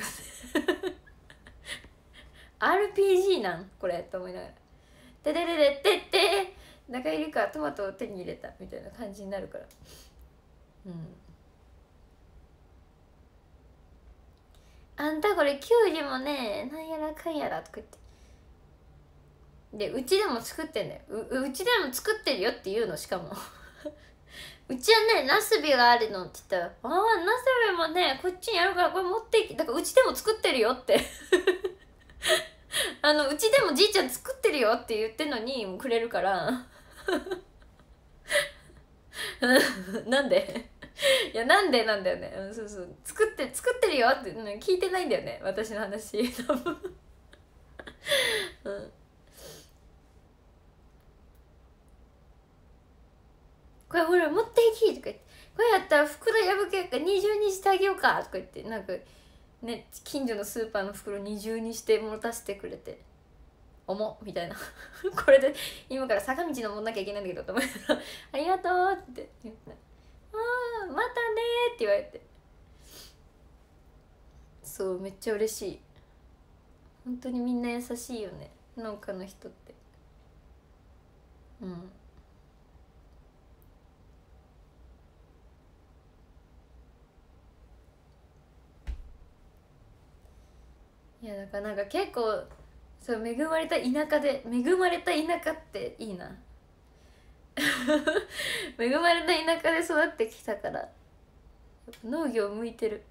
アールピージー なんこれと思いながら「てれれれってって中入りかトマトを手に入れた」みたいな感じになるからうんあんたこれきゅうりもねなんやらかんやらとか言ってでうちでも作ってんだよ。 う, うちでも作ってるよって言うの。しかもうちはねナスビがあるのって言ったら「ああナスビもねこっちにあるからこれ持っていき」だからうちでも作ってるよってあのうちでもじいちゃん作ってるよって言ってんのにもうくれるからなんでいやなんでなんだよね、うん、そうそう作って作ってるよって、うん、聞いてないんだよね私の話多分うん、これほら持っていきとか言って、これやったら袋破けるから二重にしてあげようかとか言って、なんかね近所のスーパーの袋二重にして持たせてくれて「重っ」みたいなこれで今から坂道登んなきゃいけないんだけどと思ったら「ありがとう」って言って「ああまたね」って言われて、そうめっちゃ嬉しい。本当にみんな優しいよね農家の人って。うん、いやだからなんか結構そう恵まれた田舎で、恵まれた田舎っていいな恵まれた田舎で育ってきたから農業向いてる。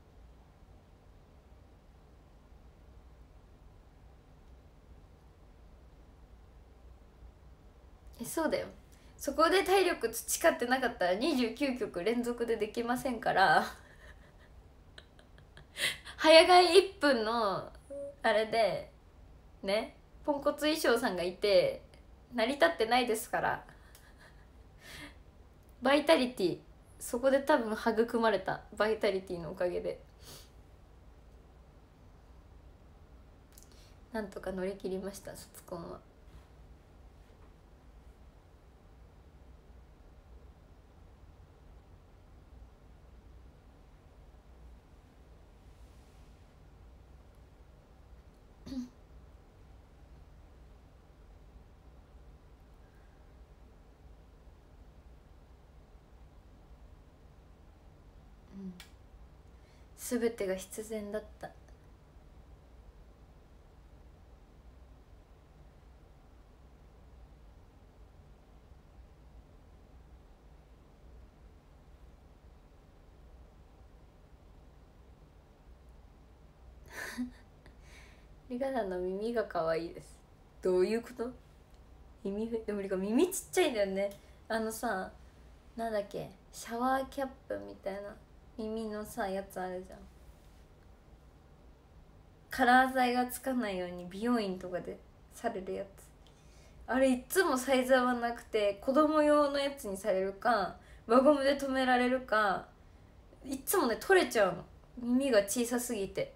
えそうだよ。そこで体力培ってなかったらにじゅうきゅうきょく連続でできませんから早替えいっぷんのあれでねポンコツ衣装さんがいて成り立ってないですから。バイタリティ、そこで多分育まれたバイタリティのおかげでなんとか乗り切りました、卒コンは。全てが必然だった。リカさんの耳が可愛いです。どういうこと？耳でもリカ耳ちっちゃいんだよね。あのさなんだっけシャワーキャップみたいな耳のさやつあるじゃん。カラー剤がつかないように美容院とかでされるやつ、あれいつもサイズ合わなくて子供用のやつにされるか輪ゴムで留められるかいつもね取れちゃうの、耳が小さすぎて。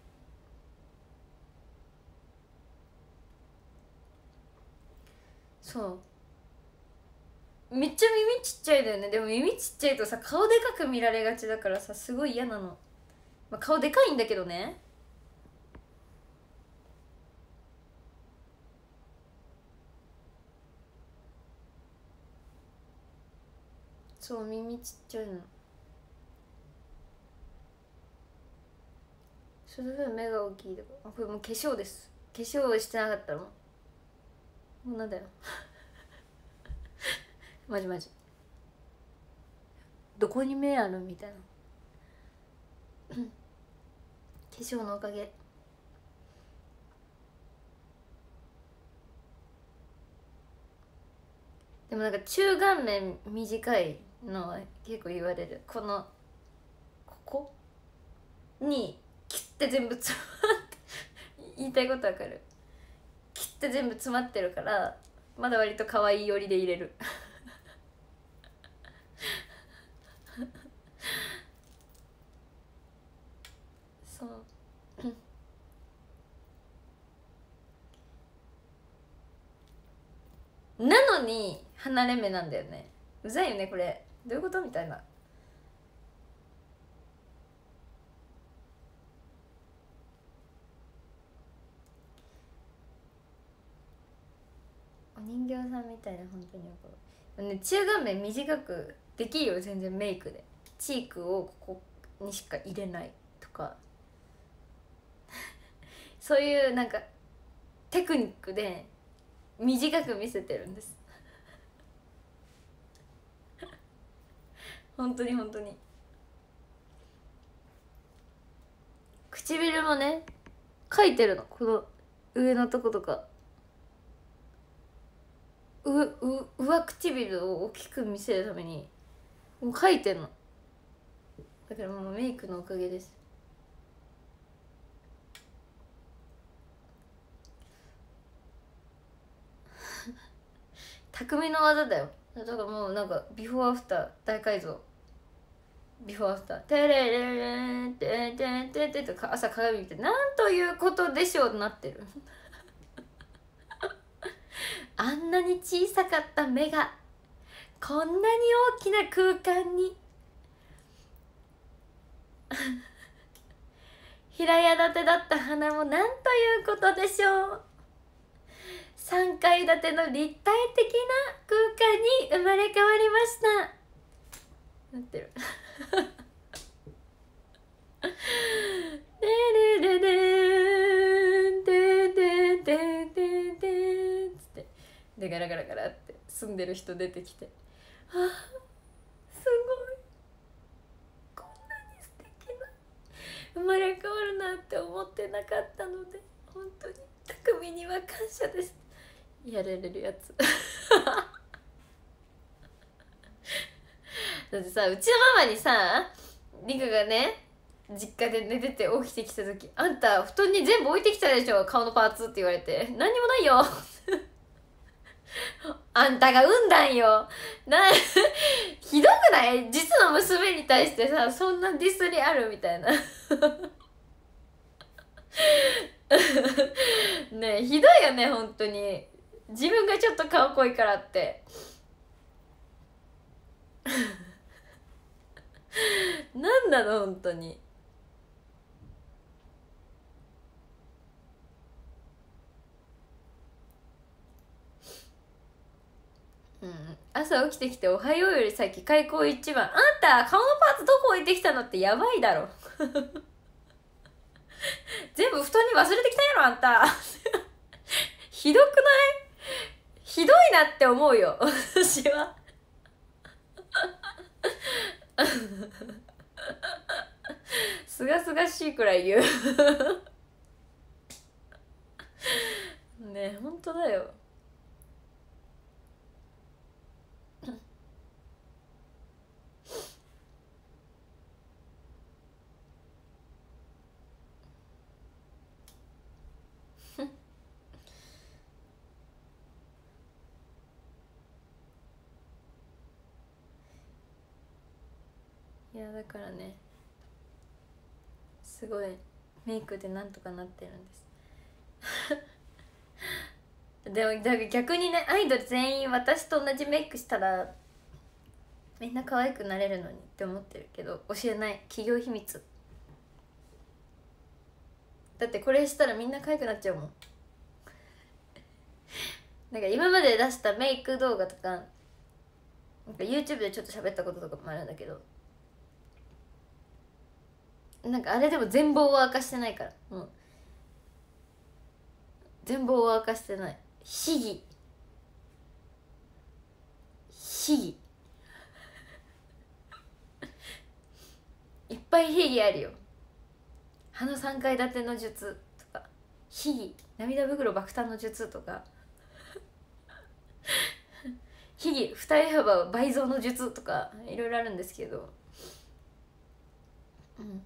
そうめっちゃ耳ちっちゃいだよね。でも耳ちっちゃいとさ顔でかく見られがちだからさすごい嫌なの、まあ、顔でかいんだけどね。そう耳ちっちゃいの。その分目が大きいとか。あこれもう化粧です。化粧してなかったらもうもうなんだよマジマジどこに目あるみたいな化粧のおかげ。でもなんか中顔面短いのは結構言われる。このここにキュッて全部詰まって言いたいことわかる。キュッて全部詰まってるからまだ割と可愛い寄りで入れるそうなのに離れ目なんだよね。うざいよねこれ。どういうことみたいな。お人形さんみたいな本当に怒る、ね、中顔面短くできるよ全然メイクで。チークをここにしか入れないとかそういうなんかテクニックで短く見せてるんです本当に本当に。唇もね描いてるの、この上のとことか、うう上唇を大きく見せるためにもう描いてんの。だからもうメイクのおかげです。匠の技だよ。だからもうなんかビフォーアフター大改造、ビフォーアフターテレレレンテンテンテンテンと朝鏡見てなんということでしょうとなってるあんなに小さかった目がこんなに大きな空間に平屋建てだった花もなんということでしょう。さんかい建ての立体的な空間に生まれ変わりましたなってるででででんでででででんつってでガラガラガラって住んでる人出てきて、あ、すごい、こんなに素敵な生まれ変わるなんて思ってなかったので本当に匠には感謝です。やれれるやつだってさ、うちのママにさ、リカがね実家で寝てて起きてきた時、あんた布団に全部置いてきたでしょ顔のパーツって言われて、何にもないよあんたが産んだんよなひどくない？実の娘に対してさ、そんなディスりあるみたいなねえ、ひどいよね本当に。自分がちょっと顔濃いからってなんなの本当に。うん、朝起きてきて「おはよう」より先開口一番、あんた顔のパーツどこ置いてきたのってやばいだろ全部布団に忘れてきたやろあんたひどくない？ひどいなって思うよ私はすがすがしいくらい言うねえ、ほんとだよいやだからね、すごいメイクでなんとかなってるんですでもだから逆にね、アイドル全員私と同じメイクしたらみんな可愛くなれるのにって思ってるけど、教えない、企業秘密だって。これしたらみんな可愛くなっちゃうもんなんか今まで出したメイク動画とか、なんか YouTube でちょっと喋ったこととかもあるんだけど、なんかあれでも全貌は明かしてないから、もう全貌は明かしてない。秘技秘技いっぱい秘技あるよ。鼻さんかい建ての術とか、秘技涙袋爆誕の術とか秘技二重幅倍増の術とかいろいろあるんですけど、うん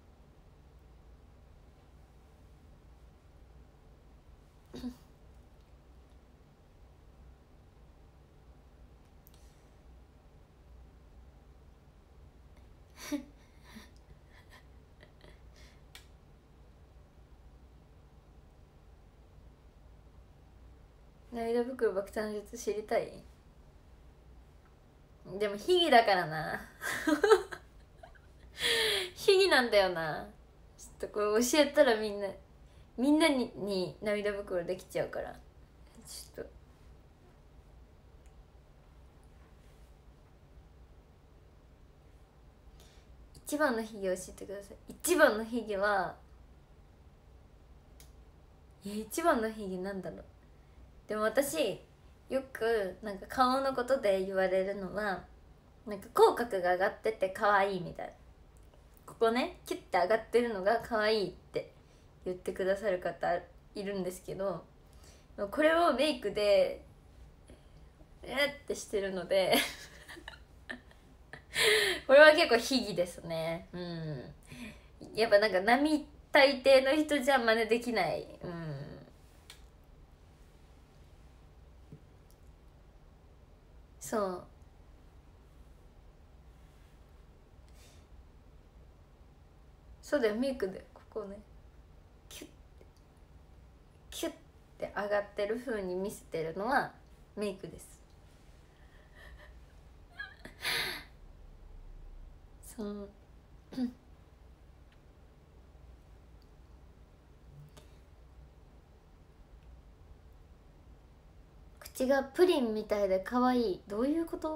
涙袋爆誕の術知りたい？でも秘技だからな秘技なんだよな。ちょっとこれ教えたらみんなみんなにに涙袋できちゃうから、ちょっと一番の秘技教えてください。一番の秘技は、いや一番の秘技なんだろう。 でも私よくなんか顔のことで言われるのは、なんか口角が上がってて可愛いみたいな、ここねキュッて上がってるのが可愛いって言ってくださる方いるんですけど、これをメイクでえってしてるのでこれは結構悲劇ですね。うん、やっぱなんか並大抵の人じゃ真似できない。うん、そうそうだよ、メイクでここねキュッキュッて上がってる風に見せてるのはメイクです。そう口がプリンみたいで可愛い、どういうこと？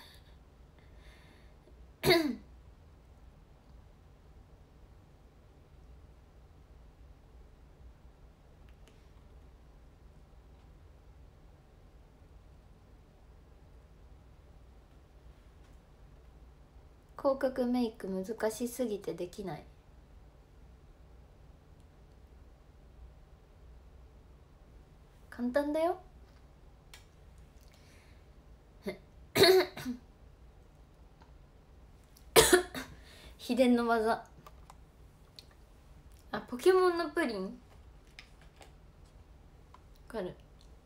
広角メイク難しすぎてできない。簡単だよ秘伝の技。あ、ポケモンのプリンわかる。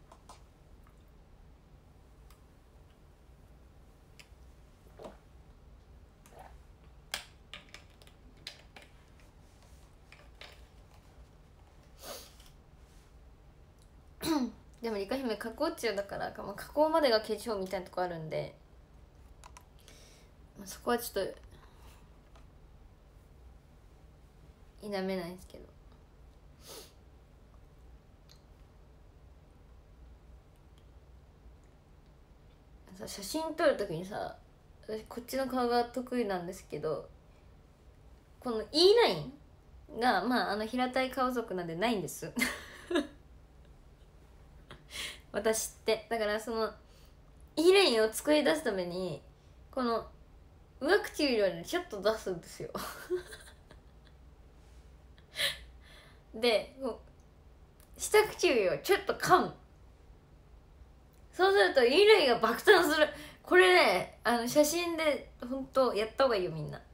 でもリカ姫加工中だから、まあ、加工までが化粧みたいなとこあるんで、まあ、そこはちょっと否めないですけど、さ写真撮るときにさ、私こっちの顔が得意なんですけど、この E ラインがまああの平たい顔族なんでないんです私って。だからその E ラインを作り出すためにこの上唇をねちょっと出すんですよで下唇をちょっと噛む。そうすると E ラインが爆誕する。これね、あの写真で本当やった方がいいよみんな。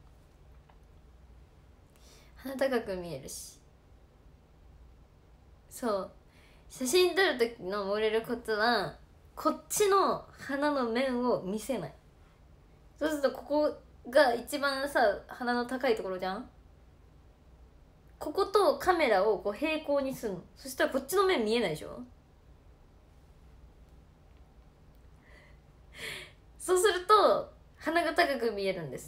鼻高く見えるし。そう写真撮る時の盛れるコツは、こっちの鼻の面を見せない。そうするとここが一番さ鼻の高いところじゃん。こことカメラをこう平行にするの。そしたらこっちの面見えないでしょ。そうすると鼻が高く見えるんです。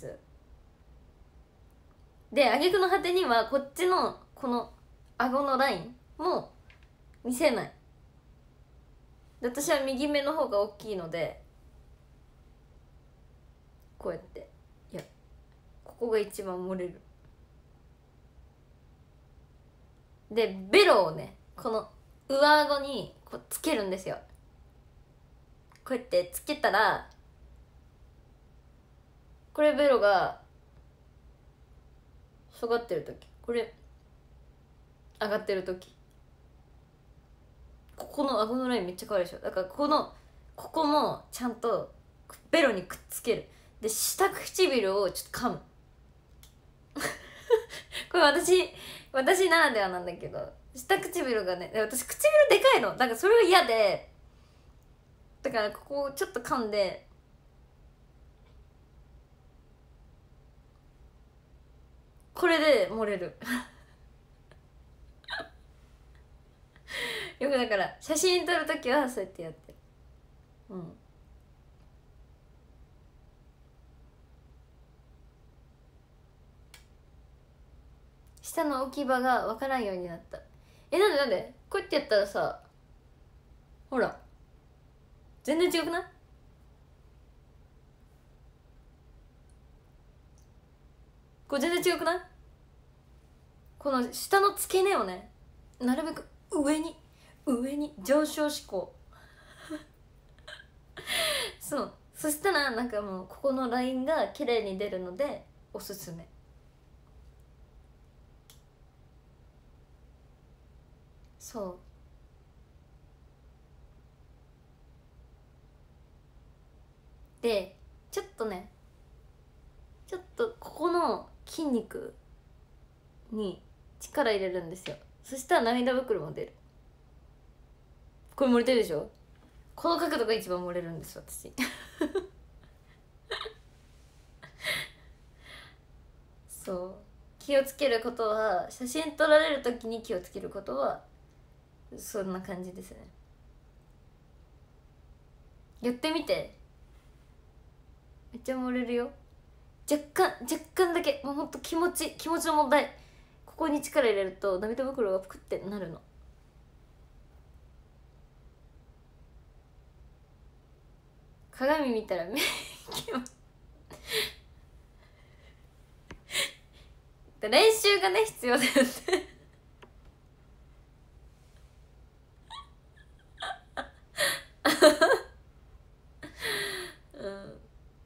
で挙句の果てにはこっちのこの顎のラインも見せない。で私は右目の方が大きいのでこうやって、いやここが一番漏れる。でベロをねこの上顎にこうつけるんですよ。こうやってつけたら、これベロが下がってる時、これ上がってる時、ここの顎のラインめっちゃ可愛いでしょ。だからこのここもちゃんとベロにくっつける。で下唇をちょっと噛むこれ私私ならではなんだけど、下唇がね、私唇でかいのだからそれが嫌で、だからここをちょっと噛んで、これで漏れるよくだから写真撮るときはそうやってやってる。うん下の置き場が分からんようになった。え、なんでなんでこうやってやったらさ、ほら全然違くない？これ全然違くない？この下の付け根をねなるべく上に上に上昇志向そうそしたらなんかもうここのラインが綺麗に出るのでおすすめ。そうでちょっとねちょっとここの筋肉に力入れるんですよ。そしたら涙袋も出る。これ漏れてるでしょ。この角度が一番漏れるんです私そう気をつけることは写真撮られる時に気をつけることはそんな感じですね。やってみて。めっちゃ漏れるよ。若干若干だけもうほんと気持ち気持ちの問題。ここに力入れると涙袋がぷくってなるの。鏡見たら目練習がね必要だよねうん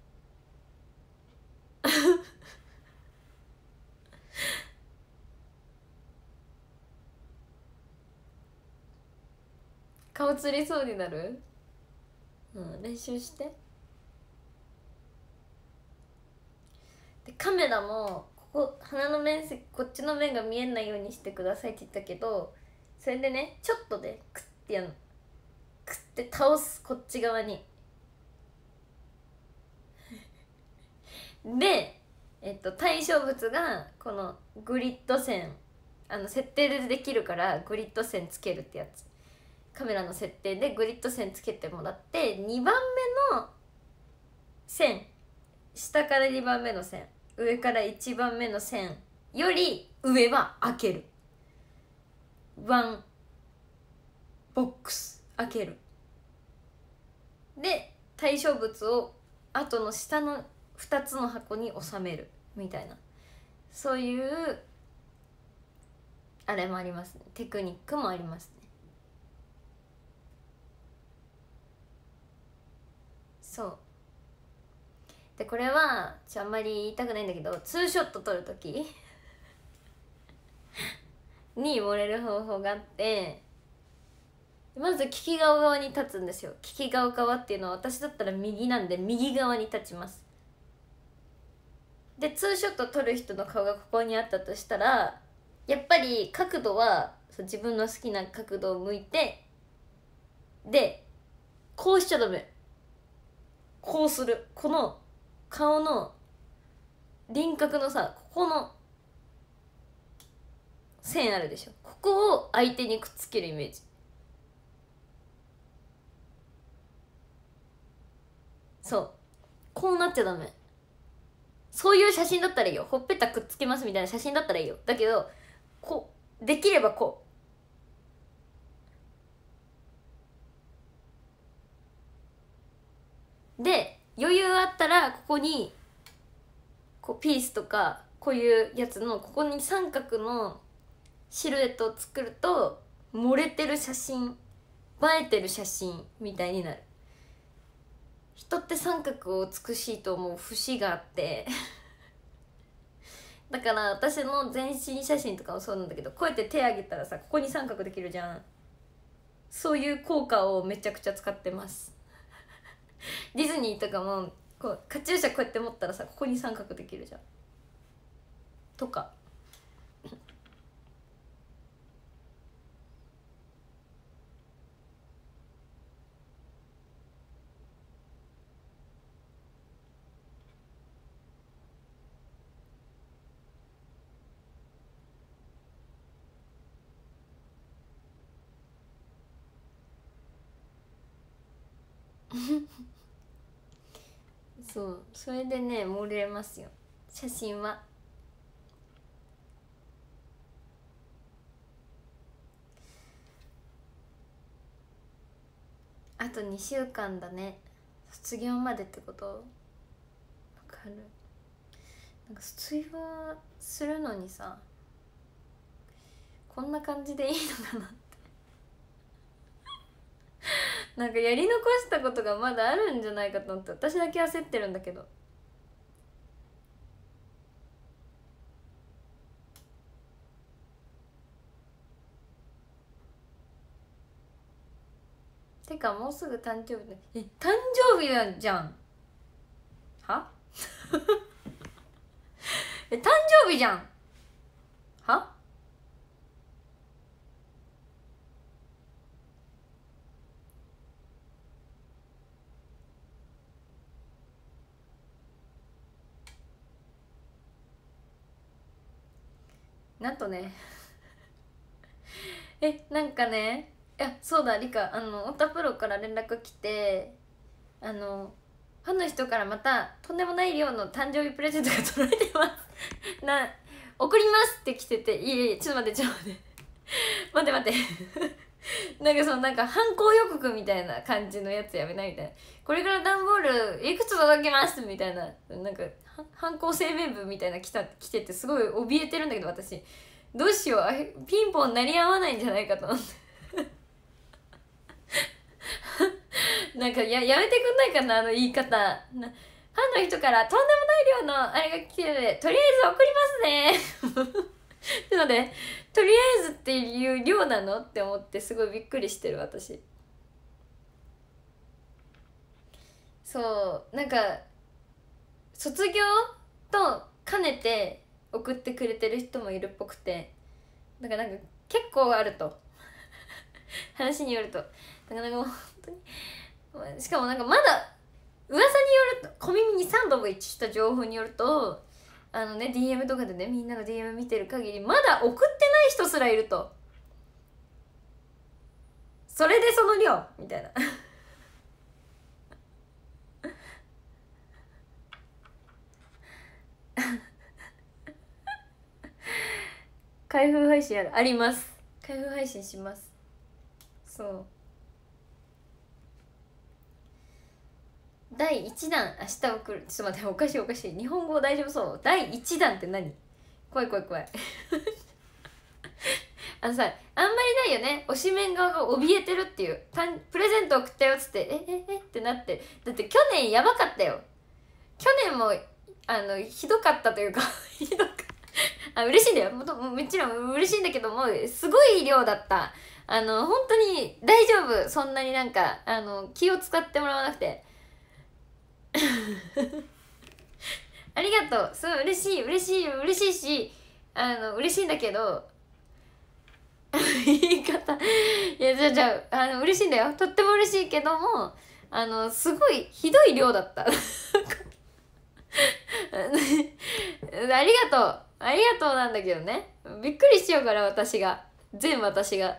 顔つりそうになる。うん練習して。でカメラもここ鼻の面積こっちの面が見えないようにしてくださいって言ったけど、それでねちょっとでクッてやるの。クッて倒すこっち側にでえっと対象物がこのグリッド線、あの設定でできるからグリッド線つけるってやつ。カメラの設定でグリッド線つけてもらってにばんめの線、下からにばんめの線、上からいちばんめの線より上は開ける。ワンボックス開ける。で対象物を後の下のふたつの箱に収めるみたいな、そういうあれもありますね。テクニックもありますね。そうでこれはちょあんまり言いたくないんだけど、ツーショット撮るときに盛れる方法があって、まず利き顔側に立つんですよ。利き顔側っていうのは私だったら右なんで右側に立ちます。でツーショット撮る人の顔がここにあったとしたら、やっぱり角度はそう自分の好きな角度を向いて、でこうしちゃダメ、こうする。この顔の輪郭のさここの線あるでしょ、ここを相手にくっつけるイメージ。そうこうなっちゃダメ。そういう写真だったらいいよ。ほっぺたくっつけますみたいな写真だったらいいよ。だけどこうできればこうで、余裕あったらここにこうピースとかこういうやつのここに三角のシルエットを作ると漏れてる写真、映えてる写真みたいになる。人って三角を美しいと思う節があってだから私の全身写真とかもそうなんだけど、こうやって手上げたらさここに三角できるじゃん。そういう効果をめちゃくちゃ使ってますディズニーとかもこうカチューシャこうやって持ったらさここに三角できるじゃんとかそうそれでね盛れますよ写真は。あとにしゅうかんだね、卒業までってこと。わかる。なんか卒業するのにさこんな感じでいいのかなってなんかやり残したことがまだあるんじゃないかと思って私だけ焦ってるんだけど。てかもうすぐ誕生日だ。え、誕生日だじゃん。はえ、誕生日じゃん。はなんとねえ、なんかね、いやそうだリカ、あの太田プロから連絡来て、あのファンの人からまたとんでもない量の誕生日プレゼントが届いてますな、送りますって来てて、いえいえちょっと待ってちょっと待って待って待ってなんかそのなんか犯行予告みたいな感じのやつやめないみたいな、これから段ボールいくつ届けますみたいな、なんか犯行声明文みたいな来た来てて、すごい怯えてるんだけど私どうしよう、あピンポン鳴り合わないんじゃないかと思ってなんかややめてくんないかな、あの言い方な。ファンの人からとんでもない量のあれが来てるのでとりあえず送りますねってので、とりあえずっていう量なのって思ってすごいびっくりしてる私。そうなんか卒業と兼ねて送ってくれてる人もいるっぽくて、だからなんか結構あると話によると、だからなんかもう本当に、しかもなんかまだ噂によると、小耳にさんども一致した情報によると、あのね ディーエム とかでね、みんなの ディーエム 見てる限りまだ送ってない人すらいると、それでその量みたいな開封配信ある、あります、開封配信します。そうだいいちだん明日送る。ちょっと待って、おかしいおかしい、日本語大丈夫そう。だいいちだんって何、怖い怖い怖いあのさ、あんまりないよね、推しメン側が怯えてるっていう、プレゼント送ったよっつってえええってなって、だって去年やばかったよ、去年もあのひどかったというかひどかあ、嬉しいんだよ、もともちろん嬉しいんだけども、すごい量だった。あの本当に大丈夫、そんなになんかあの気を使ってもらわなくてありがとう、すごい嬉しい嬉しい嬉しいし、あの嬉しいんだけど言い方いやじゃあじゃあ、あの嬉しいんだよ、とっても嬉しいけども、あのすごいひどい量だったありがとうありがとうなんだけどね、びっくりしようから私が、全私が、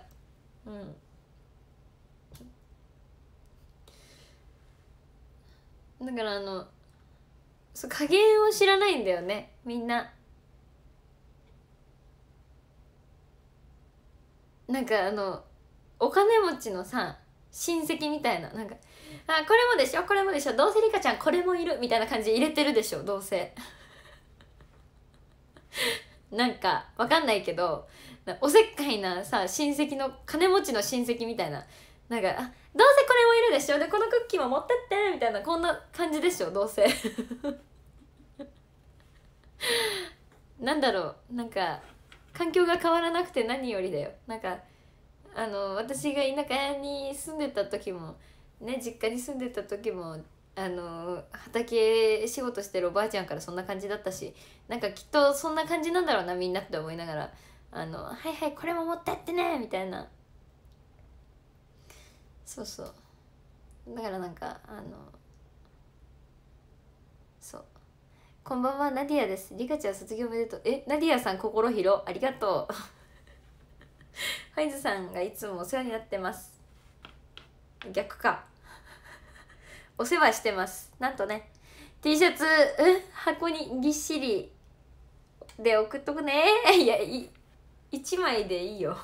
うんだからあのそう加減を知らないんだよねみんな。なんかあのお金持ちのさ親戚みたいな、なんかあこれもでしょこれもでしょ、どうせリカちゃんこれもいるみたいな感じで入れてるでしょどうせなんかわかんないけど、おせっかいなさ親戚の金持ちの親戚みたいな、なんかあどうせこれもいるでしょ、でこのクッキーも持ってってみたいな、こんな感じでしょどうせなんだろう、なんか環境が変わらなくて何よりだよ。なんかあの私が田舎に住んでた時もね、実家に住んでた時もあの畑仕事してるおばあちゃんからそんな感じだったし、なんかきっとそんな感じなんだろうなみんなって思いながら、あのはいはいこれも持ってってねみたいな、そうそう、だからなんかあのそうこんばんはナディアです、リカちゃん卒業おめでとう。えナディアさん心広ありがとうファイズさんがいつもお世話になってます。逆かお世話してます。なんとね T シャツ、うん、箱にぎっしりで送っとくねいやいいちまいでいいよ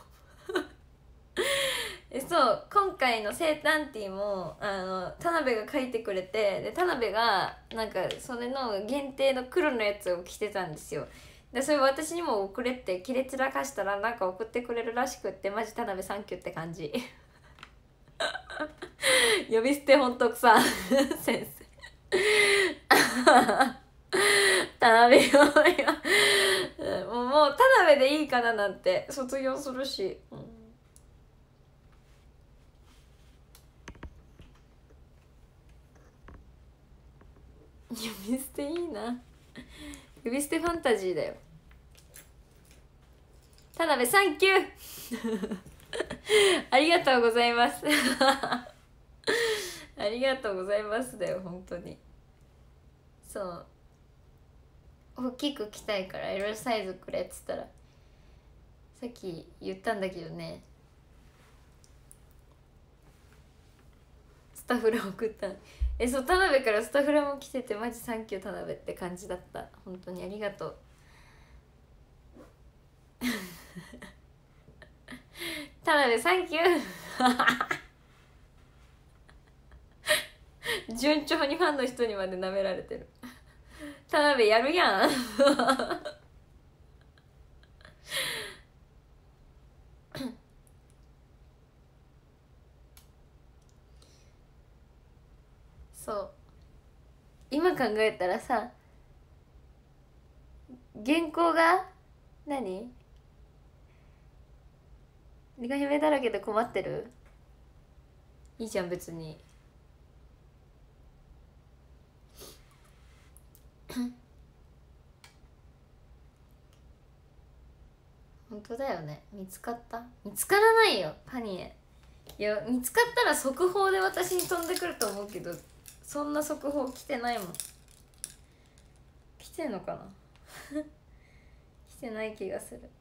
そう今回の生誕ティーもあの田辺が書いてくれて、で田辺がなんかそれの限定の黒のやつを着てたんですよ。でそれ私にも送れって切れ散らかしたらなんか送ってくれるらしくって、マジ田辺サンキューって感じ呼び捨てほんとくさ先生田辺よもうもう田辺でいいかななんて卒業するし、うん、呼び捨ていいな。呼び捨てファンタジーだよ。田辺サンキューありがとうございますありがとうございますだよ本当に。そう大きく着たいから L サイズくれっつったらさっき言ったんだけどね、スタフラ送った。えそう田辺からスタフラも来ててマジサンキュー田辺って感じだった。本当にありがとう田辺サンキュー順調にファンの人にまで舐められてる田辺やるやんそう今考えたらさ、原稿が何リカ姫だらけで困ってる？いいじゃん別に本当だよね。見つかった？見つからないよパニエ。いや見つかったら速報で私に飛んでくると思うけど、そんな速報来てないもん。来てんのかな来てない気がする。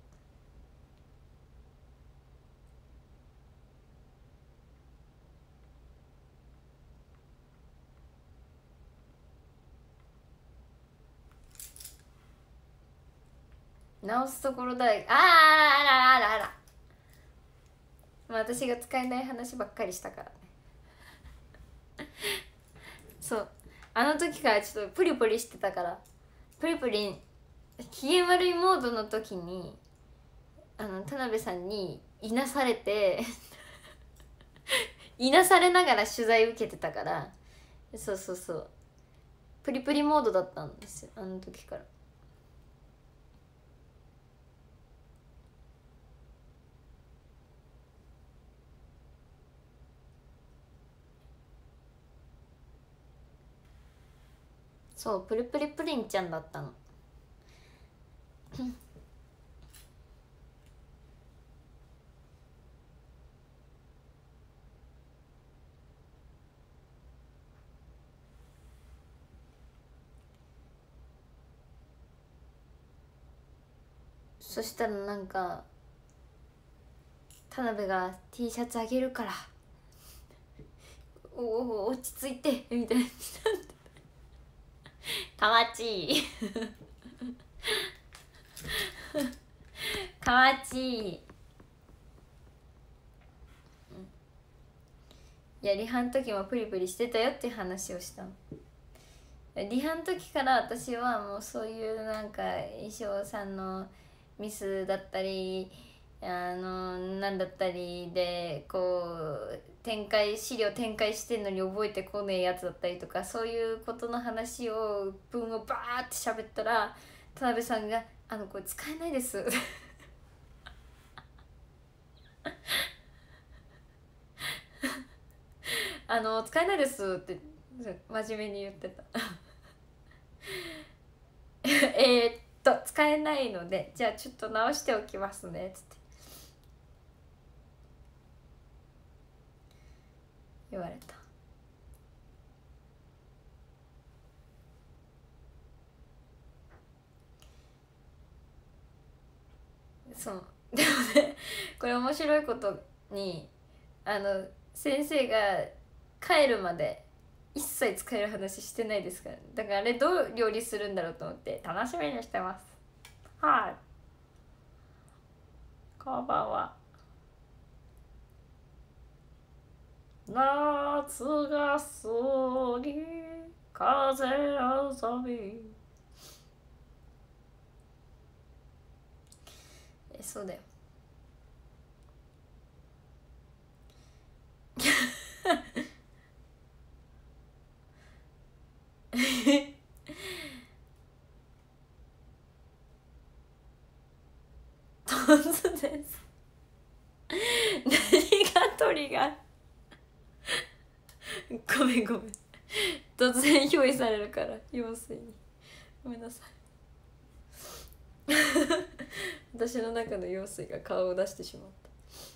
直すところだい。あーあらあらあら、まあ、私が使えない話ばっかりしたからねそうあの時からちょっとプリプリしてたから、プリプリ機嫌悪いモードの時にあの田辺さんにいなされていなされながら取材受けてたから、そうそうそうプリプリモードだったんですよあの時から。そうプリプリプリンちゃんだったのそしたらなんか田辺が T シャツあげるからおお落ち着いてみたいなかわちいかわちい。いやリハの時もプリプリしてたよっていう話をしたの。リハの時から私はもうそういうなんか衣装さんのミスだったりあのなんだったりでこう展開資料展開してんのに覚えてこねえやつだったりとか、そういうことの話を文をバーって喋ったら田辺さんが「あのこれ使えないです」あの使えないですって真面目に言ってたえっと使えないのでじゃあちょっと直しておきますねっつって言われた。そうでもねこれ面白いことにあの先生が帰るまで一切使える話してないですから、だからあれどう料理するんだろうと思って楽しみにしてます。はい、こんばんは。夏が過ぎ風あざみ、えそうだよ理がごめんごめん、突然憑依されるから用水にごめんなさい私の中の用水が顔を出してしまった。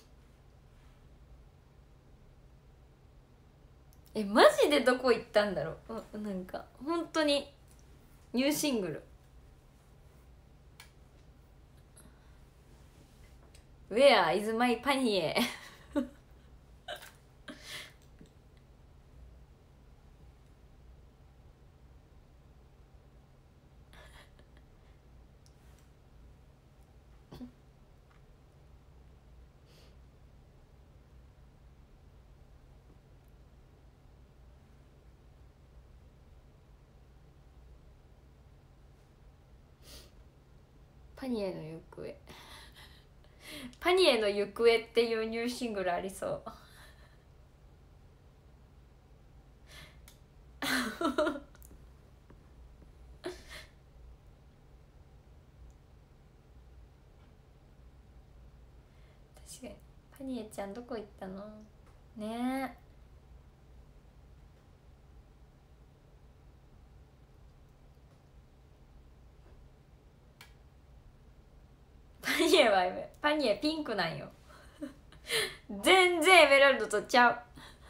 えマジでどこ行ったんだろう。なんか本当にニューシングル「Where is my パニエ」パニエの行方パニエの行方っていうニューシングルありそう確かにパニエちゃんどこ行ったのねえ。パニエはパニエピンクなんよ全然エメラルドとちゃう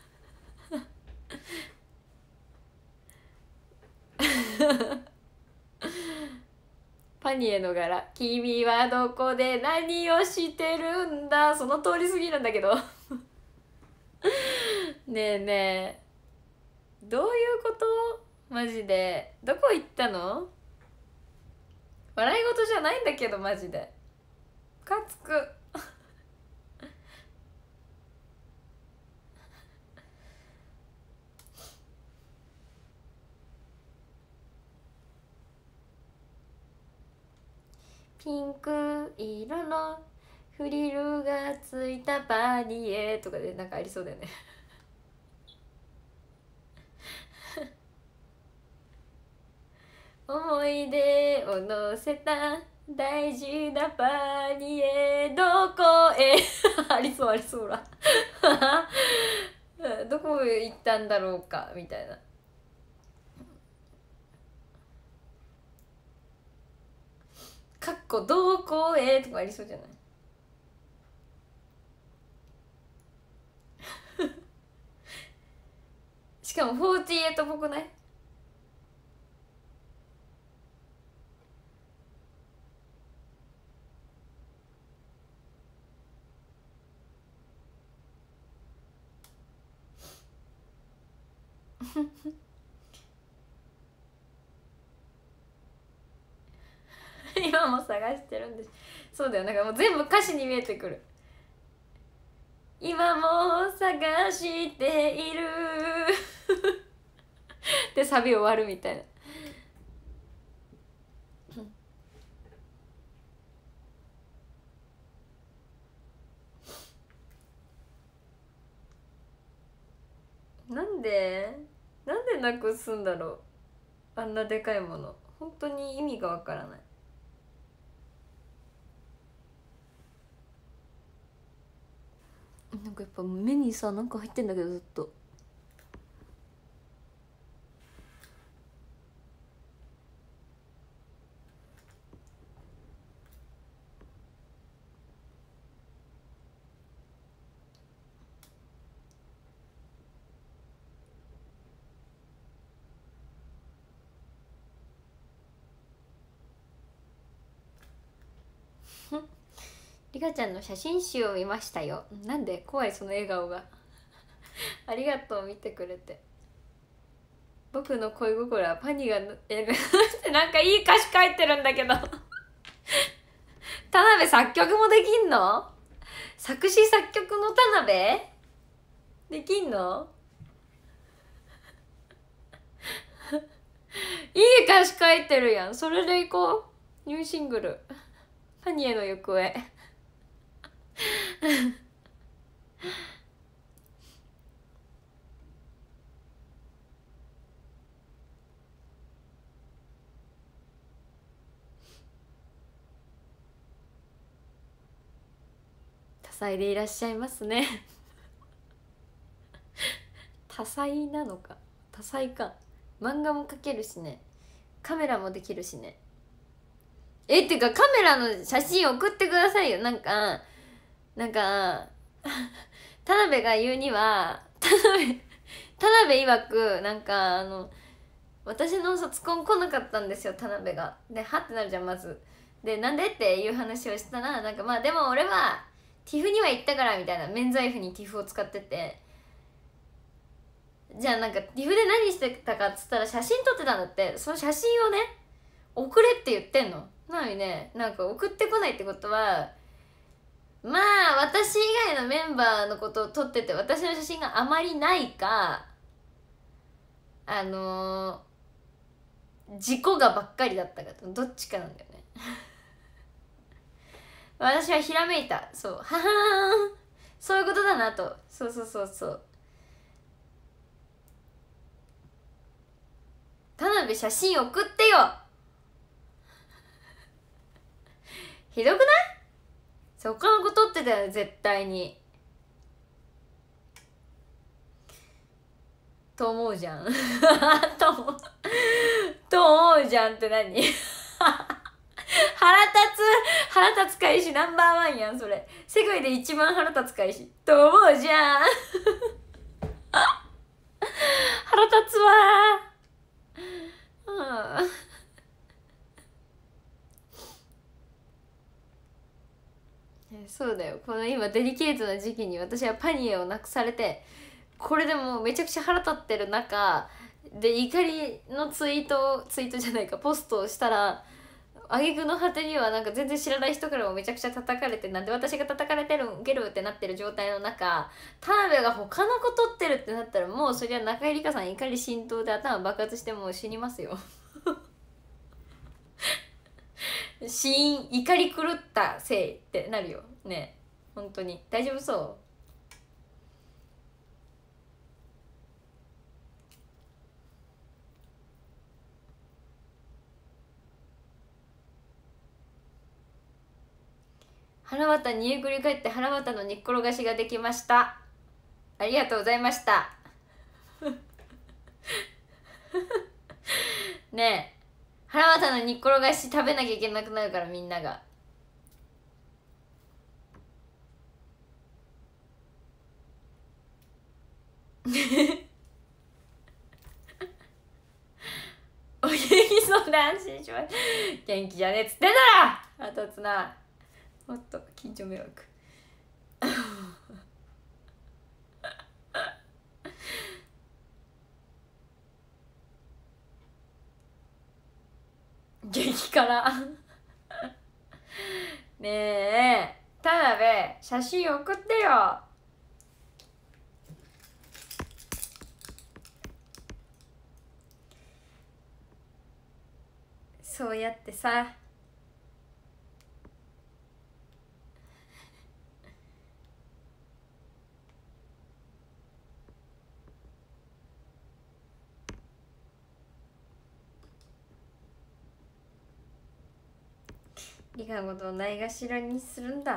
パニエの柄、君はどこで何をしてるんだ、その通り過ぎるんだけどねえねえどういうこと、マジでどこ行ったの、笑い事じゃないんだけどマジでムカつくピンク色のフリルがついたパニエとかでなんかありそうだよね思い出を乗せた大事なパニエどこへありそうありそうらどこへ行ったんだろうかみたいな。かっこどこへとかありそうじゃないしかもフォーティーエイトっぽくない今も探してるんです。そうだよ、なんかもう全部歌詞に見えてくる。今も探しているでサビ終わるみたいななんでなんでなくすんだろう、あんなでかいもの本当に意味がわからない。なんかやっぱ目にさなんか入ってんだけどずっとリカちゃんの写真集を見ましたよ。なんで怖いその笑顔がありがとう見てくれて。僕の恋心はパニがえなんかいい歌詞書いてるんだけど田辺作曲もできんの、作詞作曲の田辺できんのいい歌詞書いてるやん。それでいこう、ニューシングルパニエの行方多彩でいらっしゃいますね多彩なのか、多彩か。漫画も描けるしね、カメラもできるしね。えってかカメラの写真送ってくださいよ。なんかなんか田辺が言うには、田辺田辺曰くなんかあの私の卒コン来なかったんですよ、田辺が。ではってなるじゃんまず。でなんでっていう話をしたら、なんかまあでも俺はティフには行ったからみたいな、免罪符にティフを使ってて、じゃあなんかティフで何してたかっつったら写真撮ってたんだって。その写真をね送れって言ってんの。なのにね、なんか送ってこないってことは、まあ私以外のメンバーのことを撮ってて私の写真があまりないか、あのー、事故がばっかりだったか、どっちかなんだよね私はひらめいた。そう、ははーん、そういうことだなと。そうそうそうそう。田辺写真送ってよひどくない？他の子撮ってたよ絶対にと思うじゃんと思うと思うじゃんって何腹立つ腹立つ返しナンバーワンやんそれ。世界で一番腹立つ返しと思うじゃん腹立つわー、うんそうだよ。この今デリケートな時期に私はパニエをなくされて、これでもめちゃくちゃ腹立ってる中で怒りのツイートをツイートじゃないかポストをしたら、挙句の果てにはなんか全然知らない人からもめちゃくちゃ叩かれて、なんで私が叩かれてるゲルってなってる状態の中、田辺が他の子取ってるってなったら、もうそりゃ中井梨花さん怒り心頭で頭爆発してもう死にますよ死因怒り狂ったせいってなるよね。本当に大丈夫そう？腹渡にゆっくり返って腹渡の煮っころがしができました。ありがとうございましたねえ、腹渡の煮っころがし食べなきゃいけなくなるから、みんながお元気そうで安心します。元気じゃねえっつってんだろ。腹立つな。もっと緊張迷惑激辛ねえ田辺写真送ってよ。そうやってさ、リカのことをないがしろにするんだ。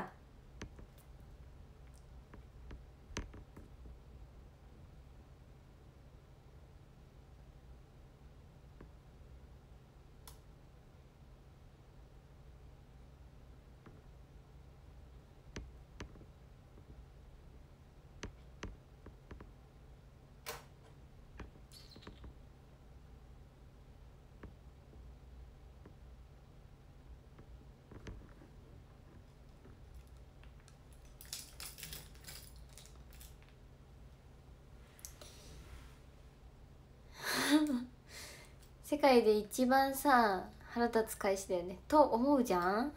世界で一番さ腹立つ返しだよねと思うじゃん。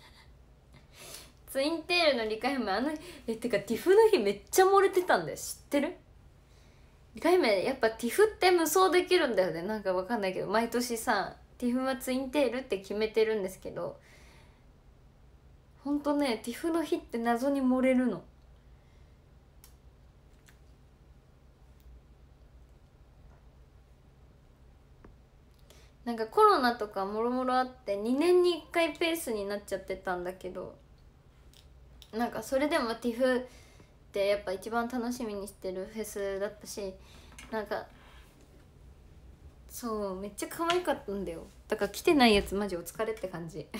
ツインテールのリカ姫、あのえてかティフの日めっちゃ漏れてたんだよ、知ってる？リカ姫やっぱティフって無双できるんだよね。なんかわかんないけど毎年さティフはツインテールって決めてるんですけど、ほんとねティフの日って謎に漏れるの。なんかコロナとかもろもろあってにねんにいっかいペースになっちゃってたんだけど、なんかそれでもティフてやっぱ一番楽しみにしてるフェスだったし、なんかそうめっちゃ可愛かったんだよ。だから来てないやつマジお疲れって感じ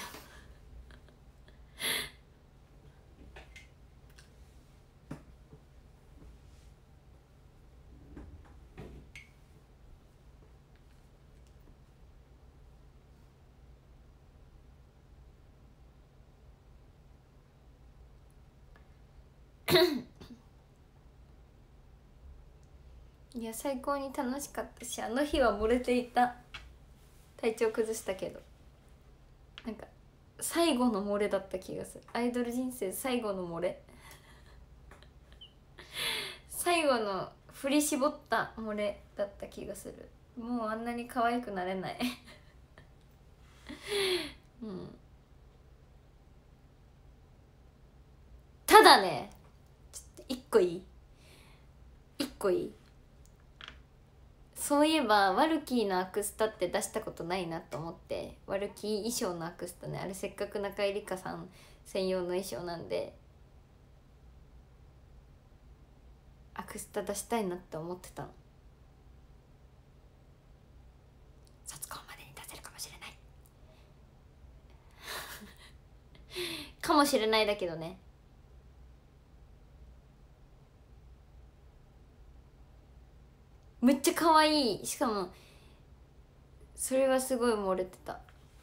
いや最高に楽しかったし、あの日は漏れていた。体調崩したけどなんか最後の漏れだった気がする。アイドル人生最後の漏れ最後の振り絞った漏れだった気がする。もうあんなに可愛くなれないうんただね、ちょっと一個いい一個いいそういえばワルキーのアクスタって出したことないなと思って、ワルキー衣装のアクスタね、あれせっかく中井梨花さん専用の衣装なんでアクスタ出したいなって思ってたの。卒コンまでに出せるかもしれないかもしれないだけどね。めっちゃ可愛い。しかもそれはすごい漏れてた。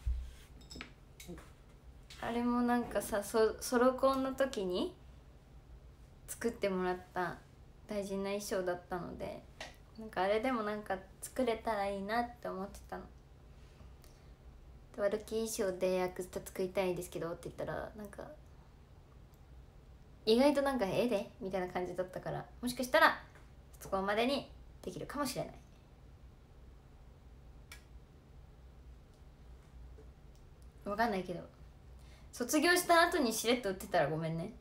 あれもなんかさ、ソソロコンの時に作ってもらった大事な衣装だったので、なんかあれでもなんか作れたらいいなって思ってたの。ワルキー衣装でアクスタ作りたいですけどって言ったら、なんか意外となんかええでみたいな感じだったから、もしかしたらそこまでにできるかもしれない。分かんないけど、卒業した後にしれっと売ってたらごめんね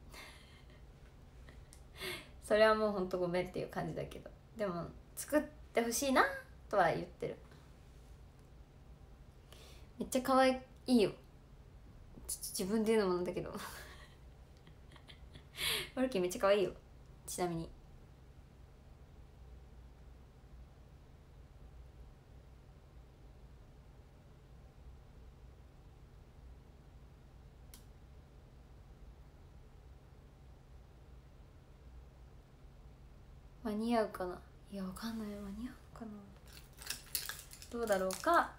それはもうほんとごめんっていう感じだけど、でも作ってほしいなとは言ってる。めっちゃ可愛いよ。ちょっと自分で言うのもなんだけどワルキーめっちゃ可愛いよ。ちなみに間に合うかな。いやわかんない。間に合うかな、どうだろうか。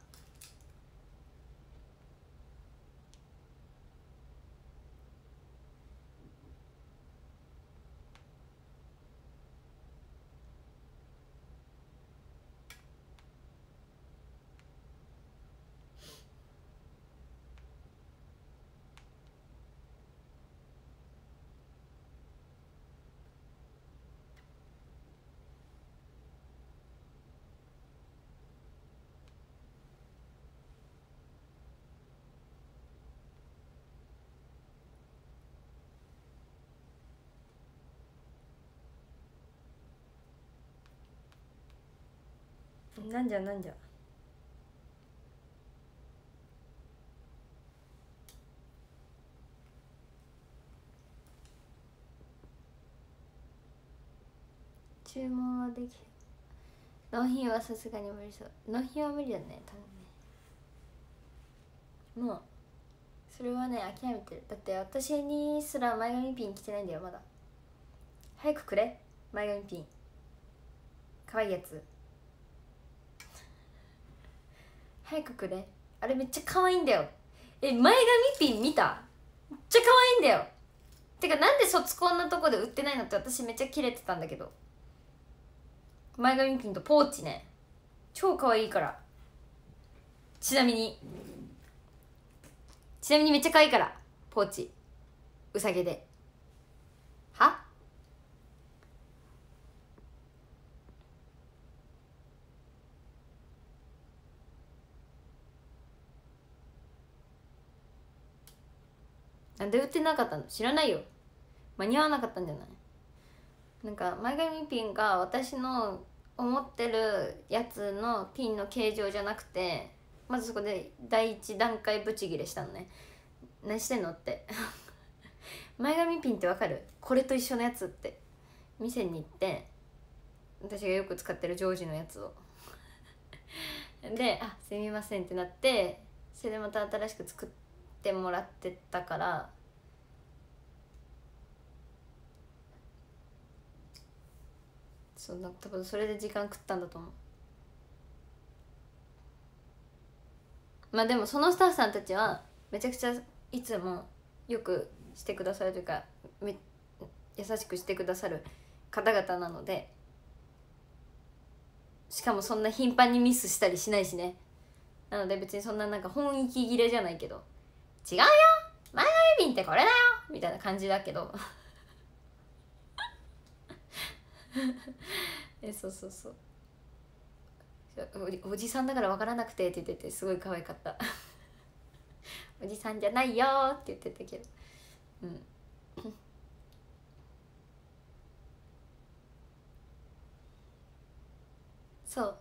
なんじゃなんじゃ注文はできる。納品はさすがに無理そう。納品は無理だね多分ね。もうそれはね諦めてる。だって私にすら前髪ピン来てないんだよまだ。早くくれ前髪ピン、かわいいやつ早くくれ。あれめっちゃ可愛いんだよ。え、前髪ピン見た？めっちゃ可愛いんだよ。てかなんで卒コンのとこで売ってないのって私めっちゃキレてたんだけど、前髪ピンとポーチね、超可愛いから。ちなみにちなみにめっちゃ可愛いからポーチ、うさぎで。は？なんで売ってなかったの？知らないよ。間に合わなかったんじゃない？なんか前髪ピンが私の思ってるやつのピンの形状じゃなくて、まずそこで第一段階ブチギレしたのね。何してんのって前髪ピンってわかる？これと一緒のやつって店に行って、私がよく使ってるジョージのやつをで「あすみません」ってなって、それでまた新しく作ってもらってたから、そうなんか多分それで時間食ったんだと思う。まあでもそのスタッフさんたちはめちゃくちゃいつもよくしてくださるというか、め優しくしてくださる方々なので、しかもそんな頻繁にミスしたりしないしね。なので別にそんななんか本意気切れじゃないけど「違うよ前髪ピンってこれだよ」みたいな感じだけどえそうそうそう、お, おじさんだから分からなくてって言っててすごい可愛かったおじさんじゃないよって言ってたけど、うんそう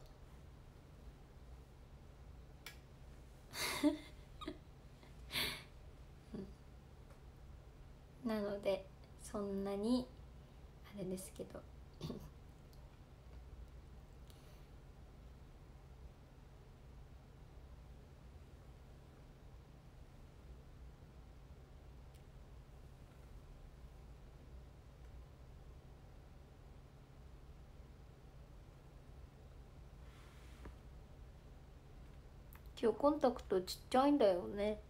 なのでそんなにあれですけど今日コンタクトちっちゃいんだよね。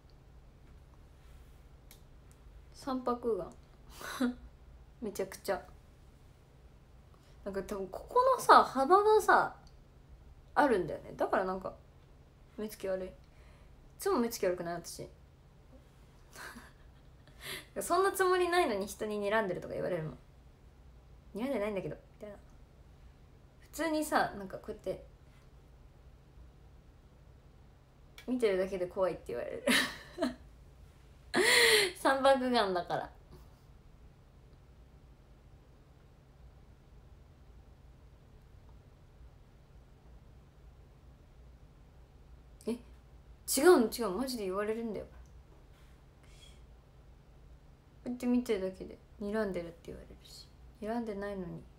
三白眼めちゃくちゃなんか多分ここのさ幅がさあるんだよね。だからなんか目つき悪い。いつも目つき悪くない私そんなつもりないのに人に睨んでるとか言われるもん。睨んでないんだけどみたいな。普通にさなんかこうやって見てるだけで怖いって言われる三白眼だから。え違うの違うマジで言われるんだよ。こうやって見てるだけで睨んでるって言われるし、睨んでないのに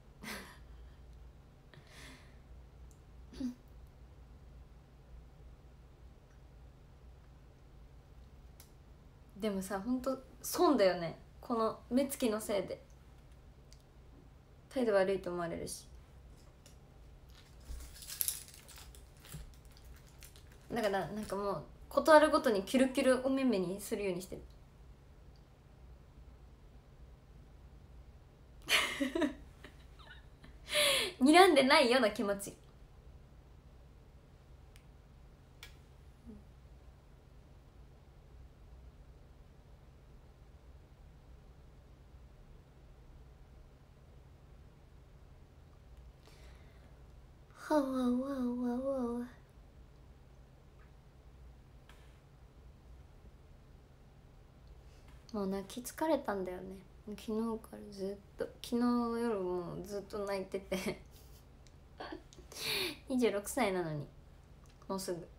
でもさほんと損だよね、この目つきのせいで態度悪いと思われるし。だからなんかもうことあるごとにキュルキュルお目目にするようにしてる睨んでないような気持ち。はわわわわわ。もう泣き疲れたんだよね。昨日からずっと昨日夜もずっと泣いててにじゅうろくさいなのにもうすぐ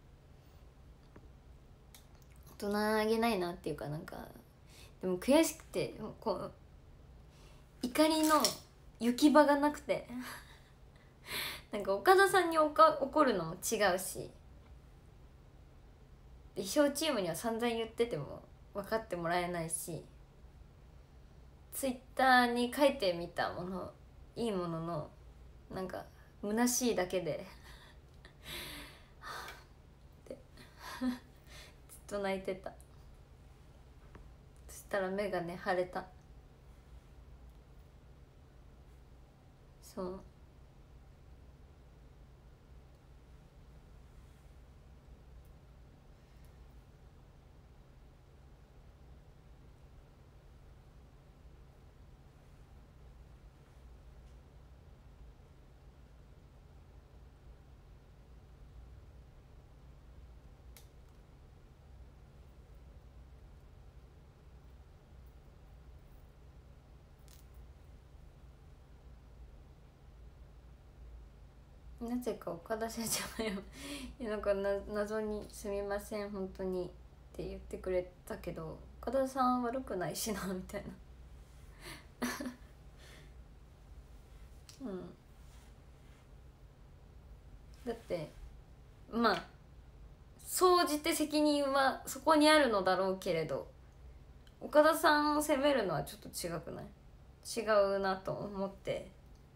大人げないなっていうか、なんかでも悔しくてこう怒りの行き場がなくてなんか岡田さんにおか怒るのも違うし、衣装チームには散々言ってても分かってもらえないし、ツイッターに書いてみたものいいもののなんか虚しいだけでってずっと泣いてた。そしたら目がね腫れた。そうなぜか岡田社長よなんかな謎に「すみません本当に」って言ってくれたけど、 岡田さん悪くないしなみたいなうんだってまあ総じて責任はそこにあるのだろうけれど、岡田さんを責めるのはちょっと違くない？違うなと思って、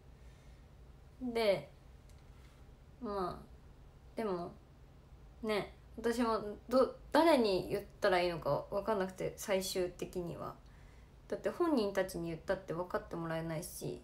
でまあでもね、私もど誰に言ったらいいのか分かんなくて、最終的にはだって本人たちに言ったって分かってもらえないし、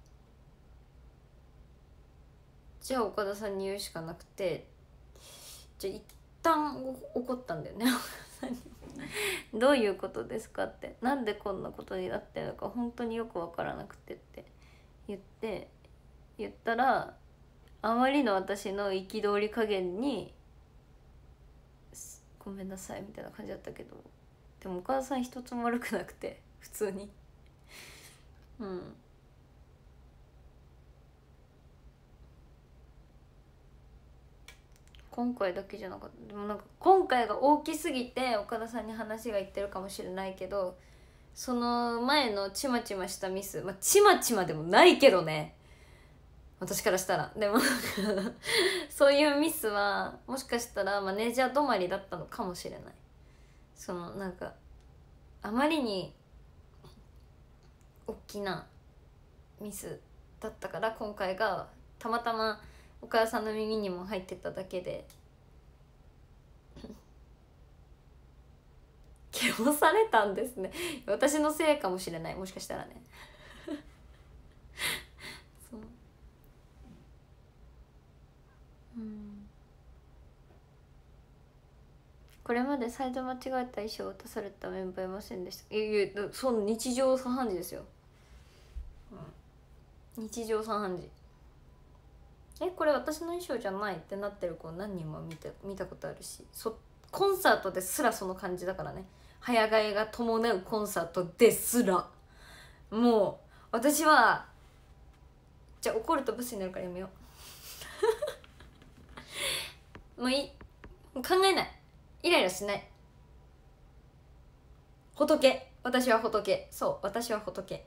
じゃあ岡田さんに言うしかなくて、じゃあ一旦怒ったんだよね岡田さんにどういうことですかって、なんでこんなことになってるのか本当によく分からなくてって言って言ったら、あまりの私の憤り加減にごめんなさいみたいな感じだったけど、でも岡田さん一つも悪くなくて普通にうん今回だけじゃなかった。でもなんか今回が大きすぎて岡田さんに話がいってるかもしれないけど、その前のちまちましたミス、まあちまちまでもないけどね私からしたら、でもそういうミスはもしかしたらマネージャー止まりだったのかもしれない。そのなんかあまりに大きなミスだったから、今回がたまたまお母さんの耳にも入ってただけでけおされたんですね。私のせいかもしれない、もしかしたらねそううんこれまでサイズ間違えた衣装を渡されたメンバーいませんでした。いやいや、その日常茶飯事ですよ、うん、日常茶飯事。えこれ私の衣装じゃないってなってる子何人も見た見たことあるし、そコンサートですらその感じだからね。早替えが伴うコンサートですらもう私はじゃあ怒るとブスになるからやめようもういい、もう考えない、イライラしない、仏、私は仏、そう私は仏。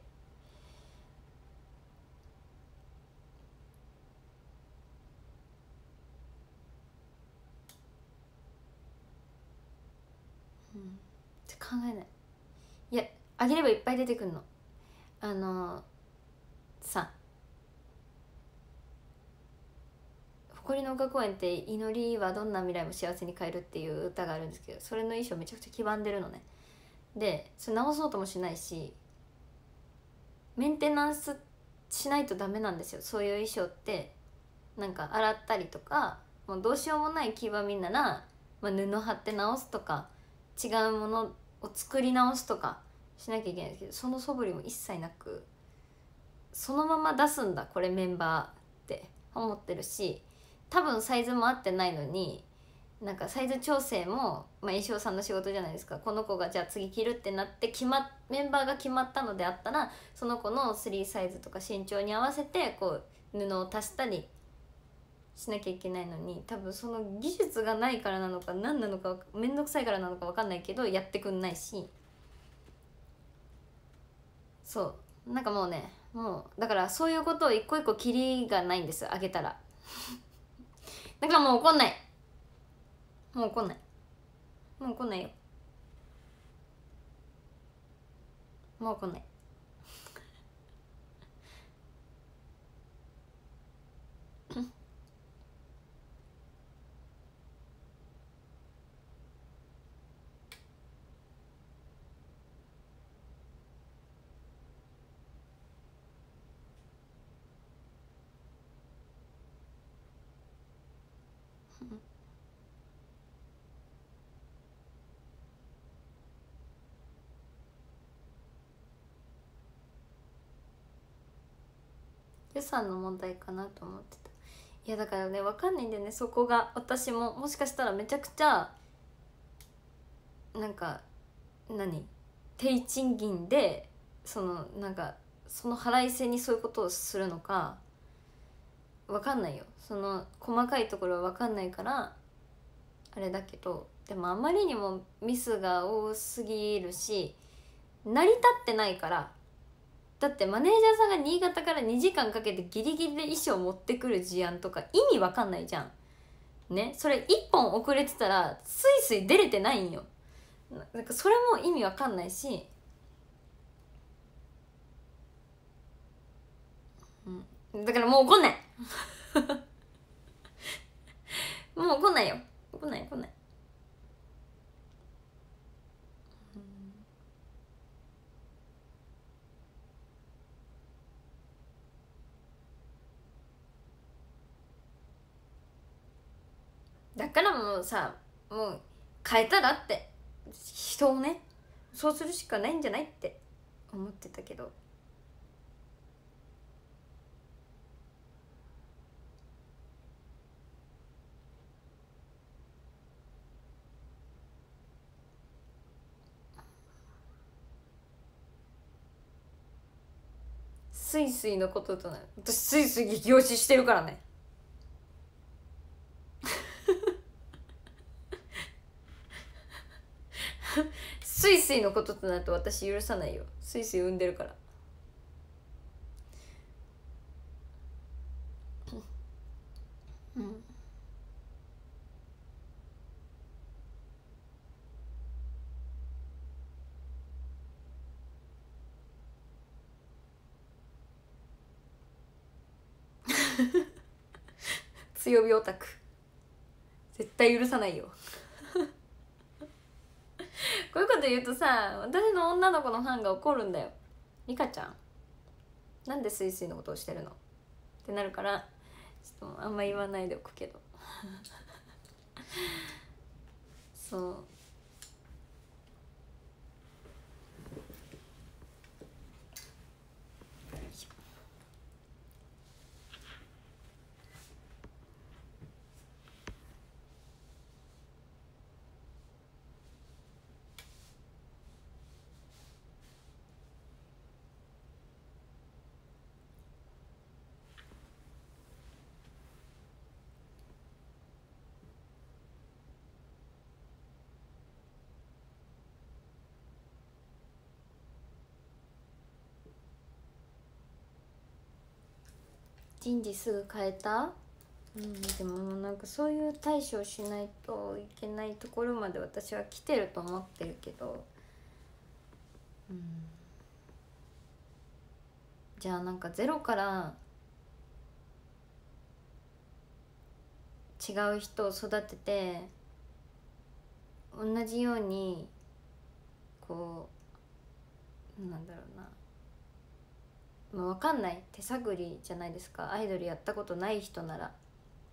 うん考えない。いやあげればいっぱい出てくんの。あのー、さ誇りの丘公園って祈りはどんな未来も幸せに変えるっていう歌があるんですけど、それの衣装めちゃくちゃ黄ばんでるのね。でそれ直そうともしないし、メンテナンスしないとダメなんですよ、そういう衣装って。なんか洗ったりとか、もうどうしようもない黄ばみなら、まあ、布貼って直すとか違うものを作り直すとかしなきゃいけないんですけど、その素振りも一切なく、そのまま出すんだこれメンバーって思ってるし、多分サイズも合ってないのになんかサイズ調整も、まあ、衣装さんの仕事じゃないですか。この子がじゃあ次着るってなって決まメンバーが決まったのであったら、その子のスリーサイズとか身長に合わせてこう布を足したりしなきゃいけないのに、多分その技術がないからなのか何なのか面倒くさいからなのか分かんないけどやってくんないし、そうなんかもうね、もうだからそういうことを一個一個キリがないんです、あげたらだからもう怒んない、もう怒んない、もう怒んないよ、もう怒んない予算の問題かなと思ってた。いやだからね分かんないんだよね、そこが。私ももしかしたらめちゃくちゃなんか何低賃金でそのなんかその腹いせにそういうことをするのか分かんないよ、その細かいところは分かんないからあれだけど、でもあまりにもミスが多すぎるし成り立ってないから。だってマネージャーさんが新潟からにじかんかけてギリギリで衣装持ってくる事案とか意味わかんないじゃんね。それいっぽん遅れてたらスイスイ出れてないんよ。なんかそれも意味わかんないし、うん、だからもう怒んないもう怒んないよ、怒んない怒んない。だからもうさ、もう変えたらって人をね、そうするしかないんじゃないって思ってたけど、スイスイのこととなる。私スイスイ激推ししてるからねスイスイのこととなると私許さないよ。スイスイ産んでるからうん強火オタク絶対許さないよこういうこと言うとさ、私の女の子のファンが怒るんだよ。リカちゃんなんでスイスイのことをしてるのってなるから、ちょっとあんま言わないでおくけどそう人事すぐ変えた。うん、でもなんかそういう対処をしないといけないところまで私は来てると思ってるけど、うん、じゃあなんかゼロから違う人を育てて同じようにこうなんだろうな、まあ、分かんない、手探りじゃないですか、アイドルやったことない人なら。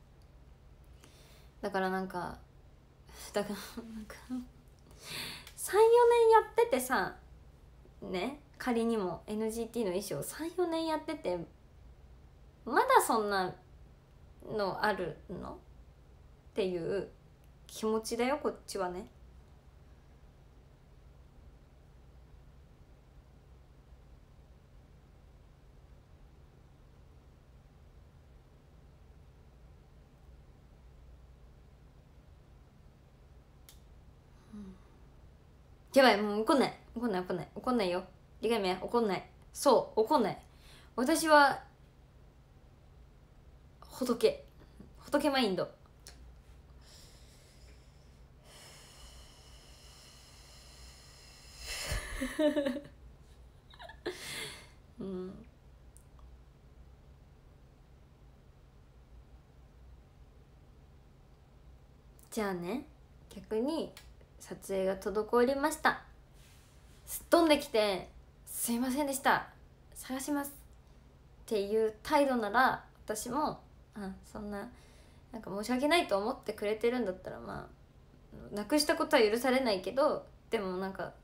だからなんかだからなんかさんよねんやっててさね、仮にも エヌジーティー の衣装さんよねんやっててまだそんなのあるのっていう気持ちだよこっちはね。やばい、もう怒んない怒んない怒んない怒んないよ、理解め怒んない、そう怒んない。私は仏仏マインドうんじゃあね、逆に撮影が滞りました、すっ飛んできてすいませんでした探しますっていう態度なら私も、あ、そんななんか申し訳ないと思ってくれてるんだったら、まあなくしたことは許されないけど、でもなんか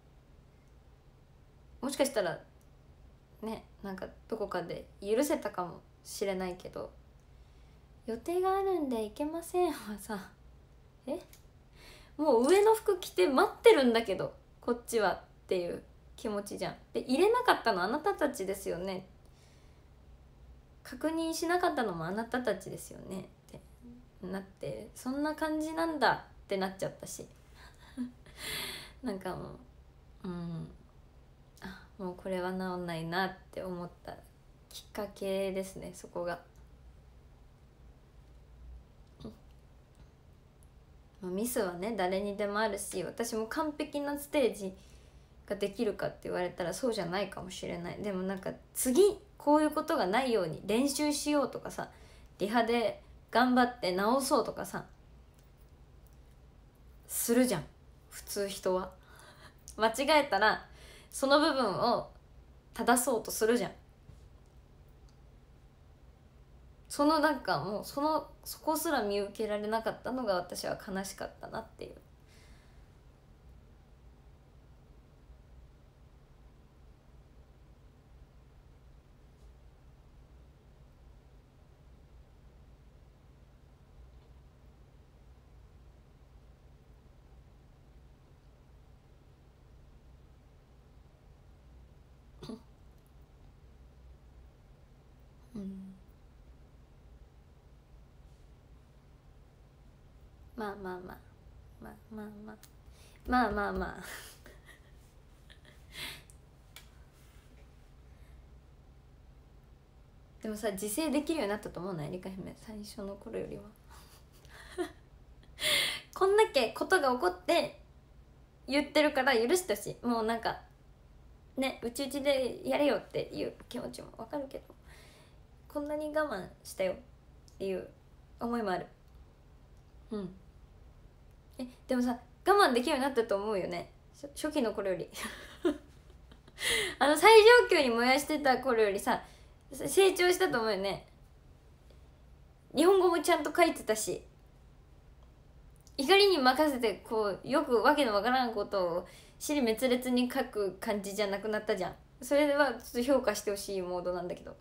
もしかしたらね、なんかどこかで許せたかもしれないけど、予定があるんで行けませんはさ、えもう上の服着て待ってるんだけどこっちはっていう気持ちじゃん。で入れなかったのあなたたちですよね、確認しなかったのもあなたたちですよねってなってそんな感じなんだってなっちゃったしなんかもううんあもうこれは治んないなって思ったきっかけですね、そこが。ミスはね誰にでもあるし、私も完璧なステージができるかって言われたらそうじゃないかもしれない。でもなんか次こういうことがないように練習しようとかさ、リハで頑張って直そうとかさするじゃん普通人は。間違えたらその部分を正そうとするじゃん。そのなんかもうそのそこすら見受けられなかったのが私は悲しかったなっていう。うん、まあまあまあまあまあまあまあまあまあでもさ自制できるようになったと思うね、リカ姫最初の頃よりはこんだけことが起こって言ってるから許してほしい。もうなんかねうちうちでやれよっていう気持ちもわかるけど、こんなに我慢したよっていう思いもある。うんえでもさ我慢できるようになったと思うよね、初期の頃よりあの最上級に燃やしてた頃よりさ成長したと思うよね。日本語もちゃんと書いてたし、怒りに任せてこうよくわけのわからんことを尻滅裂に書く感じじゃなくなったじゃん。それはちょっと評価してほしいモードなんだけど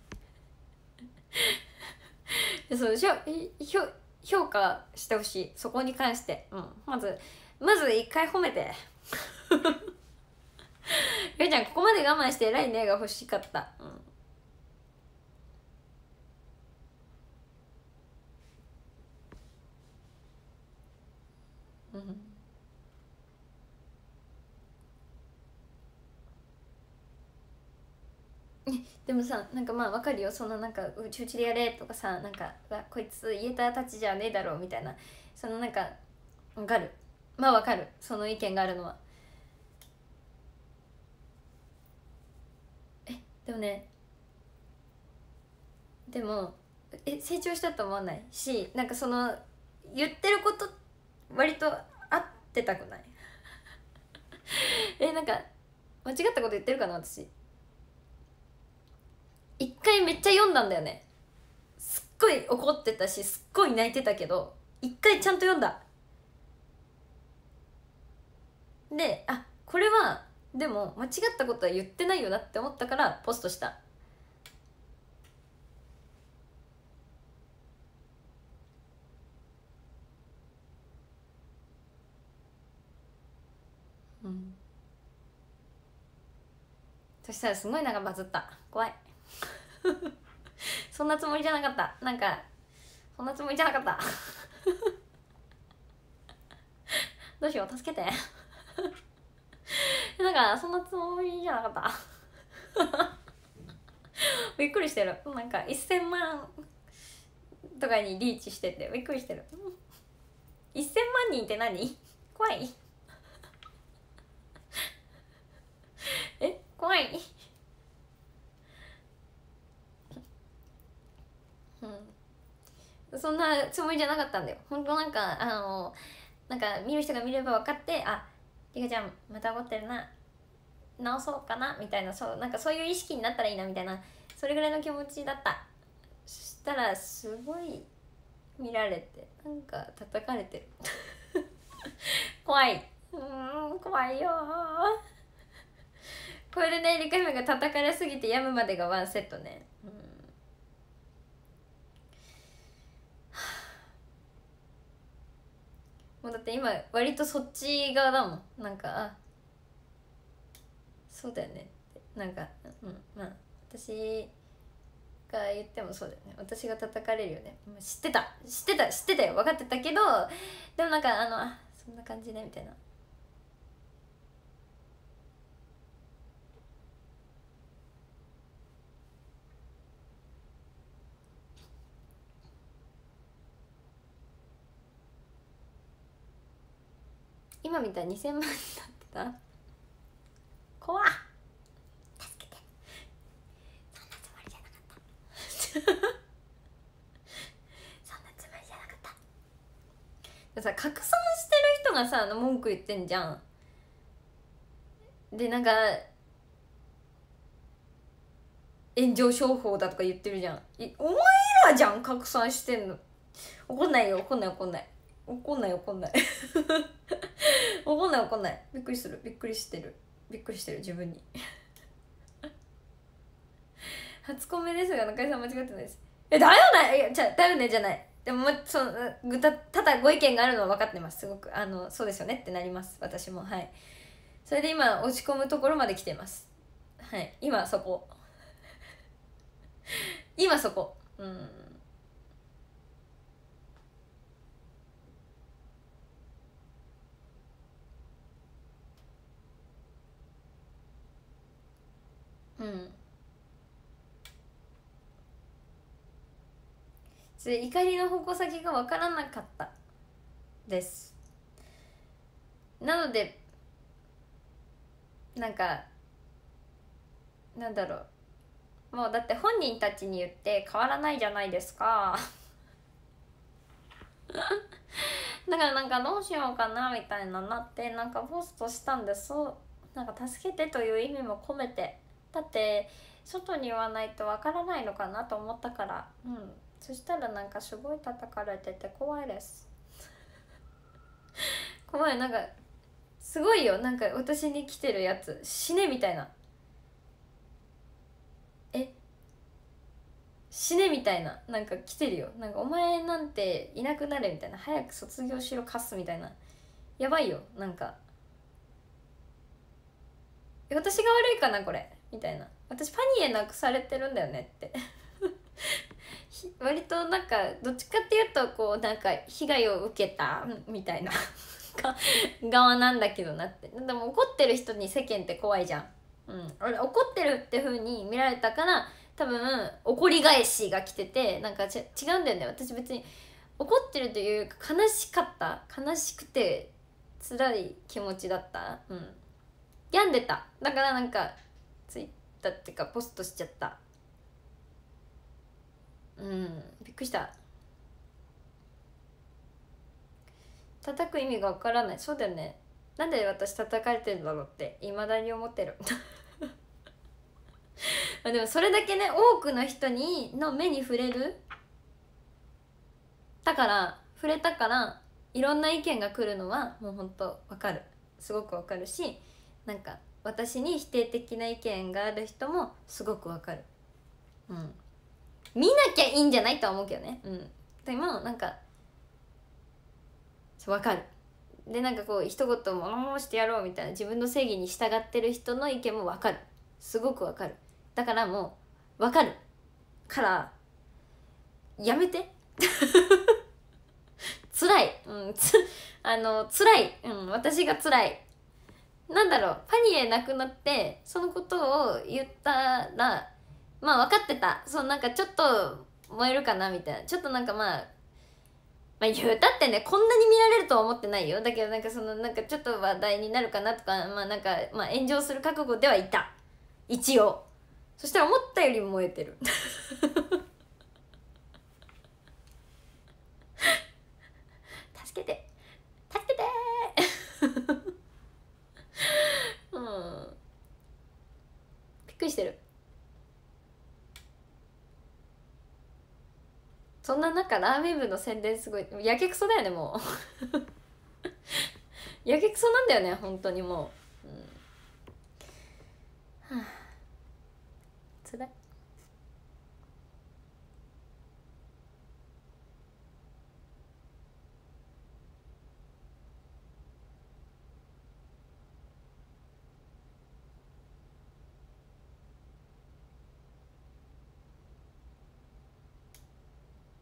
そうしょひょ評価してほしい、そこに関して、うん、まずまず一回褒めてゆうちゃんここまで我慢して偉いねが欲しかった。うん、うん、でもさなんかまあわかるよ、そのなんかうちうちでやれとかさ、なんかわこいつ言えたたちじゃねえだろみたいな、そのなんかわかる、まあわかるその意見があるのは。えでもねでもえ成長したと思わないし、なんかその言ってること割と合ってたくないえなんか間違ったこと言ってるかな私。一回めっちゃ読んだんだよね、すっごい怒ってたしすっごい泣いてたけど一回ちゃんと読んだ。であこれはでも間違ったことは言ってないよなって思ったからポストした。うん、そしたらすごいなんかバズった、怖いそんなつもりじゃなかった、なんかそんなつもりじゃなかったどうしよう助けてなんかそんなつもりじゃなかったびっくりしてる、なんかせんまんとかにリーチしててびっくりしてるせんまん人って何怖いえ怖いうん、そんなつもりじゃなかったんだよ本当。なんかあのなんか見る人が見れば分かって、あリカちゃんまた怒ってるな直そうかなみたいな、そうなんかそういう意識になったらいいなみたいな、それぐらいの気持ちだった。そしたらすごい見られてなんか叩かれてる怖い、うん怖いよこれでねリカ姫が叩かれすぎて病むまでがワンセットね、うん、もうだって今割とそっち側だもん、なんかあそうだよねって、なんかうんまあ私が言ってもそうだよね。私が叩かれるよね。知ってた知ってた知ってたよ、分かってたけど、でもなんかあのあそんな感じねみたいな。今みたいににせんまんになってた。怖っ、助けて、そんなつもりじゃなかったそんなつもりじゃなかったさ、拡散してる人がさ、あの文句言ってんじゃん。でなんか炎上商法だとか言ってるじゃん。お前らじゃん拡散してんの。怒んないよ、怒んない怒んない怒んない怒んない怒んない怒んない。びっくりする、びっくりしてる、びっくりしてる自分に初コメですが中井さん間違ってないです。えだよね、いやじゃだよねじゃない。でもそのぐたただご意見があるのは分かってます。すごくあのそうですよねってなります、私も。はい、それで今落ち込むところまで来てます。はい、今そこ今そこ。うんうんで怒りの矛先が分からなかったです。なのでなんかなんだろう、もうだって本人たちに言って変わらないじゃないですかだからなんかどうしようかなみたいななってなんかポストしたんです。なんか助けてという意味も込めて、だって外に言わないとわからないのかなと思ったから。うん、そしたらなんかすごい叩かれてて怖いです怖い。なんかすごいよ、なんか私に来てるやつ死ねみたいな、え死ねみたいな、なんか来てるよ。なんかお前なんていなくなれみたいな、早く卒業しろカスみたいな。やばいよ。なんか私が悪いかなこれみたいな。私パニエなくされてるんだよねって割となんかどっちかっていうとこうなんか被害を受けたみたいな側なんだけどなって。でも怒ってる人に世間って怖いじゃん。うん、俺怒ってるって風に見られたから多分怒り返しが来てて、なんかち違うんだよね。私別に怒ってるというか悲しかった、悲しくて辛い気持ちだった。うん病んでた。だからなんかツイッターっていうかポストしちゃった。うんびっくりした。叩く意味がわからない。そうだよね、なんで私叩かれてるんだろうっていまだに思ってるでもそれだけね多くの人にの目に触れるだから触れたからいろんな意見が来るのはもうほんとわかる、すごくわかるし、なんか私に否定的な意見がある人もすごくわかる。うん見なきゃいいんじゃないとは思うけどね。うんでもなんかわかる。でなんかこう一言物申してやろうみたいな自分の正義に従ってる人の意見もわかる、すごくわかる。だからもうわかるからやめて辛い、うん、つあの辛い、うん、私が辛い。なんだろう、パニエなくなってそのことを言ったらまあ分かってた、そのなんかちょっと燃えるかなみたいな、ちょっとなんかまあまあ言うたってねこんなに見られるとは思ってないよ。だけどなんかそのなんかちょっと話題になるかなとか、まあなんかまあ炎上する覚悟ではいた一応。そしたら思ったより燃えてる助けて助けてうんびっくりしてる。そんな中ラーメン部の宣伝すごいやけくそだよねもうやけくそなんだよね本当にもう、うん、はあつらい。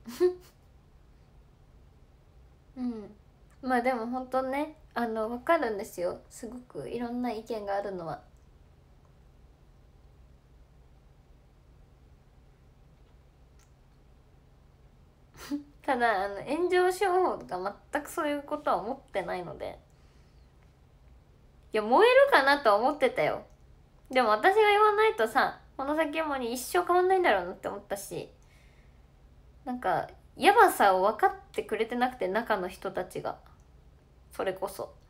うんまあでも本当ねあの分かるんですよ、すごくいろんな意見があるのは。ただあの炎上商法とか全くそういうことは思ってないので、いや燃えるかなとは思ってたよ。でも私が言わないとさこの先もに一生変わんないんだろうなって思ったし、なんかやばさを分かってくれてなくて中の人たちが、それこそ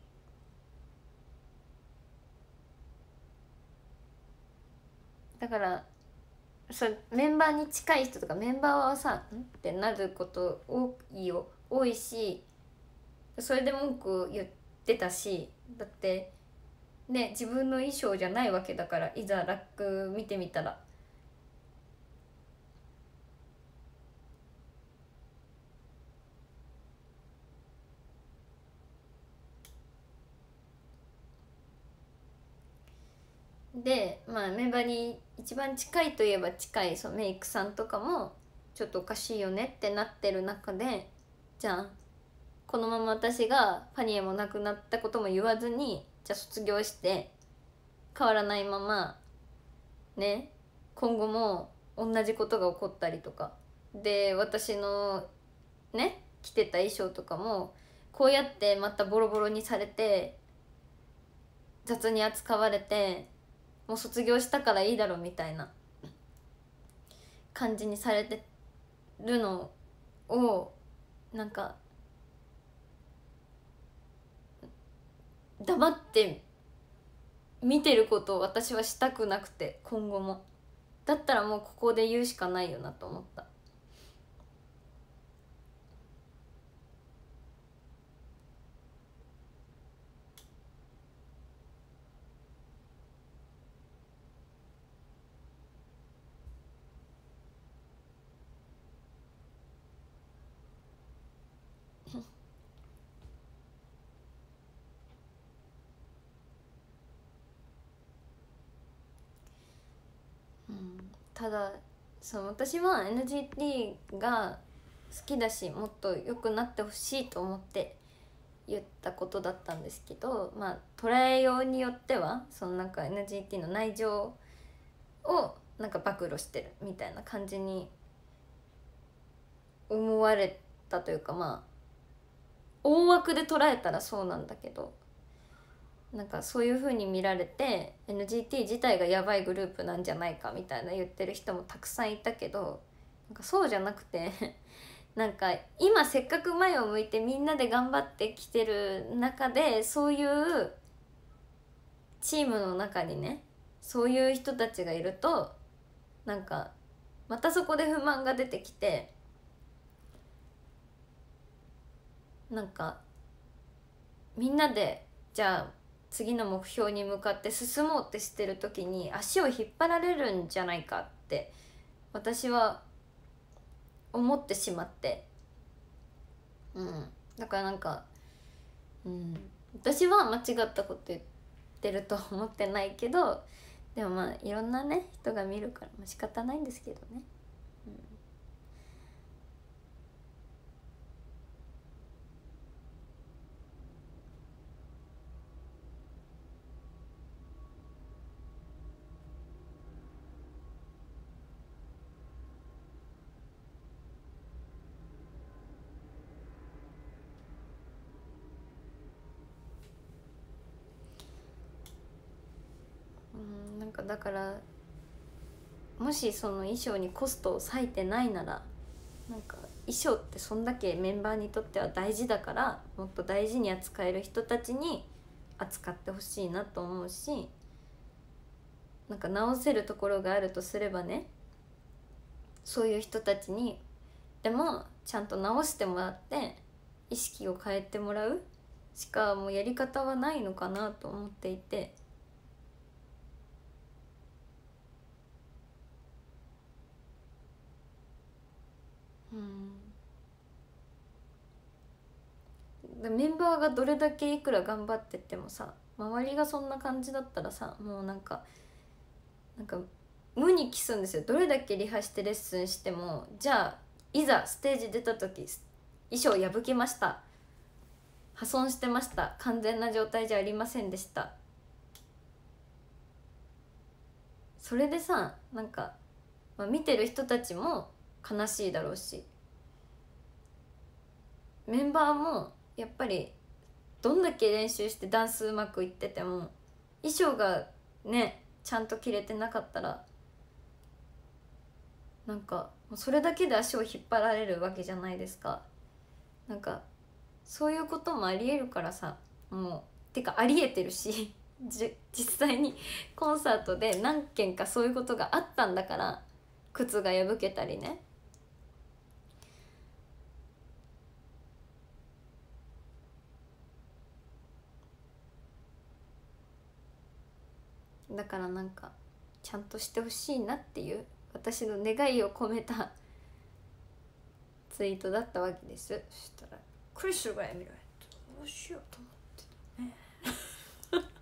だからそメンバーに近い人とかメンバーはさんってなること多いよ多いし、それで文句言ってたし、だってね自分の衣装じゃないわけだから、いざラック見てみたらで、まあメンバーに一番近いといえば近いそのメイクさんとかもちょっとおかしいよねってなってる中で、じゃあこのまま私がパニエもなくなったことも言わずにじゃあ卒業して変わらないままね今後も同じことが起こったりとかで、私のね着てた衣装とかもこうやってまたボロボロにされて雑に扱われて、もう卒業したからいいだろみたいな感じにされてるのをなんか黙って見てることを私はしたくなくて、今後もだったらもうここで言うしかないよなと思った。うん、ただその私は エヌジーティー が好きだしもっと良くなってほしいと思って言ったことだったんですけど、まあ捉えようによってはそのなんか エヌジーティー の内情をなんか暴露してるみたいな感じに思われたというか、まあ大枠で捉えたらそうなんだけど、なんかそういう風に見られて エヌジーティー 自体がやばいグループなんじゃないかみたいな言ってる人もたくさんいたけど、なんかそうじゃなくてなんか今せっかく前を向いてみんなで頑張ってきてる中で、そういうチームの中にねそういう人たちがいるとなんかまたそこで不満が出てきて、なんかみんなでじゃあ次の目標に向かって進もうってしてる時に足を引っ張られるんじゃないかって私は思ってしまって、うん、だからなんか、うん、私は間違ったこと言ってるとは思ってないけど、でもまあいろんなね人が見るから、まあ、仕方ないんですけどね。うん、なんかだからもしその衣装にコストを割いてないなら、なんか衣装ってそんだけメンバーにとっては大事だから、もっと大事に扱える人たちに扱ってほしいなと思うし、なんか直せるところがあるとすればね、そういう人たちにでもちゃんと直してもらって意識を変えてもらうしかもうやり方はないのかなと思っていて。うんでメンバーがどれだけいくら頑張ってってもさ、周りがそんな感じだったらさ、もうなんかなんか無に帰すんですよ。どれだけリハしてレッスンしても、じゃあいざステージ出た時衣装破けました、破損してました、完全な状態じゃありませんでした。それでさ、なんか、まあ、見てる人たちも悲しいだろうし、メンバーもやっぱりどんだけ練習してダンスうまくいってても衣装がねちゃんと着れてなかったら、なんかそれだけで足を引っ張られるわけじゃないですか。なんかそういうこともありえるからさ、もうてかありえてるしじ実際にコンサートで何件かそういうことがあったんだから、靴が破けたりね。だからなんかちゃんとしてほしいなっていう私の願いを込めたツイートだったわけです。そしたらクリスが見られてどうしようと思って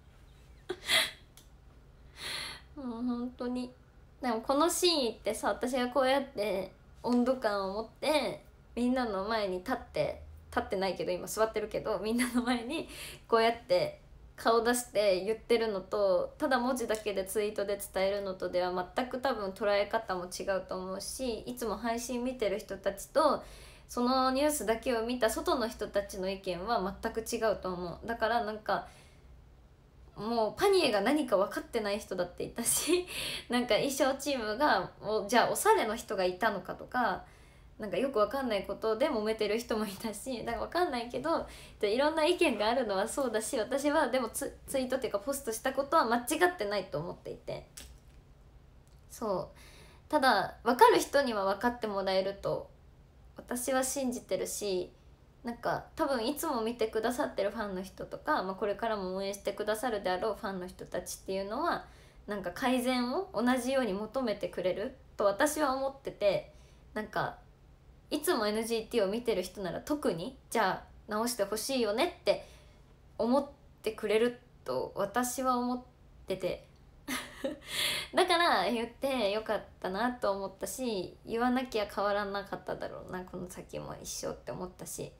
たねもう本当に。でもこのシーン行ってさ、私がこうやって温度感を持ってみんなの前に立って立ってないけど今座ってるけど、みんなの前にこうやって顔出して言ってるのと、ただ文字だけでツイートで伝えるのとでは全く多分捉え方も違うと思うし、いつも配信見てる人たちとそのニュースだけを見た外の人たちの意見は全く違うと思う。だからなんかもうパニエが何か分かってない人だっていたしなんか衣装チームがじゃあおしゃれの人がいたのかとか、なんかよく分かんないことで揉めてる人もいたし、だから分かんないけどいろんな意見があるのはそうだし、私はでも ツ, ツイートっていうかポストしたことは間違ってないと思っていて、そうただ分かる人には分かってもらえると私は信じてるし、なんか多分いつも見てくださってるファンの人とか、まあ、これからも応援してくださるであろうファンの人たちっていうのはなんか改善を同じように求めてくれると私は思ってて、なんかいつも エヌジーティー を見てる人なら特にじゃあ直してほしいよねって思ってくれると私は思っててだから言ってよかったなと思ったし、言わなきゃ変わらなかっただろうなこの先も一生って思ったし、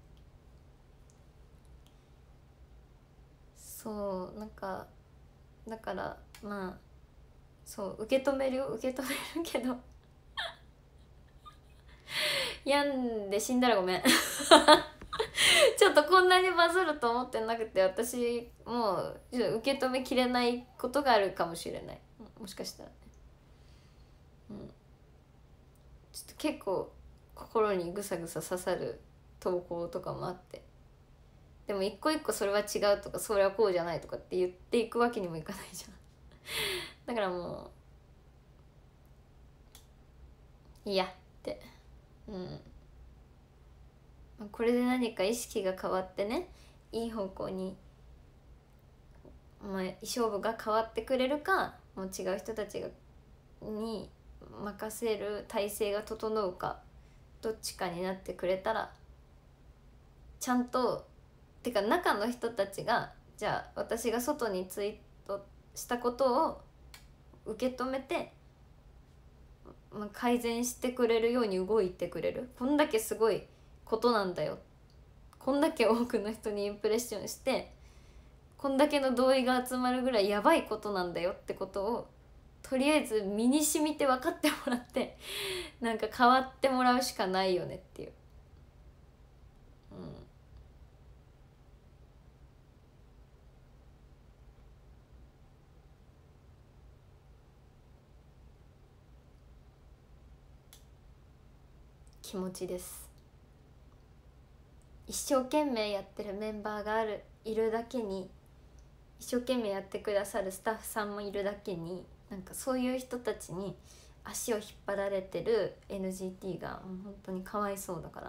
そうなんかだからまあそう受け止めるよ受け止めるけど病んで死んだらごめんちょっとこんなにバズると思ってなくて、私もう受け止めきれないことがあるかもしれない、もしかしたらね、うん、ちょっと結構心にぐさぐさ刺さる投稿とかもあって、でも一個一個それは違うとかそれはこうじゃないとかって言っていくわけにもいかないじゃんだからもういいやってうんこれで何か意識が変わってね、いい方向に、まあ、衣装部が変わってくれるか、もう違う人たちがに任せる体制が整うか、どっちかになってくれたらちゃんとてか中の人たちがじゃあ私が外にツイートしたことを受け止めて、まあ、改善してくれるように動いてくれる、こんだけすごいことなんだよ、こんだけ多くの人にインプレッションしてこんだけの同意が集まるぐらいやばいことなんだよってことをとりあえず身に染みて分かってもらってなんか変わってもらうしかないよねっていう、うん、気持ちです。一生懸命やってるメンバーがあるいるだけに、一生懸命やってくださるスタッフさんもいるだけに、なんかそういう人たちに足を引っ張られてる エヌジーティー がもう本当にかわいそうだから、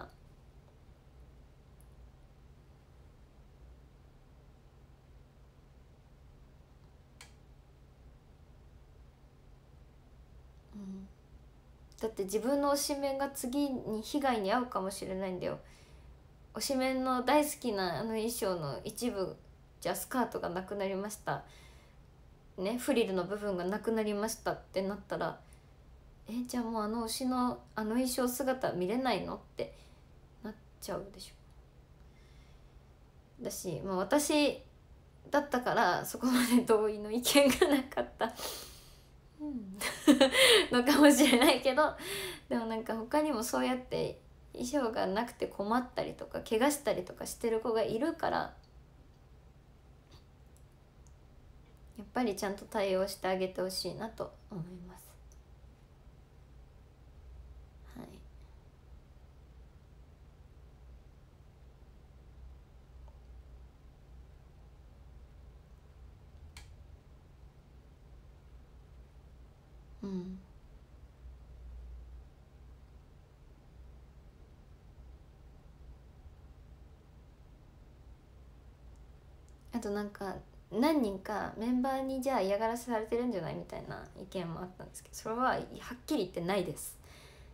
うん、だって自分の推しメンが次に被害に遭うかもしれないんだよ。推しメンの大好きなあの衣装の一部じゃあスカートがなくなりましたね、フリルの部分がなくなりましたってなったらえじゃあもうあの推しのあの衣装姿見れないのってなっちゃうでしょ。だし、まあ、私だったからそこまで同意の意見がなかった、うん、のかもしれないけど、でもなんか他にもそうやって衣装がなくて困ったりとか怪我したりとかしてる子がいるから、やっぱりちゃんと対応してあげてほしいなと思います。はい。うん。あとなんか何人かメンバーにじゃあ嫌がらせされてるんじゃないみたいな意見もあったんですけど、それははっきり言ってないです。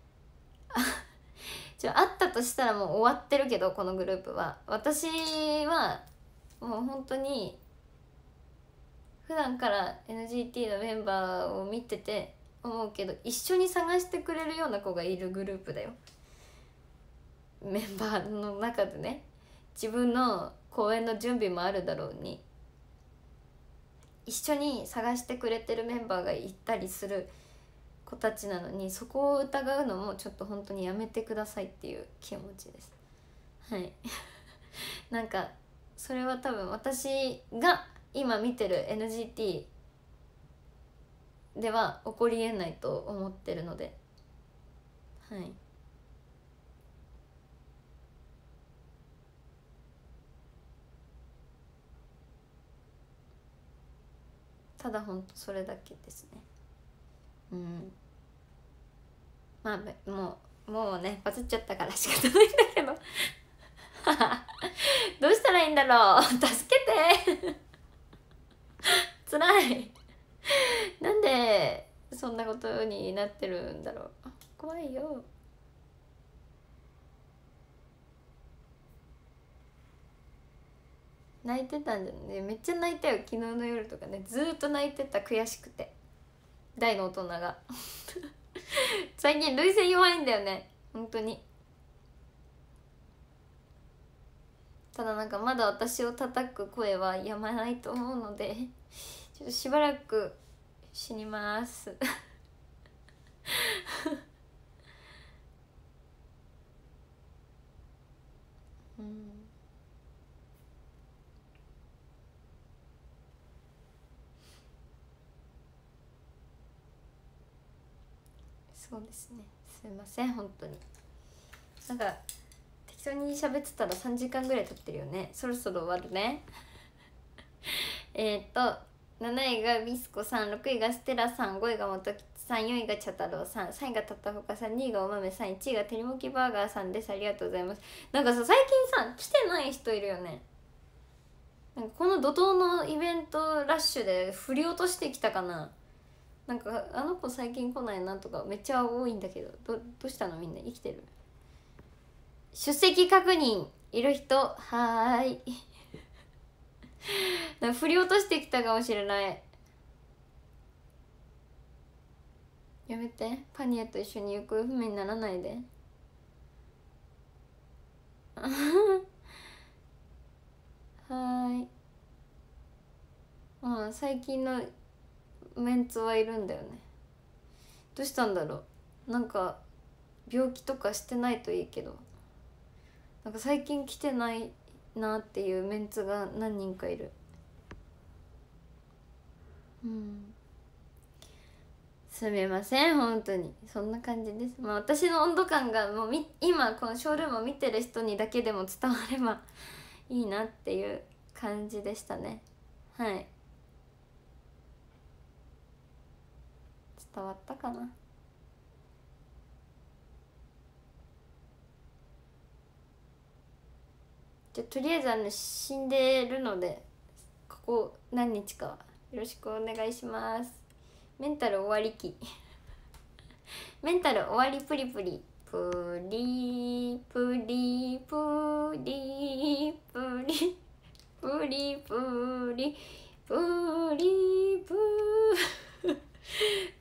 じゃああったとしたらもう終わってるけど、このグループは私はもう本当に普段から エヌジーティー のメンバーを見てて思うけど、一緒に探してくれるような子がいるグループだよ。メンバーの中でね、自分の公演の準備もあるだろうに一緒に探してくれてるメンバーがいたりする子たちなのに、そこを疑うのもちょっと本当にやめてくださいっていう気持ちです。はいなんかそれは多分私が今見てる エヌジーティー では起こりえないと思ってるので、はい。ただほんとそれだけですね。うん。まあもうもうねバズっちゃったから仕方ないんだけどどうしたらいいんだろう助けてつらいなんでそんなことになってるんだろう、怖いよ。泣いてたんじゃない？めっちゃ泣いたよ昨日の夜とかね、ずーっと泣いてた、悔しくて。大の大人が最近涙腺弱いんだよね本当に。ただなんかまだ私を叩く声はやまないと思うのでちょっとしばらく死にますうん、そうですね、すいません本当に。なんか適当に喋ってたらさんじかんぐらい経ってるよね。そろそろ終わるねえっとなないがビスコさん、ろくいがステラさん、ごいが元吉さん、よんいが茶太郎さん、さんいがたったほかさん、にいがお豆さん、いちいがてりもきバーガーさんです。ありがとうございます。なんかさ最近さ来てない人いるよね。なんかこの怒涛のイベントラッシュで振り落としてきたかな。なんかあの子最近来ないなとかめっちゃ多いんだけど、どどうしたのみんな生きてる？出席確認いる人はーいなんか振り落としてきたかもしれない。やめて、パニエと一緒に行方不明にならないではーい。まあ最近のメンツはいるんだよね。どうしたんだろう。なんか病気とかしてないといいけど、なんか最近来てないなっていうメンツが何人かいる。うん、すみません本当にそんな感じです。まあ私の温度感がもうみ今このショールームを見てる人にだけでも伝わればいいなっていう感じでしたね。はい、伝わったかな。じゃあとりあえずあの死んでるのでここ何日かよろしくお願いします。メンタル終わり期メンタル終わりプリプリプリプリプリプリプリプリプリプ